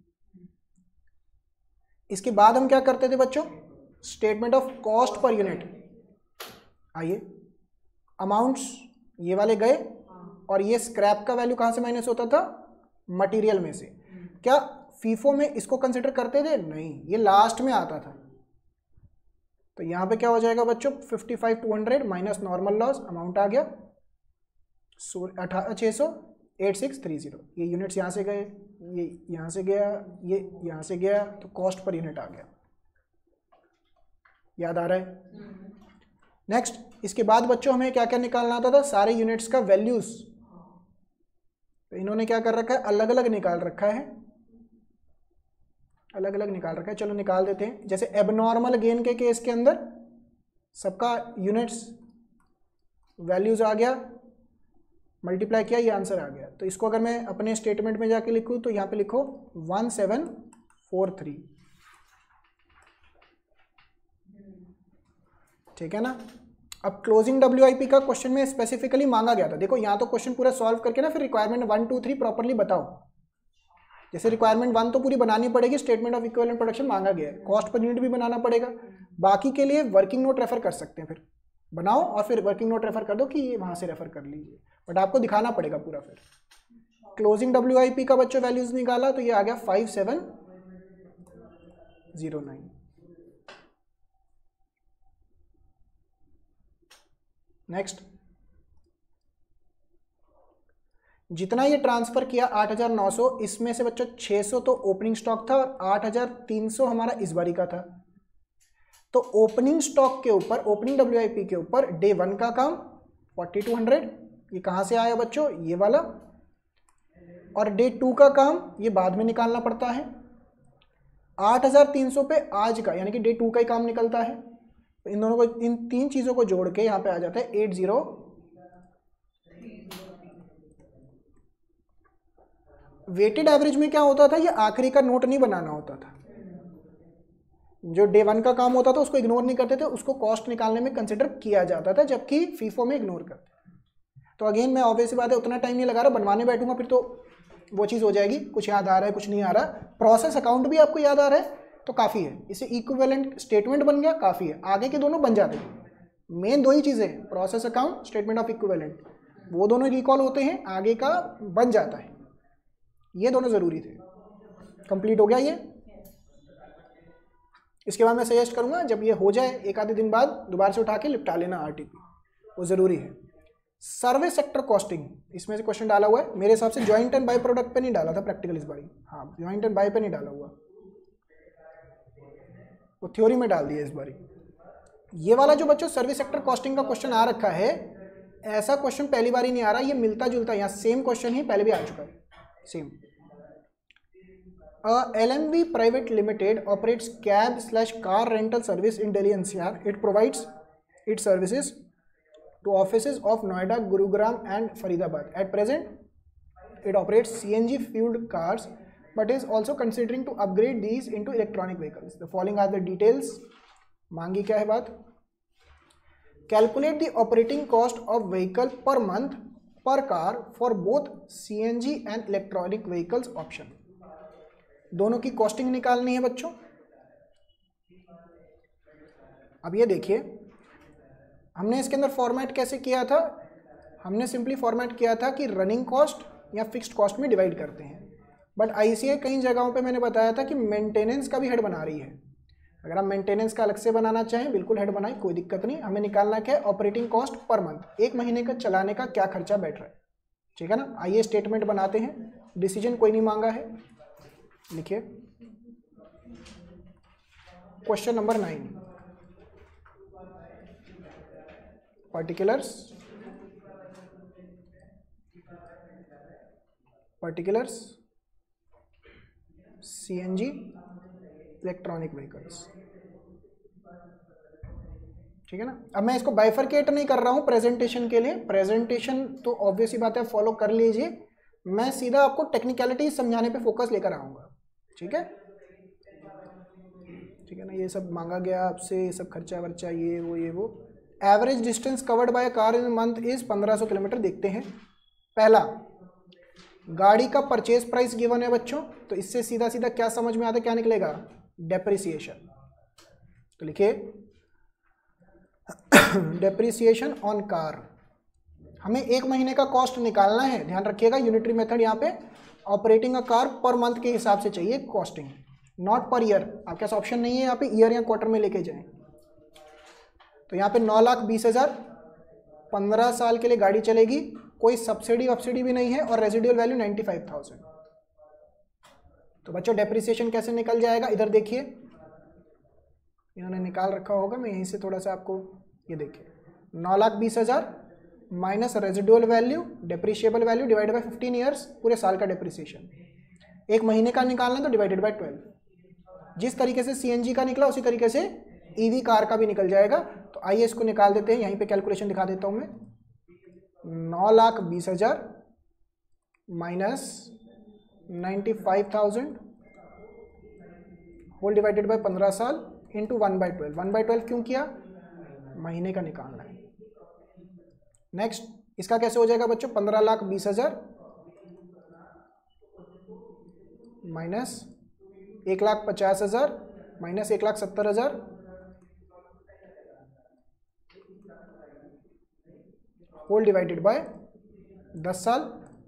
इसके बाद हम क्या करते थे बच्चों, statement of cost per unit. आइए अमाउंट्स ये वाले गए, और ये स्क्रैप का वैल्यू कहाँ से माइनस होता था, मटेरियल में से। क्या फीफो में इसको कंसिडर करते थे? नहीं, ये लास्ट में आता था। तो यहाँ पे क्या हो जाएगा बच्चों, fifty five two hundred minus normal loss, amount आ गया अठारह छः सौ एट सिक्स थ्री जीरो। ये यूनिट्स यहाँ से गए, ये यहाँ से गया, ये यहाँ से गया, तो कॉस्ट पर यूनिट आ गया। याद आ रहा है? नेक्स्ट इसके बाद बच्चों हमें क्या क्या निकालना आता था, सारे यूनिट्स का वैल्यूज। तो इन्होंने क्या कर रखा है, अलग अलग निकाल रखा है, अलग अलग निकाल रखा है। चलो निकाल देते हैं। जैसे एबनॉर्मल गेन के केस के अंदर सबका यूनिट्स वैल्यूज आ गया, मल्टीप्लाई किया, ये आंसर आ गया। तो इसको अगर मैं अपने स्टेटमेंट में जाके लिखूँ तो यहाँ पे लिखो वन सेवन फोर थ्री, ठीक है ना। अब क्लोजिंग डब्ल्यू आई पी का क्वेश्चन में स्पेसिफिकली मांगा गया था। देखो यहाँ तो क्वेश्चन पूरा सॉल्व करके ना फिर requirement one two three properly बताओ। जैसे रिक्वायरमेंट वन तो पूरी बनानी पड़ेगी, स्टेटमेंट ऑफ इक्विवेलेंट प्रोडक्शन मांगा गया है, कॉस्ट पर यूनिट भी बनाना पड़ेगा। बाकी के लिए वर्किंग नोट रेफर कर सकते हैं, फिर बनाओ और फिर वर्किंग नोट रेफर कर दो कि ये वहाँ से रेफर कर लीजिए, बट आपको दिखाना पड़ेगा पूरा। फिर क्लोजिंग डब्ल्यू आई पी का बच्चों वैल्यूज निकाला तो ये आ गया five seven zero nine. Next जितना ये ट्रांसफर किया आठ हज़ार नौ सौ, इसमें से बच्चों छह सौ तो ओपनिंग स्टॉक था और आठ हज़ार तीन सौ हमारा इस बारी का था। तो ओपनिंग स्टॉक के ऊपर, ओपनिंग डब्ल्यू आई पी के ऊपर डे वन का काम फोर्टी टू हंड्रेड, ये कहाँ से आया बच्चों, ये वाला। और डे टू का काम ये बाद में निकालना पड़ता है। आठ हज़ार तीन सौ पे आज का यानी कि डे टू का ही काम निकलता है। तो इन दोनों को, इन तीन चीज़ों को जोड़ के यहाँ पे आ जाता है एट जीरो। वेटेड एवरेज में क्या होता था, ये आखिरी का नोट नहीं बनाना होता था। जो डे वन का काम होता था उसको इग्नोर नहीं करते थे, उसको कॉस्ट निकालने में कंसिडर किया जाता था, जबकि फीफो में इग्नोर करते। तो अगेन मैं ऑब्वियस बात है उतना टाइम नहीं लगा रहा, बनवाने बैठूंगा फिर तो वो चीज़ हो जाएगी, कुछ याद आ रहा है कुछ नहीं आ रहा। प्रोसेस अकाउंट भी आपको याद आ रहा है तो काफ़ी है, इसे इक्विवेलेंट स्टेटमेंट बन गया काफ़ी है, आगे के दोनों बन जाते हैं। मेन दो ही चीज़ें हैं, process account, statement of equivalent, वो दोनों रिकॉल होते हैं, आगे का बन जाता है। ये दोनों ज़रूरी थे। कंप्लीट हो गया ये। इसके बाद मैं सजेस्ट करूँगा जब ये हो जाए एक आधे दिन बाद दोबारा से उठा के निपटा लेना आरटीपी, वो ज़रूरी है। सर्विस सेक्टर कॉस्टिंग, इसमें से क्वेश्चन डाला हुआ है, मेरे हिसाब से ज्वाइंट एंड बाय प्रोडक्ट पे नहीं डाला था प्रैक्टिकल इस बारी। हाँ ज्वाइंट एंड बाय पे नहीं डाला हुआ, वो थ्योरी में डाल दिया इस बारी। ये वाला जो बच्चों सर्विस सेक्टर कॉस्टिंग का क्वेश्चन आ रखा है, ऐसा क्वेश्चन पहली बार ही नहीं आ रहा, ये मिलता जुलता, यहाँ सेम क्वेश्चन ही पहले भी आ चुका है same. L M V Private Limited operates cab slash car rental service in Delhi N C R. It provides its services to offices of Noida, Gurugram and Faridabad. At present, it operates C N G fueled cars, but is also considering to upgrade these into electronic vehicles. The following are the details. मांगी क्या है बात? Calculate the operating cost of vehicle per month per car for both C N G and electronic vehicles option. दोनों की costing निकालनी है बच्चों. अब ये देखिए, हमने इसके अंदर फॉर्मेट कैसे किया था? हमने सिंपली फॉर्मेट किया था कि रनिंग कॉस्ट या फिक्स्ड कॉस्ट में डिवाइड करते हैं. बट आईसीए कई जगहों पे मैंने बताया था कि मेंटेनेंस का भी हेड बना रही है. अगर आप मेंटेनेंस का अलग से बनाना चाहें, बिल्कुल हेड बनाए, कोई दिक्कत नहीं. हमें निकालना क्या है? ऑपरेटिंग कॉस्ट पर मंथ, एक महीने का चलाने का क्या खर्चा बैठ रहा है. ठीक है ना. आइए स्टेटमेंट बनाते हैं. डिसीजन कोई नहीं मांगा है. लिखिए question number nine. particulars particulars C N G electronic vehicles. ठीक है ना. अब मैं इसको बाइफरकेट नहीं कर रहा हूं प्रेजेंटेशन के लिए. प्रेजेंटेशन तो ऑब्वियस ही बात है, फॉलो कर लीजिए. मैं सीधा आपको टेक्निकलिटी समझाने पे फोकस लेकर आऊंगा. ठीक है. ठीक है ना. ये सब मांगा गया आपसे, ये सब खर्चा वर्चा, ये वो ये वो. Average distance covered by car in month is पंद्रह सौ किलोमीटर. देखते हैं. पहला, गाड़ी का परचेज प्राइस गिवन है बच्चों, तो इससे सीधा सीधा क्या समझ में आता है, क्या निकलेगा? डेप्रिसिएशन. तो लिखिए डेप्रिसिएशन ऑन कार. हमें एक महीने का कॉस्ट निकालना है. ध्यान रखिएगा, यूनिटरी मेथड यहाँ पे operating a car per month के हिसाब से चाहिए कॉस्टिंग, नॉट पर ईयर. आपके पास ऑप्शन नहीं है यहाँ पे ईयर या क्वार्टर में लेके जाएं. तो यहाँ पे नौ लाख बीस हज़ार पंद्रह साल के लिए गाड़ी चलेगी, कोई सब्सिडी वब्सिडी भी नहीं है, और residual value ninety five thousand. तो बच्चों डेप्रिसिएशन कैसे निकल जाएगा? इधर देखिए, इन्होंने निकाल रखा होगा, मैं यहीं से थोड़ा सा आपको ये देखिए. नौ लाख बीस हज़ार minus residual value, depreciable value divided by fifteen years, पूरे साल का डेप्रिसिएशन. एक महीने का निकालना तो डिवाइडेड बाय ट्वेल्व. जिस तरीके से सीएनजी का निकला उसी तरीके से ईवी कार का भी निकल जाएगा. तो आइए इसको निकाल देते हैं. यहीं पे कैलकुलेशन दिखा देता हूं मैं. नौ लाख बीस हजार minus ninety five thousand whole divided by पंद्रह साल into one by twelve. One by twelve क्यों किया? महीने का निकालना है. नेक्स्ट, इसका कैसे हो जाएगा बच्चों? पंद्रह लाख बीस हजार माइनस एक लाख पचास हजार माइनस एक लाख सत्तर हजार होल डिवाइडेड बाय दस साल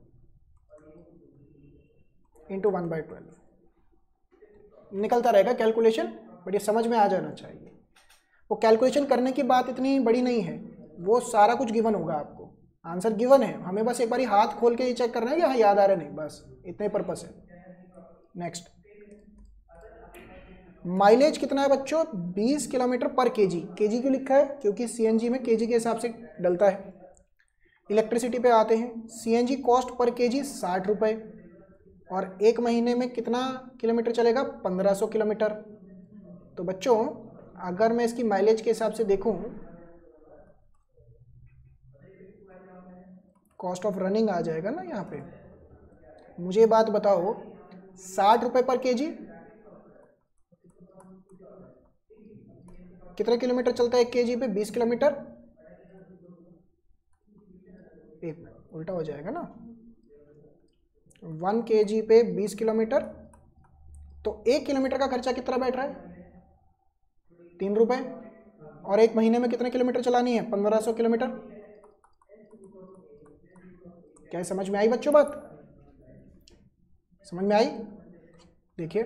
इंटू वन बाई ट्वेल्व. निकलता रहेगा कैलकुलेशन, बट ये समझ में आ जाना चाहिए. वो कैलकुलेशन करने की बात इतनी बड़ी नहीं है, वो सारा कुछ गिवन होगा आपको. आंसर गिवन है, हमें बस एक बारी हाथ खोल के ये चेक करना है कि हाँ याद आ रहा नहीं, बस इतने पर्पस है. नेक्स्ट, माइलेज कितना है बच्चों? बीस किलोमीटर पर केजी. केजी क्यों लिखा है? क्योंकि सीएनजी में केजी के हिसाब से डलता है. इलेक्ट्रिसिटी पे आते हैं. सीएनजी कॉस्ट पर केजी साठ रुपये, और एक महीने में कितना किलोमीटर चलेगा? पंद्रह सौ किलोमीटर. तो बच्चों अगर मैं इसकी माइलेज के हिसाब से देखूं, कॉस्ट ऑफ रनिंग आ जाएगा ना यहाँ पे. मुझे बात बताओ, साठ रुपये पर केजी कितने किलोमीटर चलता है? एक केजी पे बीस किलोमीटर. एक मिनट, उल्टा हो जाएगा ना. वन केजी पे बीस किलोमीटर, तो एक किलोमीटर का खर्चा कितना बैठ रहा है? तीन रुपए. और एक महीने में कितने किलोमीटर चलानी है? पंद्रह सौ किलोमीटर. क्या समझ में आई बच्चों बात? समझ में आई? देखिए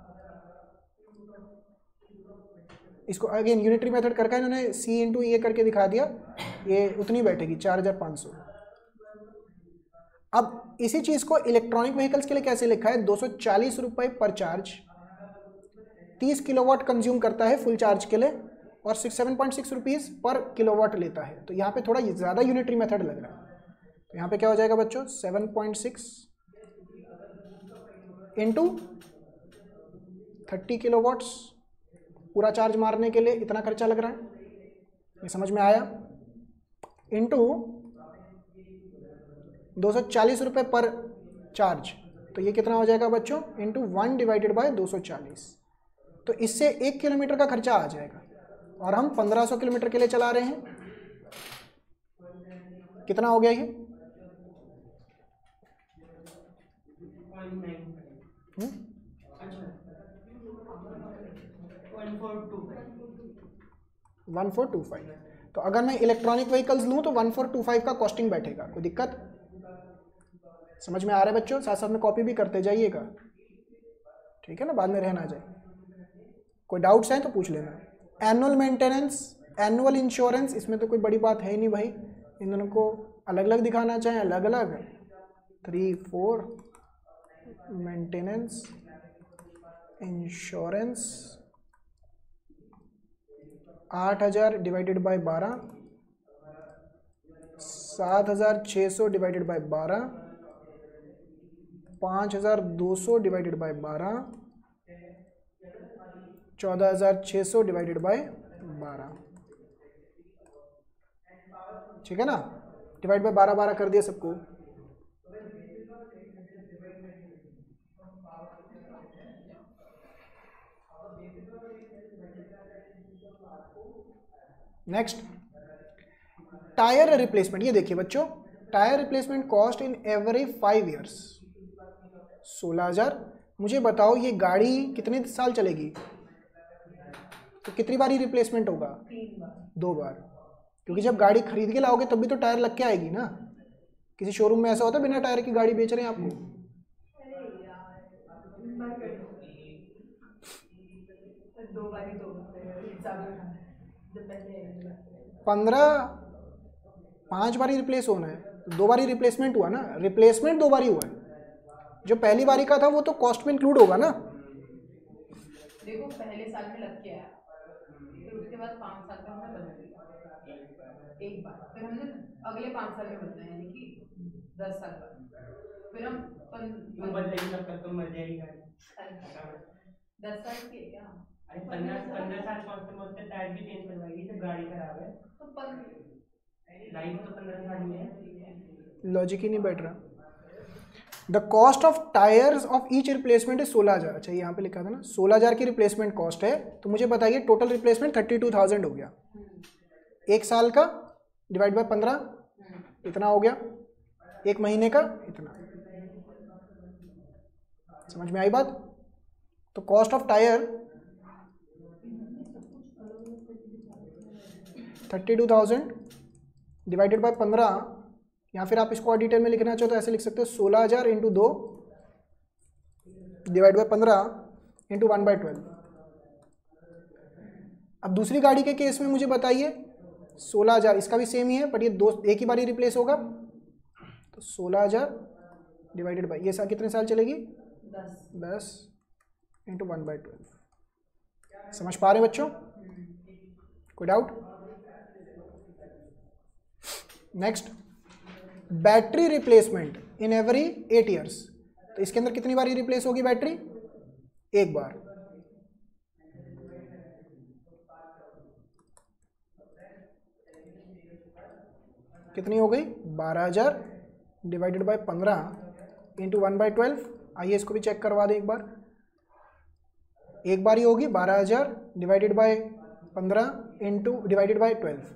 इसको अगेन यूनिटरी मेथड करके इन्होंने सी इंटू ए करके दिखा दिया. ये उतनी बैठेगी चार हजार पाँच सौ. अब इसी चीज़ को इलेक्ट्रॉनिक व्हीकल्स के लिए कैसे लिखा है? दो सौ चालीस रुपये पर चार्ज, तीस किलोवाट कंज्यूम करता है फुल चार्ज के लिए, और six seven point six rupees per kilowatt लेता है. तो यहाँ पे थोड़ा ज़्यादा यूनिटरी मेथड लग रहा है. तो यहाँ पे क्या हो जाएगा बच्चों? Seven point six into thirty kilowatts, पूरा चार्ज मारने के लिए इतना खर्चा लग रहा है. ये समझ में आया? इंटू दो सौ चालीस रुपये पर चार्ज, तो ये कितना हो जाएगा बच्चों, इंटू वन डिवाइडेड बाय दो सौ चालीस। तो इससे एक किलोमीटर का खर्चा आ जाएगा और हम पंद्रह सौ किलोमीटर के लिए चला रहे हैं। कितना हो गया ये? One four two five. तो अगर मैं इलेक्ट्रॉनिक व्हीकल्स लूँ तो वन फोर टू फाइव का कॉस्टिंग बैठेगा। कोई दिक्कत समझ में आ रहा है बच्चों? साथ साथ में कॉपी भी करते जाइएगा, ठीक है ना, बाद में रहना जाए। कोई डाउट्स हैं तो पूछ लेना। एनुअल मेंटेनेंस, एनुअल इंश्योरेंस, इसमें तो कोई बड़ी बात है ही नहीं भाई, इन दोनों को अलग अलग दिखाना चाहें अलग अलग। थ्री फोर मेंटेनेंस इंश्योरेंस आठ हज़ार डिवाइडेड बाय बारह, सात हज़ार छः सौ डिवाइडेड बाय बारह, पाँच हज़ार दो सौ डिवाइडेड बाय बारह, चौदह हज़ार छः सौ डिवाइडेड बाय बारह, ठीक है ना। डिवाइड बाय बारह बारह कर दिया सबको। Next, tyre replacement. ये देखिए बच्चों, tyre replacement cost in every five years सोलह हजार। मुझे बताओ ये गाड़ी कितने साल चलेगी, तो कितनी बार ही रिप्लेसमेंट होगा? तीन बार। दो बार, क्योंकि जब गाड़ी खरीद के लाओगे तब भी तो टायर लग के आएगी ना। किसी शोरूम में ऐसा होता है बिना टायर की गाड़ी बेच रहे हैं आपको? अरे यार, दो बार ही तो पंद्रह पांच बार ही रिप्लेस होना है, दो बार ही रिप्लेसमेंट हुआ ना। रिप्लेसमेंट दो बार ही हुआ है, जो पहली बारी का था वो तो कॉस्ट में इंक्लूड होगा ना। देखो पहले साल में लग के आया, फिर उसके बाद पाँच साल में हमने बदल दिया एक बार, फिर हमने अगले पाँच साल में बदला, यानी कि दस साल बाद फिर हम बदलेंगे तब तक तो मर जाएगी गाड़ी। दस साल की है क्या? अरे पंद्रह पंद्रह साल कौन से मोटे टायर भी चेंज करवाएगी जब गाड़ी खराब है, तो लाइफ तो पंद्रह साल ही है। लॉजिक ही नहीं बैठ रहा। The cost of tyres of each replacement है सोलह हजार। अच्छा यहाँ पे लिखा था ना सोलह हजार की रिप्लेसमेंट कॉस्ट है, तो मुझे बताइए total replacement thirty two thousand हो गया। एक साल का डिवाइड बाय पंद्रह इतना हो गया, एक महीने का इतना। समझ में आई बात? तो cost of tyre thirty two thousand divided by पंद्रह, या फिर आप इसको और डिटेल में लिखना चाहो तो ऐसे लिख सकते हो सोलह हजार इंटू दो डिवाइड बाय पंद्रह इंटू वन बाई ट्वेल्व। अब दूसरी गाड़ी के केस में मुझे बताइए सोलह हजार, इसका भी सेम ही है बट ये दो एक ही बार ही रिप्लेस होगा, तो सोलह हजार डिवाइडेड बाई ये साल कितने साल चलेगी? दस दस इंटू वन बाई ट्वेल्व। समझ पा रहे हैं बच्चों? कोई doubt? Next, battery replacement in every eight years. तो इसके अंदर कितनी बार रिप्लेस होगी बैटरी? एक बार। कितनी हो गई? बारह हजार डिवाइडेड बाय पंद्रह इंटू वन बाई ट्वेल्व। आइए इसको भी चेक करवा दें एक बार। एक बार ही होगी बारह हजार डिवाइडेड बाय पंद्रह इंटू डिवाइडेड बाय ट्वेल्व।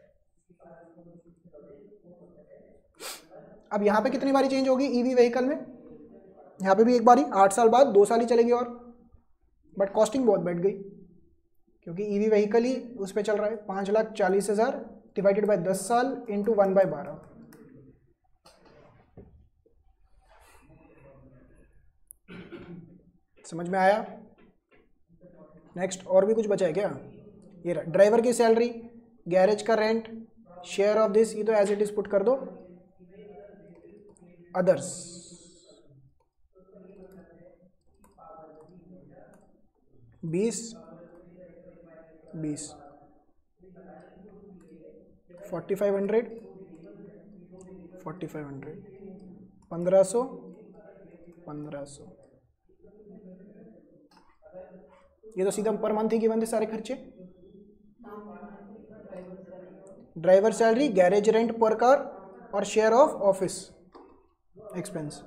अब यहाँ पे कितनी बारी चेंज होगी ईवी व्हीकल में? यहाँ पे भी एक बारी, आठ साल बाद दो साल ही चलेगी और, बट कॉस्टिंग बहुत बढ़ गई क्योंकि ईवी व्हीकल ही उस पर चल रहा है। पाँच लाख चालीस हज़ार डिवाइडेड बाय दस साल इंटू वन बाय बारह। समझ में आया? नेक्स्ट, और भी कुछ बचा है क्या? ये रहा ड्राइवर की सैलरी, गैरेज का रेंट, शेयर ऑफ दिस, ये तो एज इट इज पुट कर दो। अदर्स, बीस बीस forty five hundred forty five hundred पंद्रह सौ पंद्रह सौ। ये तो सीधा पर मंथ ही गिवन थे सारे खर्चे। Driver salary, garage rent per car और शेयर ऑफ ऑफिस एक्सपेंस।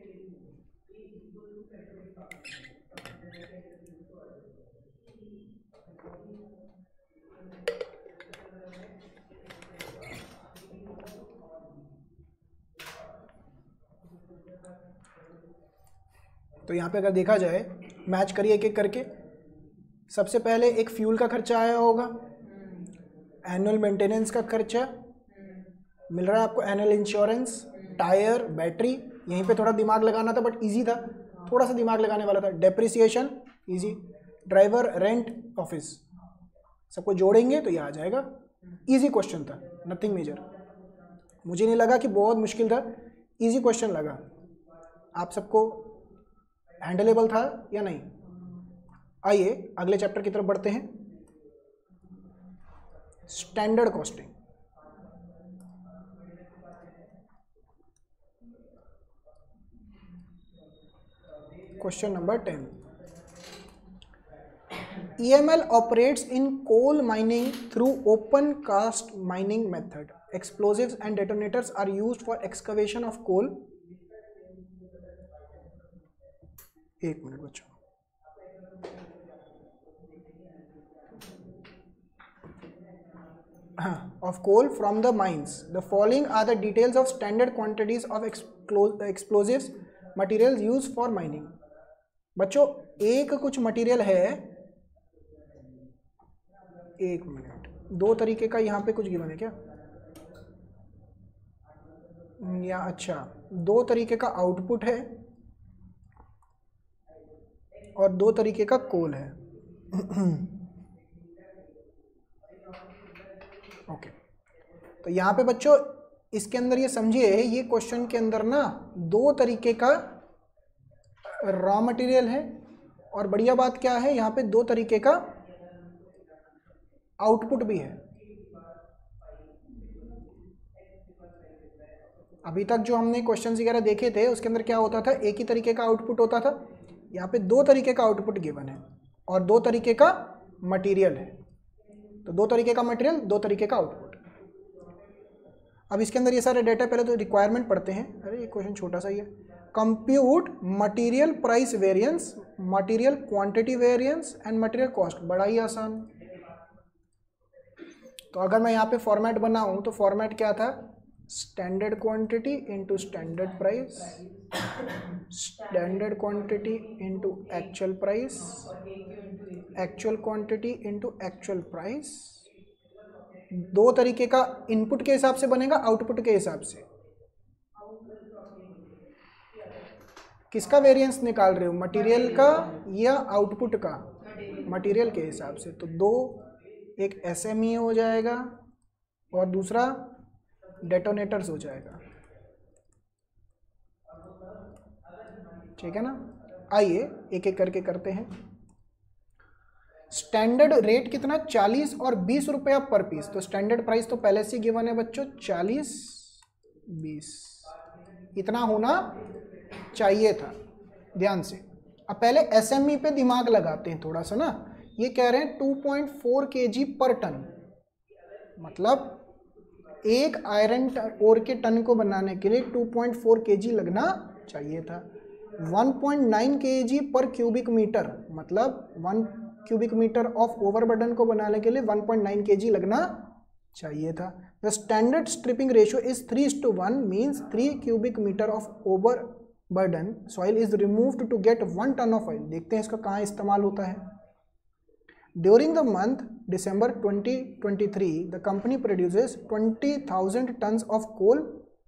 तो यहाँ पे अगर देखा जाए, मैच करिए एक एक करके। सबसे पहले एक फ्यूल का खर्चा आया होगा, एनुअल मेंटेनेंस का खर्चा मिल रहा है आपको, एनुअल इंश्योरेंस, टायर, बैटरी, यहीं पे थोड़ा दिमाग लगाना था बट इजी था, थोड़ा सा दिमाग लगाने वाला था। Depreciation easy, driver rent office, सबको जोड़ेंगे तो ये आ जाएगा। इजी क्वेश्चन था, नथिंग मेजर। मुझे नहीं लगा कि बहुत मुश्किल था, इजी क्वेश्चन लगा। आप सबको हैंडलेबल था या नहीं? आइए अगले चैप्टर की तरफ बढ़ते हैं, standard costing. Question number ten. E M L operates in coal mining through open cast mining method. Explosives and detonators are used for excavation of coal. एक मिनट बच्चों, हाँ, of coal from the mines. The following are the details of standard quantities of explosives materials used for mining. बच्चों एक कुछ material है, एक minute, दो तरीके का यहाँ पे कुछ गिवन है क्या? या अच्छा, दो तरीके का आउटपुट है और दो तरीके का कोल है। ओके, तो यहाँ पे बच्चों इसके अंदर ये समझिए, ये क्वेश्चन के अंदर ना दो तरीके का रॉ मटेरियल है और बढ़िया बात क्या है, यहाँ पे दो तरीके का आउटपुट भी है। अभी तक जो हमने क्वेश्चन वगैरह देखे थे उसके अंदर क्या होता था, एक ही तरीके का आउटपुट होता था। यहाँ पे दो तरीके का आउटपुट गिवन है और दो तरीके का मटेरियल है। तो दो तरीके का मटेरियल, दो तरीके का आउटपुट। अब इसके अंदर ये सारे डेटा, पहले तो रिक्वायरमेंट पढ़ते हैं। अरे ये क्वेश्चन छोटा सा ही है। Compute material price variance, material quantity variance and material cost. बड़ा ही आसान। तो अगर मैं यहाँ पे फॉर्मेट बनाऊँ तो फॉर्मेट क्या था, standard quantity into standard price, standard quantity into actual price, actual quantity into actual price. दो तरीके का इनपुट के हिसाब से बनेगा, आउटपुट के हिसाब से। किसका वेरिएंस निकाल रहे हो, मटेरियल का या आउटपुट का? मटेरियल के हिसाब से। तो दो, एक एस एम ई हो जाएगा और दूसरा डेटोनेटर्स हो जाएगा। ठीक है ना? आइए एक एक करके करते हैं। स्टैंडर्ड रेट कितना, चालीस और बीस रुपया पर पीस। तो स्टैंडर्ड प्राइस तो पहले से गिवन है बच्चों, चालीस बीस, इतना होना चाहिए था। ध्यान से अब पहले एसएमई पे दिमाग लगाते हैं थोड़ा सा ना। ये कह रहे हैं two point four K G per ton, मतलब एक आयरन ओर के टन को बनाने के लिए टू पॉइंट फोर केजी लगना चाहिए था। One point nine K G per cubic metre, मतलब one cubic metre of overburden को बनाने के लिए वन पॉइंट नाइन केजी लगना चाहिए था। The standard stripping ratio is three is two one, means three cubic metre of overburden soil is removed to get one ton of oil. देखते हैं इसका कहाँ इस्तेमाल होता है। During the month December twenty twenty-three, the company produces twenty thousand tons of coal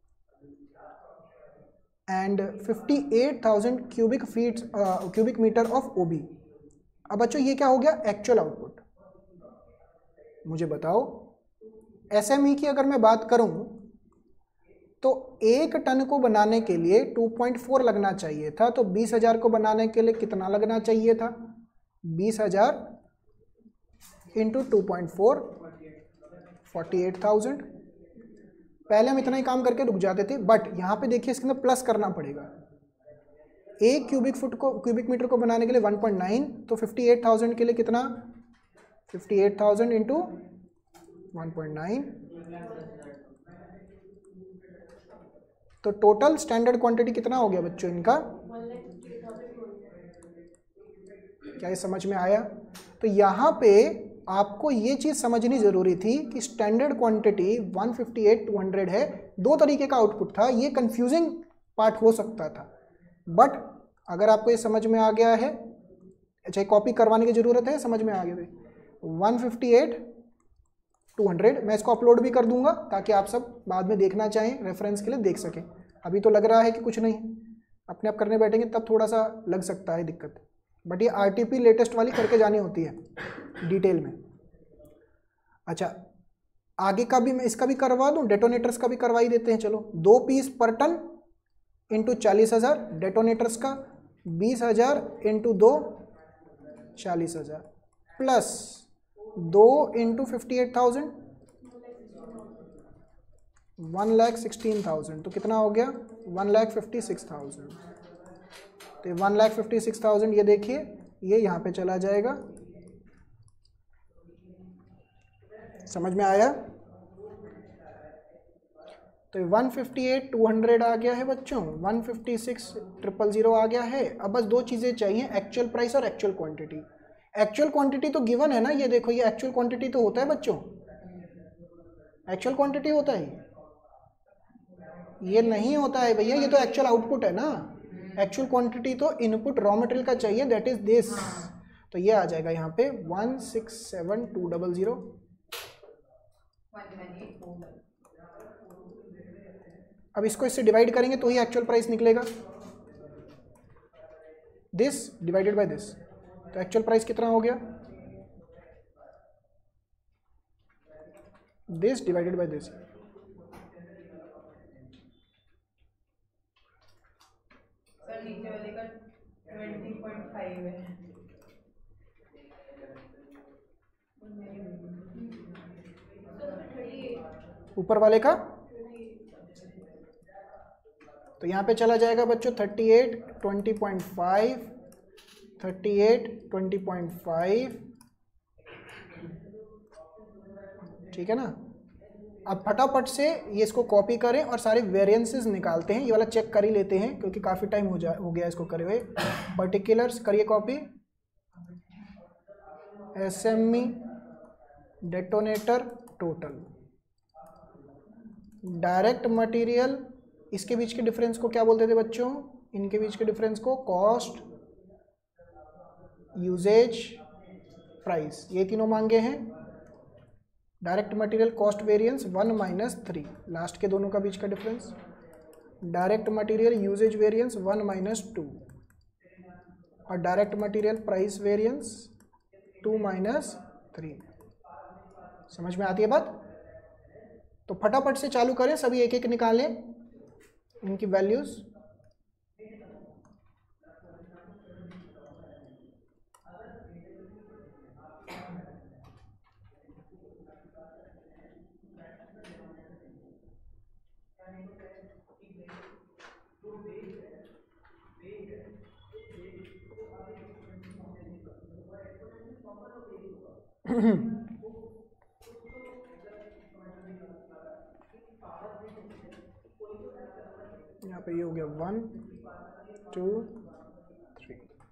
and fifty-eight thousand cubic feet uh, cubic meter of O B. अब बच्चों ये क्या हो गया, एक्चुअल आउटपुट। मुझे बताओ, एसएमई की अगर मैं बात करूं तो एक टन को बनाने के लिए टू पॉइंट फोर लगना चाहिए था, तो बीस हजार को बनाने के लिए कितना लगना चाहिए था, बीस हजार into two point four, forty eight thousand. पहले हम इतना ही काम करके रुक जाते थे, बट यहाँ पे देखिए इसके अंदर प्लस करना पड़ेगा। एक क्यूबिक फुट को क्यूबिक मीटर को बनाने के लिए वन पॉइंट नाइन, तो फिफ्टी एट थाउजेंड के लिए कितना, fifty eight thousand into one point nine, तो टोटल स्टैंडर्ड क्वांटिटी कितना हो गया बच्चों इनका? क्या ये समझ में आया? तो यहाँ पे आपको ये चीज़ समझनी ज़रूरी थी कि standard quantity one fifty eight two hundred है। दो तरीके का आउटपुट था, ये कंफ्यूजिंग पार्ट हो सकता था, बट अगर आपको ये समझ में आ गया है, अच्छा कॉपी करवाने की ज़रूरत है, समझ में आ गया one fifty eight two hundred. मैं इसको अपलोड भी कर दूंगा ताकि आप सब बाद में देखना चाहें रेफरेंस के लिए देख सकें। अभी तो लग रहा है कि कुछ नहीं, अपने आप करने बैठेंगे तब थोड़ा सा लग सकता है दिक्कत, बट ये आरटीपी लेटेस्ट वाली करके जानी होती है डिटेल में। अच्छा आगे का भी मैं इसका भी करवा दूं, डेटोनेटर्स का भी करवा ही देते हैं। चलो दो पीस पर टन इंटू चालीस हज़ार, डेटोनेटर्स का बीस हज़ार इंटू दो चालीस हज़ार प्लस दो into fifty eight thousand one lakh sixteen thousand, तो कितना हो गया? One lakh fifty six thousand. तो one lakh fifty six thousand ये देखिए ये यहाँ पे चला जाएगा। समझ में आया? तो one fifty eight two hundred आ गया है बच्चों, one fifty six triple zero आ गया है। अब बस दो चीज़ें चाहिए, एक्चुअल प्राइस और एक्चुअल क्वांटिटी। एक्चुअल क्वांटिटी तो गिवन है ना, ये देखो ये एक्चुअल क्वांटिटी तो होता है बच्चों, एक्चुअल क्वांटिटी होता है, ये नहीं होता है भैया, ये तो एक्चुअल आउटपुट है ना। एक्चुअल क्वांटिटी तो इनपुट रॉ मटेरियल का चाहिए, दैट इज दिस। तो ये आ जाएगा यहाँ पे one six seven two double zero. अब इसको इससे डिवाइड करेंगे तो ही एक्चुअल प्राइस निकलेगा, दिस डिवाइडेड बाय दिस। तो एक्चुअल प्राइस कितना हो गया? This divided by this. Sir नीचे वाले का ट्वेंटी पॉइंट फाइव है, ऊपर वाले का तो यहाँ पे चला जाएगा बच्चों thirty eight twenty point five, thirty eight twenty point five, ठीक है ना। अब फटाफट से ये इसको कॉपी करें और सारे वेरिएंसेस निकालते हैं। ये वाला चेक कर ही लेते हैं क्योंकि काफ़ी टाइम हो जा हो गया इसको करे हुए। पर्टिकुलर्स करिए copy, SME, detonator, total, direct material, इसके बीच के डिफरेंस को क्या बोलते थे बच्चों? इनके बीच के डिफरेंस को कॉस्ट, यूजेज, प्राइस, ये तीनों मांगे हैं। Direct material cost variance one minus three, last के दोनों का बीच का difference. Direct material usages variance one minus two, और direct material price variance two minus three. समझ में आती है बात? तो फटाफट से चालू करें, सभी एक एक निकालें इनकी वैल्यूज। यहाँ पे ये हो गया वन टू थ्री।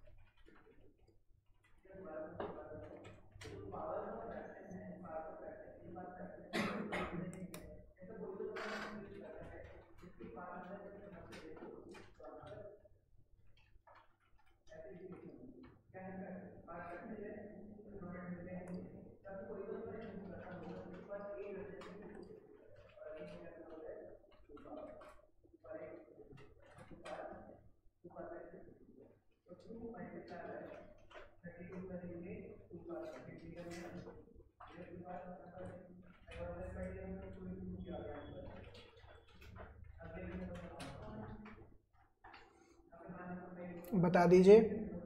बता दीजिए।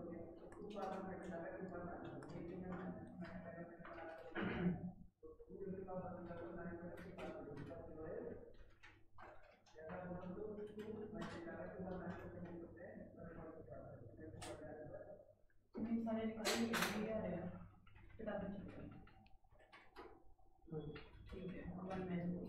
सारे निकालेंगे यार, किताबें ठीक है। वन मैन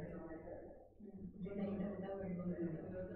जो नेगेटिव होता है वो एडवांस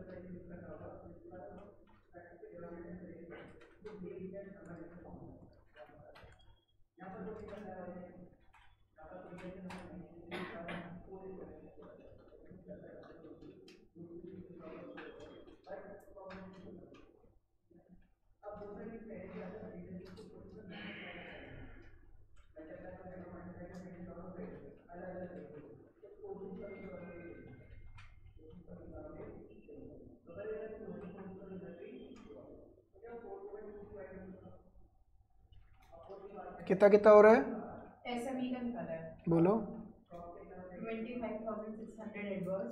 कितना कितना हो रहा है? एसएमई का निकाला है, बोलो। Twenty five thousand six hundred adverse,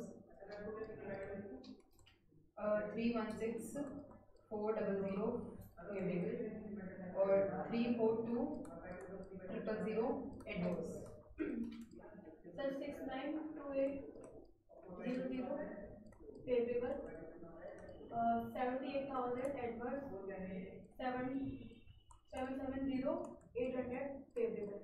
three one six four double zero favourable और three four two triple zero adverse. Sir six nine two eight zero zero favourable, seventy eight thousand adverse, seven seven seven zero eight hundred favourable.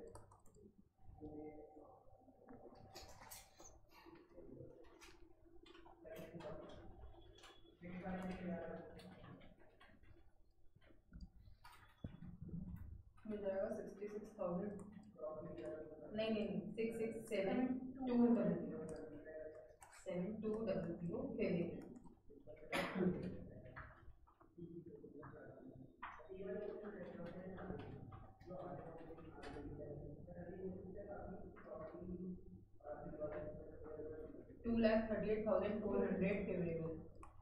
मिल जाएगा sixty six thousand, नहीं नहीं नहीं six six seven two double zero seven two double zero favourable. Two lakh thirty eight thousand four hundred favourable.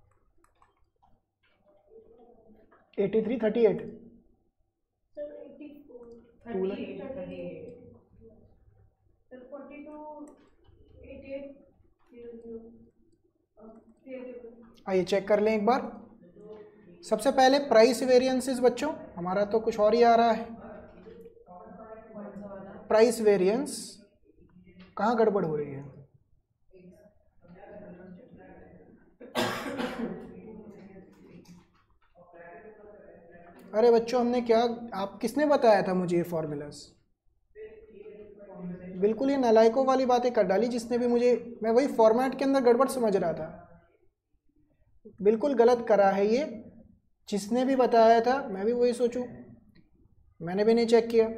Eighty three thirty eight sir eighty four thirty eight thirty eight sir forty two eighty eight zero zero favourable. आइए check कर लें एक बार। सबसे पहले price variances बच्चों, हमारा तो कुछ और ही आ रहा है। कौन सा वाला? प्राइस वेरिएंस कहाँ गड़बड़ हो रही है? अरे बच्चों हमने क्या, आप किसने बताया था मुझे ये फॉर्मूलाज? बिल्कुल ये नालायकों वाली बातें कर डाली जिसने भी मुझे, मैं वही फॉर्मेट के अंदर गड़बड़ समझ रहा था। बिल्कुल गलत करा है ये, जिसने भी बताया था मैं भी वही सोचूं, मैंने भी नहीं चेक किया।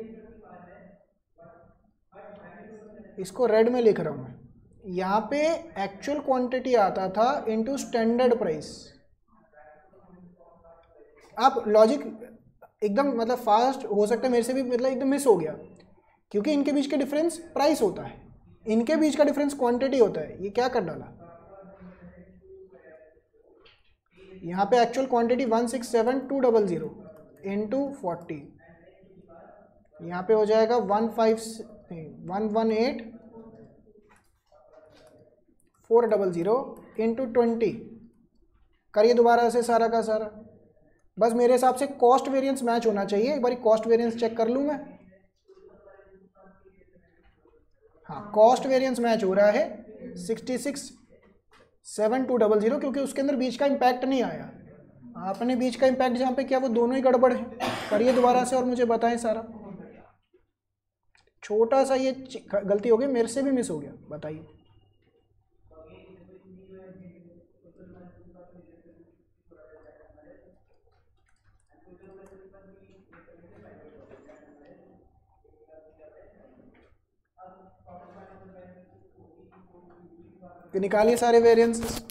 इसको रेड में लिख रहा हूं मैं। यहाँ पे एक्चुअल क्वांटिटी आता था इनटू स्टैंडर्ड प्राइस। आप लॉजिक एकदम मतलब फास्ट हो सकता है, मेरे से भी मतलब एकदम मिस हो गया, क्योंकि इनके बीच का डिफरेंस प्राइस होता है, इनके बीच का डिफरेंस क्वांटिटी होता है। ये क्या कर डाला यहाँ पे? Actual quantity one six seven two double zero into forty, यहाँ पे हो जाएगा one five one one eight four double zero into twenty. करिए दोबारा से सारा का सारा। बस मेरे हिसाब से कॉस्ट वेरिएंस मैच होना चाहिए। एक बार कॉस्ट वेरिएंस चेक कर लूँ मैं। हाँ कॉस्ट वेरिएंस मैच हो रहा है sixty six seven two double zero, क्योंकि उसके अंदर बीच का इम्पैक्ट नहीं आया। आपने बीच का इम्पैक्ट जहाँ पे किया वो दोनों ही गड़बड़ है। करिए दोबारा से और मुझे बताएं सारा। छोटा सा ये गलती हो गई, मेरे से भी मिस हो गया, बताइए। निकालिए सारे वेरिएंसेस।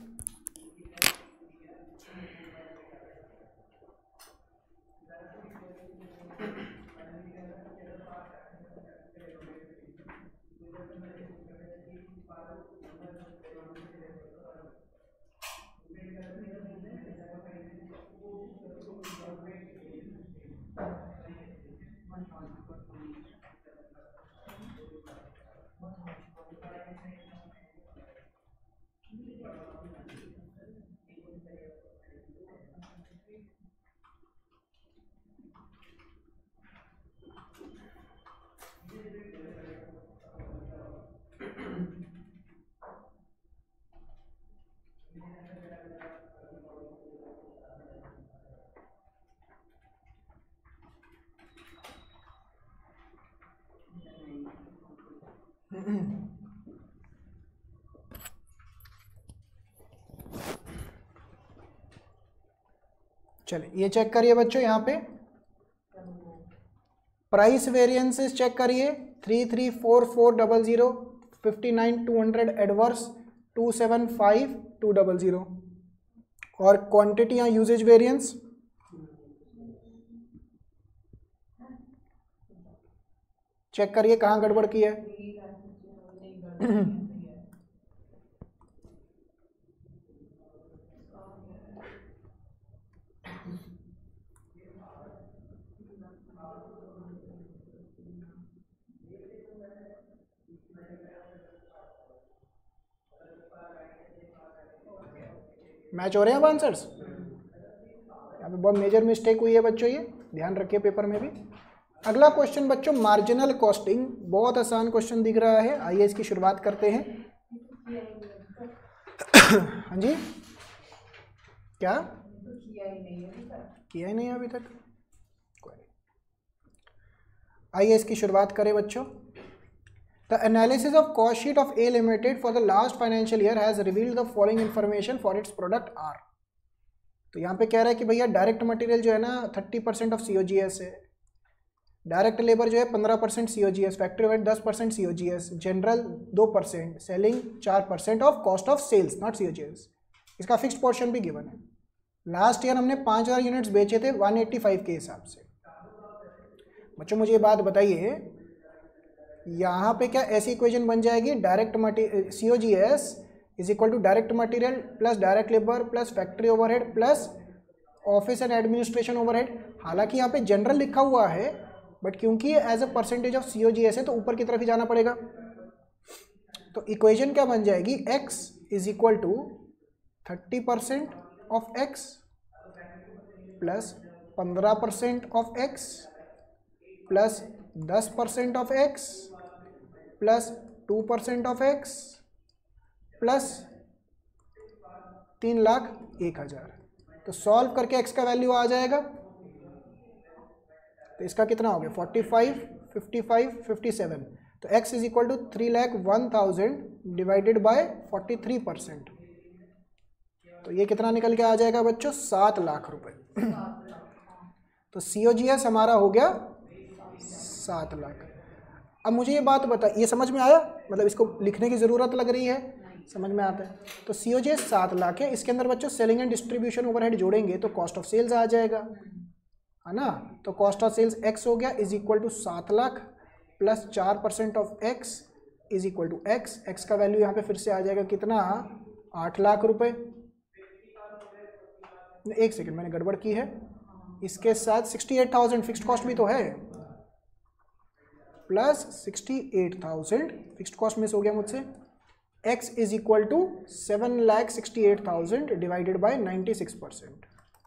चलिए ये चेक करिए बच्चों, यहाँ पे प्राइस वेरिएंसेस चेक करिए, three three four four double zero, fifty nine two hundred adverse, two seven five two double zero. और क्वांटिटी या यूजेज वेरिएंस चेक करिए कहाँ गड़बड़ की है। मैच हो रहे हैं अब आंसर्स? यहाँ पे बहुत मेजर मिस्टेक हुई है बच्चों, ये ध्यान रखिए पेपर में भी। अगला क्वेश्चन बच्चों मार्जिनल कॉस्टिंग, बहुत आसान क्वेश्चन दिख रहा है। आइए इसकी शुरुआत करते हैं। हाँ जी, क्या किया ही नहीं अभी तक? आइए इसकी शुरुआत करें बच्चों। The analysis of cost sheet of A limited for the last financial year has revealed the following information for its product R. तो यहाँ पे कह रहा है कि भैया डायरेक्ट मटेरियल जो है ना thirty percent of C O G S है, डायरेक्ट लेबर जो है पंद्रह percent C O G S, factory overhead दस percent C O G S, general दो परसेंट, सेलिंग चार percent of cost of sales not C O G S. इसका fixed portion भी given है। लास्ट ईयर हमने पाँच हज़ार यूनिट्स बेचे थे वन एट्टी फाइव के हिसाब से। बच्चों मुझे ये बात बताइए, यहाँ पे क्या ऐसी इक्वेशन बन जाएगी, direct material C O G S is equal to direct material plus direct labour plus factory overhead plus office and administration overhead. हालांकि यहाँ पे जनरल लिखा हुआ है, बट क्योंकि as a percentage of C O G S है तो ऊपर की तरफ ही जाना पड़ेगा। तो इक्वेशन क्या बन जाएगी, x is equal to thirty percent of x plus पंद्रह परसेंट ऑफ x प्लस दस percent of x plus two percent of x plus तीन लाख एक हजार। तो सॉल्व करके x का वैल्यू आ जाएगा, तो इसका कितना हो गया forty five, fifty five, fifty seven. तो x is equal to three lakh one thousand divided by forty three percent. तो ये कितना निकल के आ जाएगा बच्चों, सात लाख रुपए। तो सी ओ जी एस हमारा हो गया सात लाख। अब मुझे ये बात बता, ये समझ में आया? मतलब इसको लिखने की ज़रूरत लग रही है, समझ में आता है। तो सी ओ जी एस सात लाख है, इसके अंदर बच्चों सेलिंग एंड डिस्ट्रीब्यूशन ओवरहेड जोड़ेंगे तो कॉस्ट ऑफ सेल्स आ जाएगा, है ना। तो कॉस्ट ऑफ सेल्स एक्स हो गया इज इक्वल टू सात लाख प्लस चार percent of X is equal to X. X का वैल्यू यहाँ पे फिर से आ जाएगा कितना, आठ लाख रुपए। एक सेकंड, मैंने गड़बड़ की है। इसके साथ sixty eight thousand fixed cost भी तो है, plus sixty eight thousand fixed cost miss हो गया मुझसे। X is equal to seven lakh sixty eight thousand divided by ninety six percent.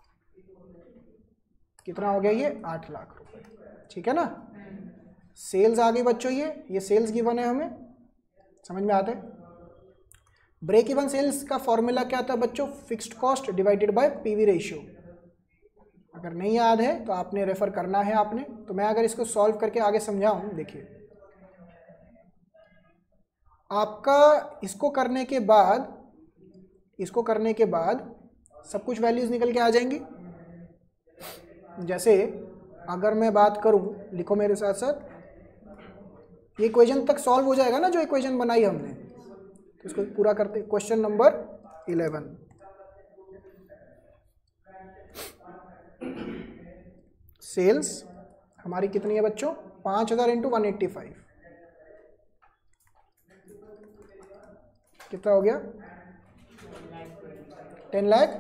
कितना हो गया ये, आठ लाख रुपए। ठीक है ना। सेल्स आ गई बच्चों, ये ये सेल्स गिवन है, हमें समझ में आता है। ब्रेक इवन सेल्स का फॉर्मूला क्या था बच्चों, fixed cost divided by PV ratio. अगर नहीं याद है तो आपने रेफर करना है आपने। तो मैं अगर इसको सॉल्व करके आगे समझाऊं, देखिए आपका इसको करने के बाद इसको करने के बाद सब कुछ वैल्यूज निकल के आ जाएंगी। जैसे अगर मैं बात करूं, लिखो मेरे साथ साथ, ये इक्वेशन तक सॉल्व हो जाएगा ना जो इक्वेशन बनाई हमने। तो इसको पूरा करते, क्वेश्चन नंबर इलेवन। सेल्स हमारी कितनी है बच्चों, पाँच हज़ार इंटू वन एट्टी फाइव, कितना हो गया, ten lakh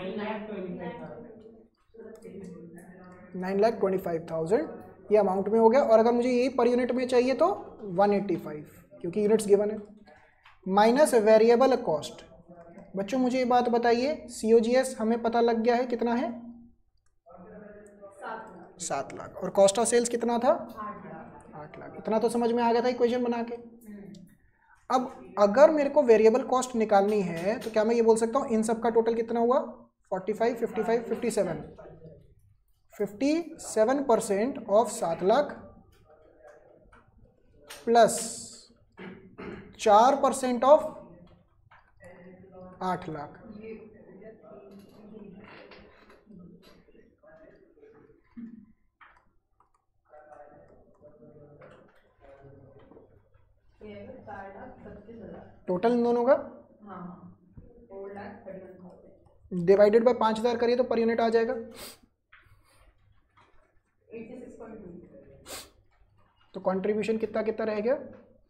nine lakh twenty five thousand ये अमाउंट में हो गया। और अगर मुझे यही पर यूनिट में चाहिए तो वन एट्टी फाइव, क्योंकि यूनिट्स गिवन है। Minus variable cost. बच्चों मुझे ये बात बताइए, सी ओ जी एस हमें पता लग गया है कितना है, सात लाख, और कॉस्ट ऑफ सेल्स कितना था, आठ लाख। इतना तो समझ में आ गया था इक्वेशन बना के। अब अगर मेरे को वेरिएबल कॉस्ट निकालनी है तो क्या मैं ये बोल सकता हूँ इन सब का टोटल कितना हुआ, forty five, fifty five, fifty seven, fifty seven percent of सात लाख प्लस चार परसेंट ऑफ आठ लाख। ये आएगा चार लाख पच्चीस हजार टोटल इन दोनों का। हाँ हाँ four lakh thirty one thousand divided by पाँच हज़ार करिए तो पर यूनिट आ जाएगा एट्टी सिक्स पॉइंट टू। तो कंट्रीब्यूशन कितना कितना रह गया,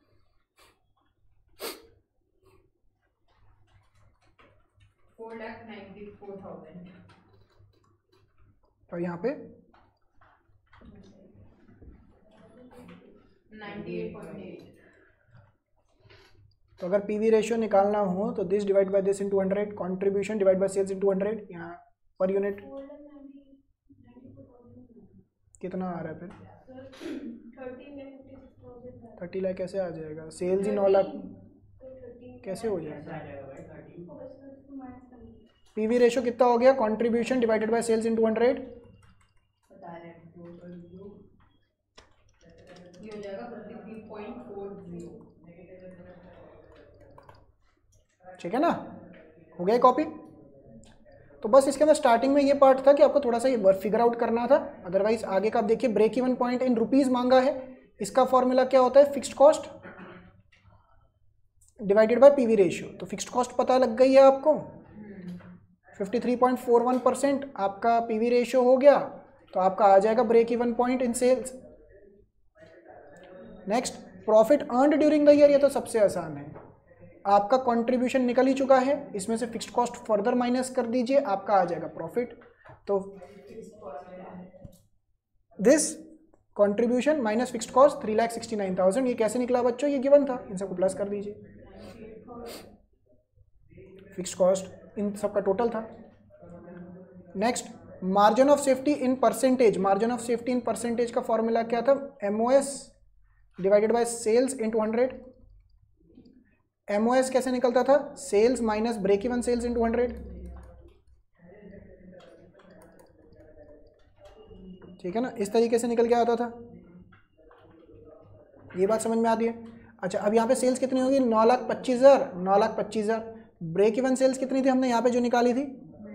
four lakh ninety four thousand और यहाँ पे नाइन्टी एट पॉइंट एट। तो अगर पीवी रेशियो निकालना हो तो this divide by this into hundred, contribution divide by sales into hundred, यहाँ पर यूनिट कितना आ रहा है फिर थर्टी लाख कैसे आ जाएगा, सेल्स ही नौ लाख कैसे हो जाएगा। पीवी रेशियो कितना हो गया, contribution divided by sales into hundred, ये हो जाएगा fifty three point four zero. ठीक है ना, हो गया कॉपी। तो बस इसके अंदर स्टार्टिंग में ये पार्ट था कि आपको थोड़ा सा ये फिगर आउट करना था, अदरवाइज आगे का आप देखिए break even point in rupees मांगा है, इसका फॉर्मूला क्या होता है, fixed cost divided by PV ratio. तो फिक्स्ड कॉस्ट पता लग गई है आपको, fifty three point four one percent आपका पीवी रेशियो हो गया, तो आपका आ जाएगा break even point in sales. Next profit earned during the year, ये तो सबसे आसान है, आपका कंट्रीब्यूशन निकल ही चुका है, इसमें से फिक्स्ड कॉस्ट फर्दर माइनस कर दीजिए, आपका आ जाएगा प्रॉफिट। तो this contribution minus fixed cost three lakh sixty nine thousand, ये कैसे निकला बच्चों, ये गिवन था, इन सबको प्लस कर दीजिए, फिक्स्ड कॉस्ट इन सबका टोटल था। Next margin of safety in percentage, margin of safety in percentage का फॉर्मूला क्या था, MOS divided by sales into hundred. MOS कैसे निकलता था, sales minus break even sales into hundred. ठीक है ना, इस तरीके से निकल के आता था, ये बात समझ में आती है। अच्छा अब यहाँ पे सेल्स कितनी होगी, नौ लाख पच्चीस हज़ार, नौ लाख पच्चीस हज़ार, ब्रेक इवन सेल्स कितनी थी हमने यहाँ पे जो निकाली थी,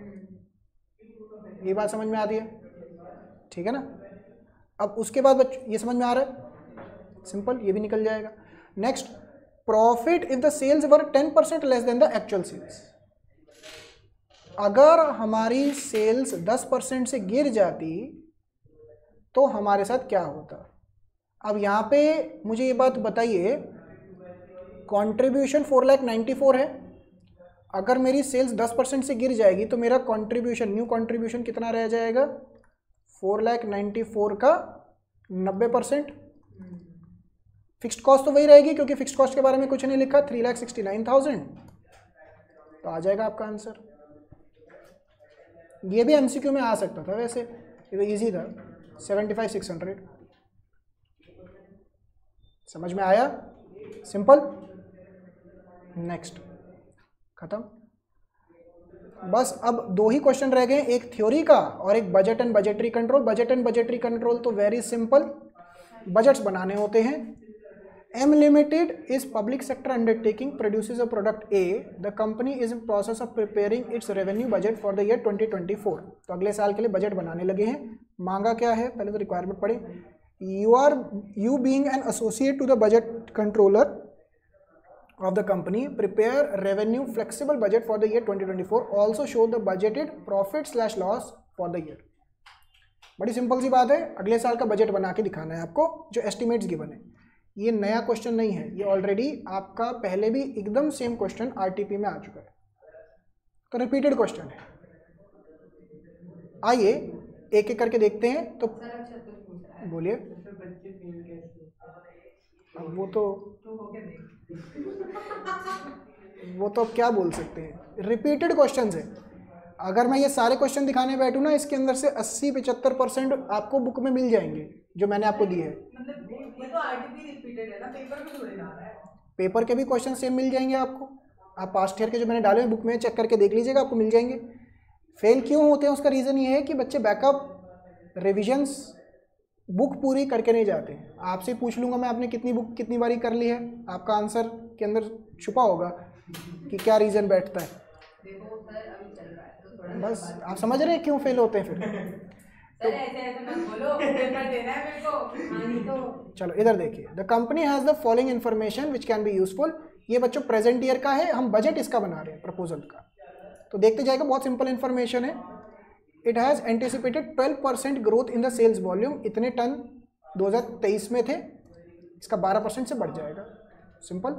ये बात समझ में आती है। ठीक है ना, अब उसके बाद बच्चों ये समझ में आ रहा है, सिंपल, ये भी निकल जाएगा। Next profit if the sales were ten percent less than the actual sales, अगर हमारी सेल्स दस परसेंट से गिर जाती तो हमारे साथ क्या होता। अब यहाँ पे मुझे ये बात बताइए, contribution four lakh ninety four है, अगर मेरी सेल्स दस परसेंट से गिर जाएगी तो मेरा कंट्रीब्यूशन, न्यू कंट्रीब्यूशन कितना रह जाएगा, फोर लाख नाइन्टी फोर का नब्बे परसेंट। फिक्स्ड कॉस्ट तो वही रहेगी क्योंकि फिक्स्ड कॉस्ट के बारे में कुछ नहीं लिखा, three lakh sixty nine thousand, तो आ जाएगा आपका आंसर। ये भी एमसीक्यू में आ सकता था, वैसे ये तो ईजी था, सेवेंटी फाइव सिक्स हंड्रेड। समझ में आया, सिंपल। नेक्स्ट खत्म, बस अब दो ही क्वेश्चन रह गए, एक थ्योरी का और एक budget and budgetary control. Budget and budgetary control तो वेरी सिंपल, बजट्स बनाने होते हैं। M Limited is public sector undertaking, produces a product A. The company is in process of preparing its revenue budget for the year twenty twenty-four. तो अगले साल के लिए budget बनाने लगे हैं। मांगा क्या है, पहले तो रिक्वायरमेंट पढ़े। You are you being an associate to the budget controller of the company, prepare revenue flexible budget for the year twenty twenty-four. Also show the budgeted profit slash loss for the year. बड़ी simple सी बात है, अगले साल का budget बना के दिखाना है आपको, जो एस्टिमेट्स गिवन है। ये नया क्वेश्चन नहीं है, ये ऑलरेडी आपका पहले भी एकदम सेम क्वेश्चन आरटीपी में आ चुका है, तो रिपीटेड क्वेश्चन है। आइए एक एक करके देखते हैं। तो बोलिए, अब वो तो वो तो क्या बोल सकते हैं, रिपीटेड क्वेश्चन है। अगर मैं ये सारे क्वेश्चन दिखाने बैठूँ ना, इसके अंदर से अस्सी पचहत्तर परसेंट आपको बुक में मिल जाएंगे जो मैंने आपको दिए हैं। ये तो आरटीपी रिपीटेड है ना, पेपर में थोड़ी ना आ रहा है। पेपर के भी क्वेश्चन सेम मिल जाएंगे आपको, आप पास्ट ईयर के जो मैंने डाले हुए बुक में चेक करके देख लीजिएगा, आपको मिल जाएंगे। फेल क्यों होते हैं, उसका रीज़न ये है कि बच्चे बैकअप रिविजन्स बुक पूरी करके नहीं जाते हैं। आपसे पूछ लूँगा मैं, आपने कितनी बुक कितनी बारी कर ली है, आपका आंसर के अंदर छुपा होगा कि क्या रीज़न बैठता है। देखो सर अभी चल रहा है तो थोड़ा बस आप समझ रहे हैं क्यों फेल होते हैं फिर। सर ऐसे ऐसे मत बोलो, पेपर देना है मेरे को। हाँ नहीं तो चलो इधर देखिए, the company has the following information which can be useful. ये बच्चों प्रेजेंट ईयर का है, हम बजट इसका बना रहे हैं प्रपोजल का, तो देखते जाएगा, बहुत सिंपल इन्फॉर्मेशन है। It has anticipated twelve percent growth in the sales volume, इतने टन दो हज़ार तेईस में थे, इसका बारह परसेंट से बढ़ जाएगा, सिंपल।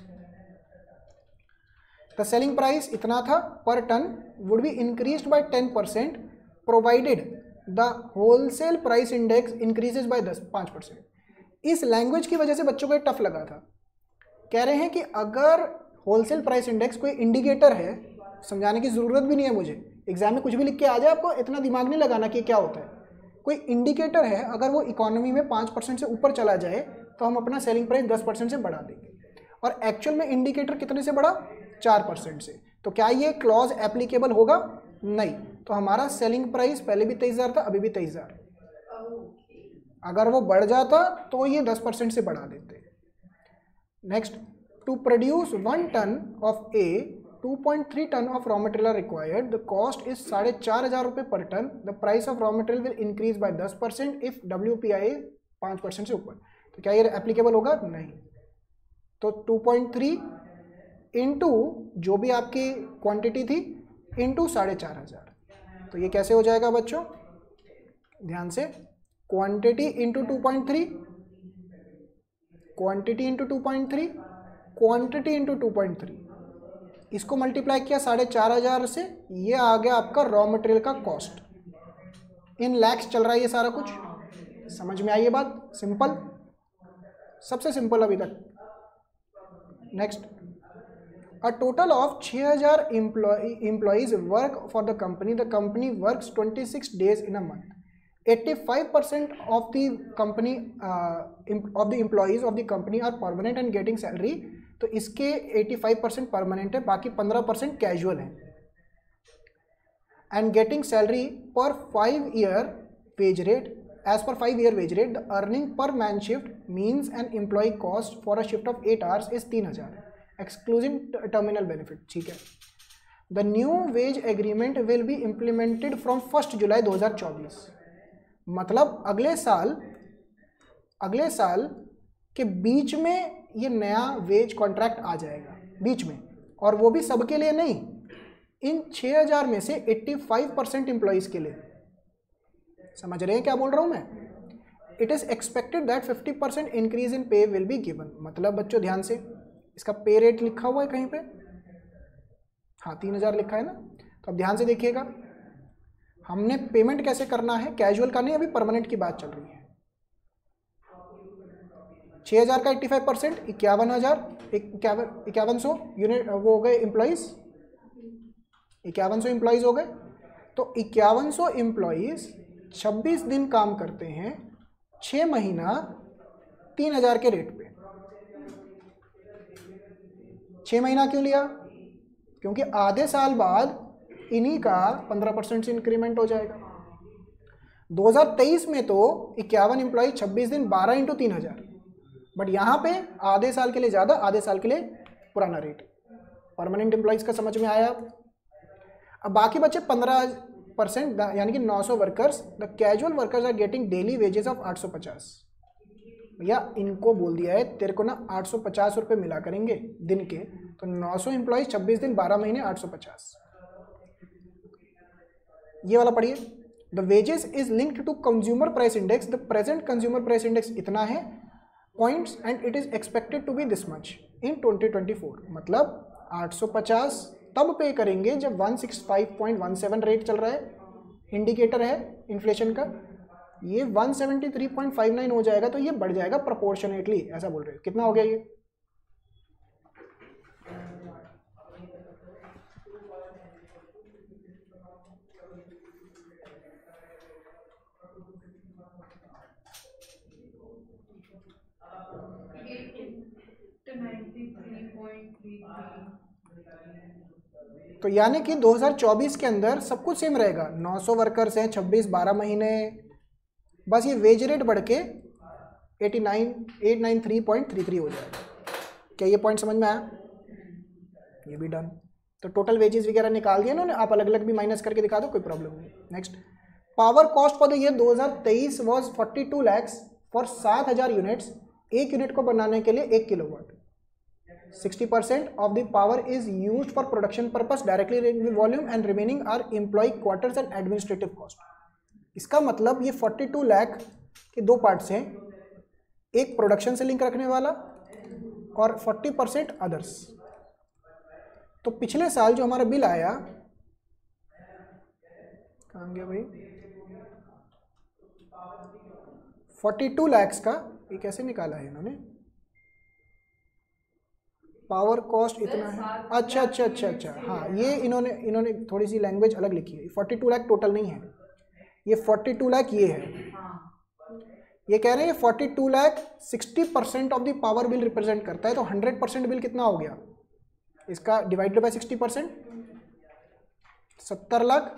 द सेलिंग प्राइस इतना था per tonne, would be increased by ten percent provided the wholesale price index increases by दस पाँच परसेंट। इस लैंग्वेज की वजह से बच्चों को टफ लगा था। कह रहे हैं कि अगर होलसेल प्राइस इंडेक्स कोई इंडिकेटर है, समझाने की ज़रूरत भी नहीं है मुझे, एग्जाम में कुछ भी लिख के आ जाए, आपको इतना दिमाग नहीं लगाना कि क्या होता है। कोई इंडिकेटर है, अगर वो इकोनॉमी में पाँच परसेंट से ऊपर चला जाए तो हम अपना सेलिंग प्राइस दस परसेंट से बढ़ा देंगे, और एक्चुअल में इंडिकेटर कितने से बढ़ा, चार परसेंट से। तो क्या ये क्लॉज एप्लीकेबल होगा, नहीं। तो हमारा सेलिंग प्राइस पहले भी तेईस हज़ार था, अभी भी तेईस हज़ार। अगर वो बढ़ जाता तो ये दस परसेंट से बढ़ा देते। Next, to produce one ton of A two point three tonne of raw material required, the cost is साढ़े चार हज़ार रुपये per tonne, the price of raw material will increase by दस percent if W P I पाँच percent से ऊपर। तो क्या ये एप्लीकेबल होगा, नहीं। तो टू पॉइंट थ्री इंटू जो भी आपकी क्वांटिटी थी इंटू साढ़े चार हज़ार, तो ये कैसे हो जाएगा बच्चों, ध्यान से, quantity into two point three, quantity into two point three, quantity into two point three, इसको मल्टीप्लाई किया साढ़े चार हज़ार से, ये आ गया आपका रॉ मटेरियल का कॉस्ट। इन लैक्स चल रहा है ये सारा कुछ, समझ में आई ये बात, सिंपल, सबसे सिंपल अभी तक। नेक्स्ट, अ टोटल ऑफ छः हज़ार employees work for the company, the company works twenty six days in a month, eighty-five percent of the company uh, of the employees of the company are permanent and getting salary, तो इसके eighty-five percent permanent है, बाकी पंद्रह percent casual है। And getting salary per five year wage rate, as per five year wage rate, the earning per man shift means an employ cost for a shift of eight hours is तीन हज़ार exclusive terminal benefit, ठीक है। The new wage agreement will be implemented from first July दो हज़ार चौबीस, मतलब अगले साल अगले साल के बीच में ये नया वेज कॉन्ट्रैक्ट आ जाएगा, बीच में, और वो भी सबके लिए नहीं, इन छः हज़ार में से पचासी परसेंट एम्प्लॉइज़ के लिए। समझ रहे हैं क्या बोल रहा हूँ मैं? It is expected that fifty percent increase in pay will be given, मतलब बच्चों ध्यान से, इसका पे रेट लिखा हुआ है कहीं पे, हाँ तीन हज़ार लिखा है ना, तो अब ध्यान से देखिएगा, हमने पेमेंट कैसे करना है, कैजुअल का नहीं, अभी परमानेंट की बात चल रही है। छः हज़ार का एट्टी फाइव परसेंट इक्यावन हज़ार इक्यावन इक्यावन सौ यूनिट वो हो गए एम्प्लॉइज़, इक्यावन सौ एम्प्लॉइज़ हो गए। तो इक्यावन सौ एम्प्लॉइज़ छब्बीस दिन काम करते हैं, छः महीना तीन हज़ार के रेट पे। छः महीना क्यों लिया? क्योंकि आधे साल बाद इन्हीं का पंद्रह परसेंट से इंक्रीमेंट हो जाएगा। दो हज़ार तेईस में तो इक्यावन एम्प्लॉय छब्बीस दिन बारह इंटू तीन हज़ार, बट यहाँ पे आधे साल के लिए ज़्यादा, आधे साल के लिए पुराना रेट। परमानेंट एम्प्लॉइज़ का समझ में आया? अब बाकी बचे पंद्रह परसेंट यानी कि नौ सौ workers, the casual workers are getting daily wages of आठ सौ पचास। भैया इनको बोल दिया है तेरे को ना आठ सौ पचास रुपये मिला करेंगे दिन के, तो नौ सौ एम्प्लॉइज छब्बीस दिन बारह महीने आठ सौ पचास। ये वाला पढ़िए, the wages is linked to consumer price index, the present consumer price index इतना है points and it is expected to be this much in twenty twenty four, मतलब आठ सौ पचास तब पे करेंगे जब one sixty five point one seven rate चल रहा है, इंडिकेटर है इन्फ्लेशन का, ये one seventy three point five nine हो जाएगा तो ये बढ़ जाएगा प्रोपोर्शनेटली, ऐसा बोल रहे हो। कितना हो गया ये? तो यानी कि दो हज़ार चौबीस के अंदर सब कुछ सेम रहेगा, नौ सौ वर्कर्स हैं, छब्बीस बारह महीने, बस ये वेज रेट बढ़ के eighty nine eight nine three point three three हो जाएगा। क्या ये पॉइंट समझ में आया? ये भी डन। तो टोटल वेजेस वगैरह निकाल दिया इन्होंने, आप अलग अलग भी माइनस करके दिखा दो, कोई प्रॉब्लम नहीं। Next, power cost for the year दो हज़ार तेईस वाज बयालीस लैक्स फॉर सात हज़ार यूनिट्स। एक यूनिट को बनाने के लिए एक kilowatt. Sixty percent of the power is used for production purpose directly volume and remaining are employ quarters and administrative cost. इसका मतलब ये बयालीस लाख के दो पार्ट्स हैं, एक प्रोडक्शन से लिंक रखने वाला और चालीस परसेंट अदर्स। तो पिछले साल जो हमारा बिल आया, कहाँ गया भाई, बयालीस लाख का, ये कैसे निकाला है इन्होंने, पावर कॉस्ट इतना है, अच्छा अच्छा अच्छा अच्छा हाँ, ये इन्होंने इन्होंने थोड़ी सी लैंग्वेज अलग लिखी है। बयालीस लाख टोटल नहीं है, ये बयालीस लाख ये है। ये कह रहे हैं बयालीस लाख साठ percent of the power bill represent करता है। तो सौ परसेंट बिल कितना हो गया इसका, डिवाइडेड बाय साठ परसेंट, सत्तर लाख।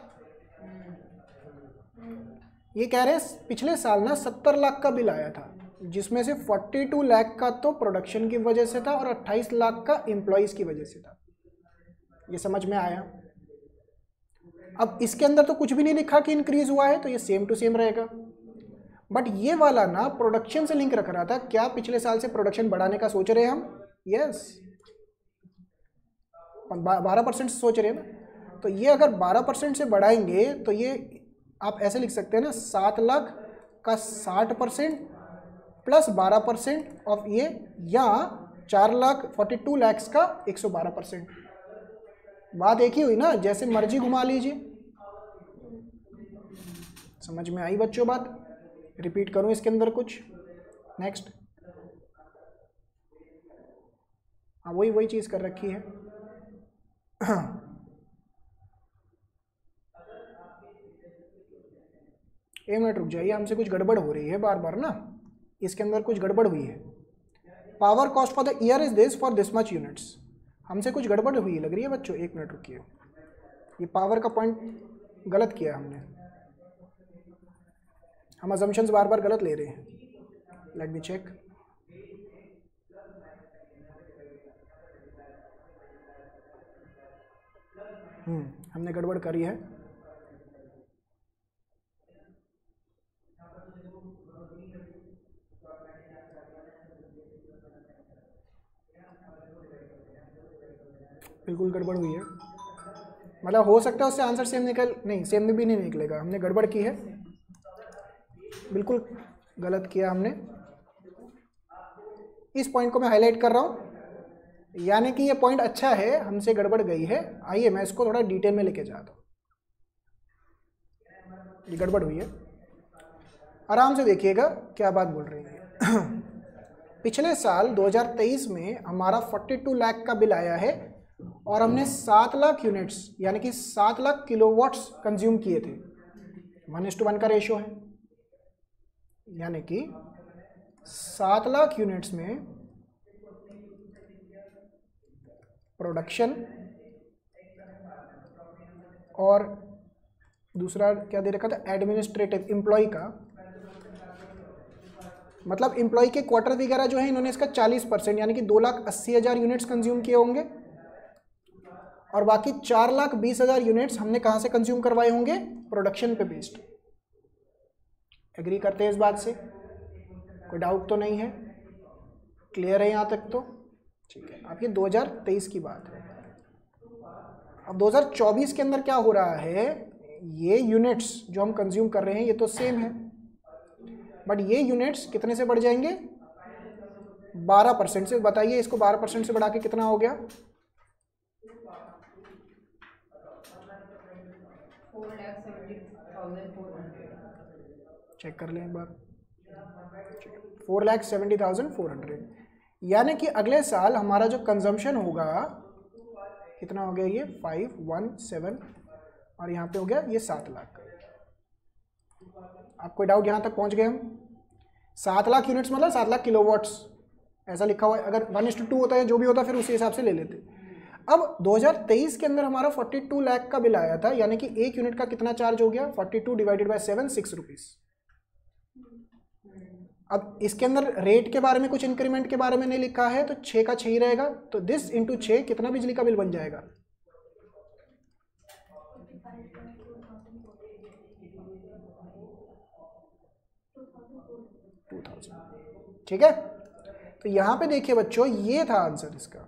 ये कह रहे हैं पिछले साल ना सत्तर लाख का बिल आया था, जिसमें से बयालीस लाख का तो प्रोडक्शन की वजह से था और अट्ठाईस लाख का एम्प्लॉइज की वजह से था। ये समझ में आया। अब इसके अंदर तो कुछ भी नहीं लिखा कि इंक्रीज हुआ है, तो ये सेम टू सेम रहेगा। बट ये वाला ना प्रोडक्शन से लिंक रख रहा था। क्या पिछले साल से प्रोडक्शन बढ़ाने का सोच रहे हैं हम? यस, बारह परसेंट से सोच रहे हैं ना। तो ये अगर बारह परसेंट से बढ़ाएंगे तो ये आप ऐसे लिख सकते हैं ना, सात लाख का साठ परसेंट प्लस बारह परसेंट ऑफ ये, या चार लाख फोर्टी टू लैक्स का एक सौ बारह परसेंट। बात एक ही हुई ना, जैसे मर्जी घुमा लीजिए। समझ में आई बच्चों बात? रिपीट करूं इसके अंदर कुछ? नेक्स्ट, हाँ वही वही चीज कर रखी है। एक मिनट रुक जाइए, हमसे कुछ गड़बड़ हो रही है बार बार ना, इसके अंदर कुछ गड़बड़ हुई है। Power cost for the year is this for this much units. हमसे कुछ गड़बड़ हुई लग रही है बच्चों, एक मिनट रुकिए। ये पावर का पॉइंट गलत किया हमने, हम अजम्पशंस बार बार गलत ले रहे हैं। Let me check. हम्म हमने गड़बड़ करी है। बिल्कुल गड़बड़ हुई है, मतलब हो सकता है उससे आंसर सेम निकल, नहीं सेम भी नहीं निकलेगा। हमने गड़बड़ की है, बिल्कुल गलत किया हमने। इस पॉइंट को मैं हाईलाइट कर रहा हूं, यानी कि ये पॉइंट अच्छा है, हमसे गड़बड़ गई है। आइए मैं इसको थोड़ा डिटेल में लेके जाता हूं। ये गड़बड़ हुई है, आराम से देखिएगा क्या बात बोल रही है। पिछले साल दो हज़ार तेईस में हमारा बयालीस लाख का बिल आया है और हमने सात लाख यूनिट्स यानी कि सात लाख किलोवाट्स कंज्यूम किए थे। वन इस टू वन का रेशियो है, यानी कि सात लाख यूनिट्स में प्रोडक्शन और दूसरा क्या दे रखा था, एडमिनिस्ट्रेटिव एम्प्लॉय का, मतलब एम्प्लॉय के क्वार्टर वगैरह जो है इन्होंने इसका चालीस परसेंट यानी कि दो लाख अस्सी हज़ार यूनिट्स कंज्यूम किए होंगे, और बाकी चार लाख बीस हज़ार यूनिट्स हमने कहाँ से कंज्यूम करवाए होंगे, प्रोडक्शन पे बेस्ड। एग्री करते हैं इस बात से? कोई डाउट तो नहीं है? क्लियर है यहाँ तक तो? ठीक है। अब ये दो हज़ार तेईस की बात है। अब दो हज़ार चौबीस के अंदर क्या हो रहा है, ये यूनिट्स जो हम कंज्यूम कर रहे हैं ये तो सेम है, बट ये यूनिट्स कितने से बढ़ जाएंगे, बारह परसेंट से। बताइए इसको बारह परसेंट से बढ़ा के कितना हो गया, चेक कर लें एक बार, four lakh seventy thousand four hundred. यानी कि अगले साल हमारा जो कंजम्पशन होगा कितना हो गया, ये फाइव वन सेवन, और यहाँ पे हो गया ये सात लाख। आप कोई डाउट यहाँ तक पहुँच गए हम? सात लाख यूनिट्स मतलब सात लाख किलोवाट्स ऐसा लिखा हुआ है। अगर वन इस टू टू होता है जो भी होता फिर उसी हिसाब से ले लेते। अब दो हज़ार तेईस के अंदर हमारा बयालीस लाख का बिल आया था, यानी कि एक यूनिट का कितना चार्ज हो गया, बयालीस divided by seven, six rupees. अब इसके अंदर रेट के बारे में कुछ इंक्रीमेंट के बारे में नहीं लिखा है, तो छः का छः ही रहेगा। तो दिस इंटू छः कितना बिजली का बिल बन जाएगा, टू थाउजेंड। ठीक है, तो यहाँ पे देखिए बच्चों, ये था आंसर इसका।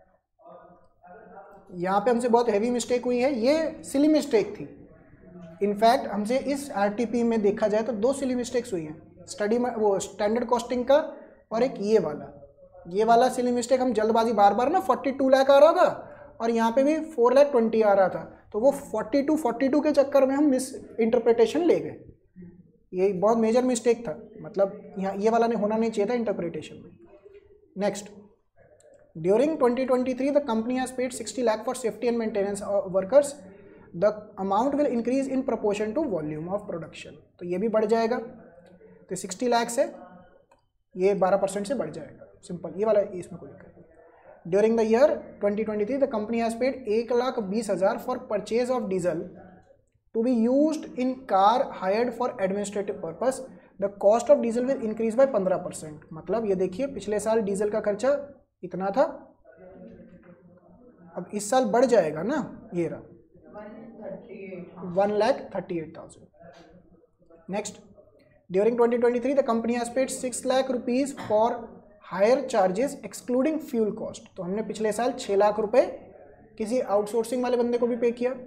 यहाँ पे हमसे बहुत हैवी मिस्टेक हुई है, ये सिली मिस्टेक थी। इनफैक्ट हमसे इस आरटीपी में देखा जाए तो दो सिली मिस्टेक्स हुई हैं, स्टडी में वो स्टैंडर्ड कॉस्टिंग का और एक ये वाला। ये वाला सिली मिस्टेक हम जल्दबाजी बार बार ना फोर्टी टू लाख आ रहा था और यहाँ पे भी फोर लाख ट्वेंटी आ रहा था, तो वो फोर्टी टू फोर्टी टू के चक्कर में हम मिस इंटरप्रिटेशन ले गए। ये बहुत मेजर मिस्टेक था, मतलब यहाँ ये वाला नहीं होना नहीं चाहिए था इंटरप्रिटेशन में। Next, during twenty twenty three the company has paid sixty lakh for safety and maintenance workers, the amount will increase in proportion to volume of production. तो ये भी बढ़ जाएगा, तो सिक्सटी लाख से ये बारह परसेंट से बढ़ जाएगा, सिंपल, ये वाला इसमें कोई दिक्कत नहीं। During the year twenty twenty three the company has paid एक लाख बीस हज़ार for purchase of diesel to be used in car hired for administrative purpose, the cost of diesel will increase by पंद्रह परसेंट। मतलब ये देखिए, पिछले साल diesel का खर्चा इतना था, अब इस साल बढ़ जाएगा ना, ये रहा one lakh thirty eight thousand. Next, during twenty twenty three the company has paid six lakh rupees for hire charges excluding fuel cost. तो हमने पिछले साल छः लाख रुपए किसी आउटसोर्सिंग वाले बंदे को भी पे किया।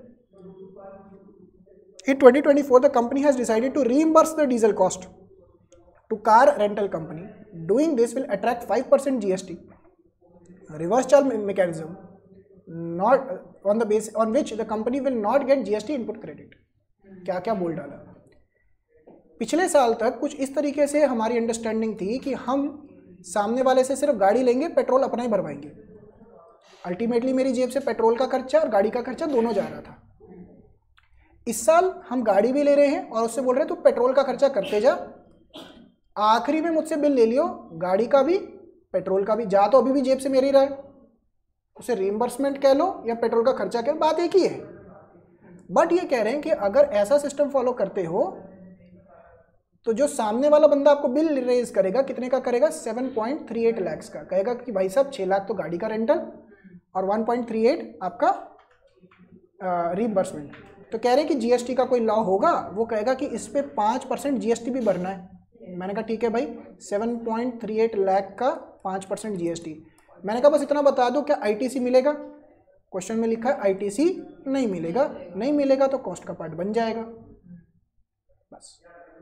In twenty twenty four the company has decided to reimburse the diesel cost to car rental company, doing this will attract five percent GST reverse charge mechanism not on the base on which the company will not get G S T input credit। क्या क्या बोल डाला। पिछले साल तक कुछ इस तरीके से हमारी अंडरस्टैंडिंग थी कि हम सामने वाले से सिर्फ गाड़ी लेंगे, पेट्रोल अपना ही भरवाएंगे। अल्टीमेटली मेरी जेब से पेट्रोल का खर्चा और गाड़ी का खर्चा दोनों जा रहा था। इस साल हम गाड़ी भी ले रहे हैं और उससे बोल रहे हैं तू पेट्रोल का खर्चा करते जा, आखिरी में मुझसे बिल ले लियो, गाड़ी का भी पेट्रोल का भी, जा तो अभी भी जेब से मेरी रहा है, उसे रीइंबर्समेंट कह लो या पेट्रोल का खर्चा कह लो, बात एक ही है। बट ये कह रहे हैं कि अगर ऐसा सिस्टम फॉलो करते हो तो जो सामने वाला बंदा आपको बिल रेज करेगा, कितने का करेगा, seven point three eight lakhs का, कहेगा कि भाई साहब छः लाख तो गाड़ी का रेंटल और वन पॉइंट थ्री एट आपका रीइंबर्समेंट। तो कह रहे हैं कि जीएसटी का कोई लॉ होगा, वो कहेगा कि इस पर पाँच परसेंट जीएसटी भी भरना है। मैंने कहा ठीक है भाई, seven point three eight lakh का पाँच परसेंट जीएसटी। मैंने कहा बस इतना बता दो, क्या आईटीसी मिलेगा? क्वेश्चन में लिखा है आईटीसी नहीं मिलेगा, नहीं मिलेगा तो कॉस्ट का पार्ट बन जाएगा। बस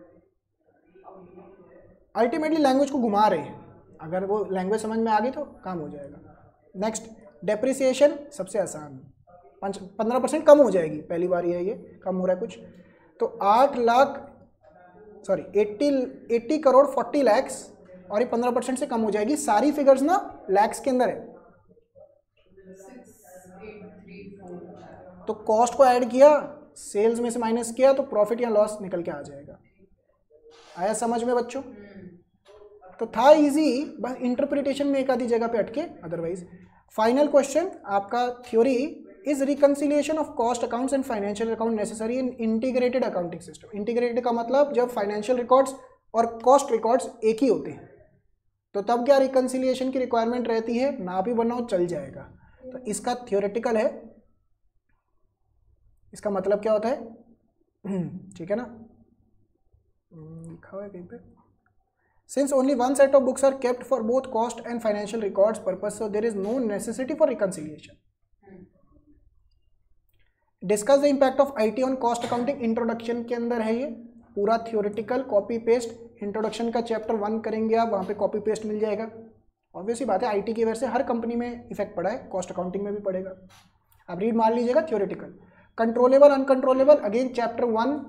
अल्टीमेटली लैंग्वेज को घुमा रहे हैं, अगर वो लैंग्वेज समझ में आ गई तो काम हो जाएगा। नेक्स्ट, डेप्रिसिएशन सबसे आसान, पाँच पंद्रह परसेंट कम हो जाएगी, पहली बार ये ये कम हो रहा है कुछ, तो आठ lakh sorry eighty eighty crore forty lakhs और ये पंद्रह परसेंट से कम हो जाएगी। सारी फिगर्स ना लैक्स के अंदर है, तो कॉस्ट को ऐड किया, सेल्स में से माइनस किया तो प्रॉफिट या लॉस निकल के आ जाएगा। आया समझ में बच्चों? तो था इजी, बस इंटरप्रिटेशन में एक आधी जगह पे अटके, अदरवाइज। फाइनल क्वेश्चन आपका theory, is reconciliation of cost accounts and financial account necessary in integrated accounting system. Integrated का मतलब जब फाइनेंशियल रिकॉर्ड्स और कॉस्ट रिकॉर्ड्स एक ही होते हैं, तो तब क्या रिकंसिलिएशन की रिक्वायरमेंट रहती है, ना भी बनाओ चल जाएगा। तो इसका थ्योरेटिकल है, इसका मतलब क्या होता है, ठीक है ना, लिखा हुआ है कहीं पे, since only one set of books are kept for both cost and financial records purpose, so there is no necessity for reconciliation. Discuss the impact of IT on cost accounting, introduction के अंदर है ये पूरा theoretical, copy paste. Introduction का chapter one करेंगे आप, वहाँ पे कॉपी पेस्ट मिल जाएगा। ऑब्वियसली बात है, आईटी की वजह से हर कंपनी में इफेक्ट पड़ा है, कॉस्ट अकाउंटिंग में भी पड़ेगा। आप रीड मार लीजिएगा theoretical. Controllable uncontrollable, again chapter one,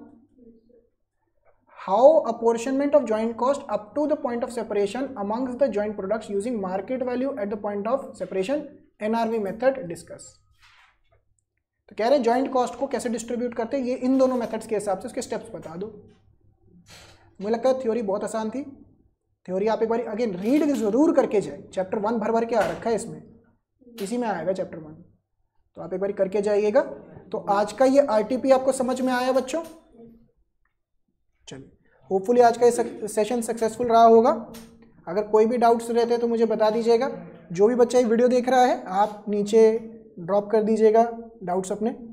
how apportionment of joint cost up to the point of separation amongst the joint products using market value at the point of separation, NRV method discuss. तो कह रहे हैं joint cost को कैसे distribute करते हैं, ये इन दोनों मेथड्स के हिसाब से उसके स्टेप्स बता दो। मुझे लगता है थ्योरी बहुत आसान थी। थ्योरी आप एक बार अगेन रीड जरूर करके जाए, चैप्टर वन भर भर के आ रखा है इसमें, इसी में आएगा चैप्टर वन, तो आप एक बार करके जाइएगा। तो आज का ये आरटीपी आपको समझ में आया बच्चों? चलिए, होपफुली आज का ये सेशन सक्सेसफुल रहा होगा। अगर कोई भी डाउट्स रहते हैं तो मुझे बता दीजिएगा। जो भी बच्चा ये वीडियो देख रहा है, आप नीचे ड्रॉप कर दीजिएगा डाउट्स अपने।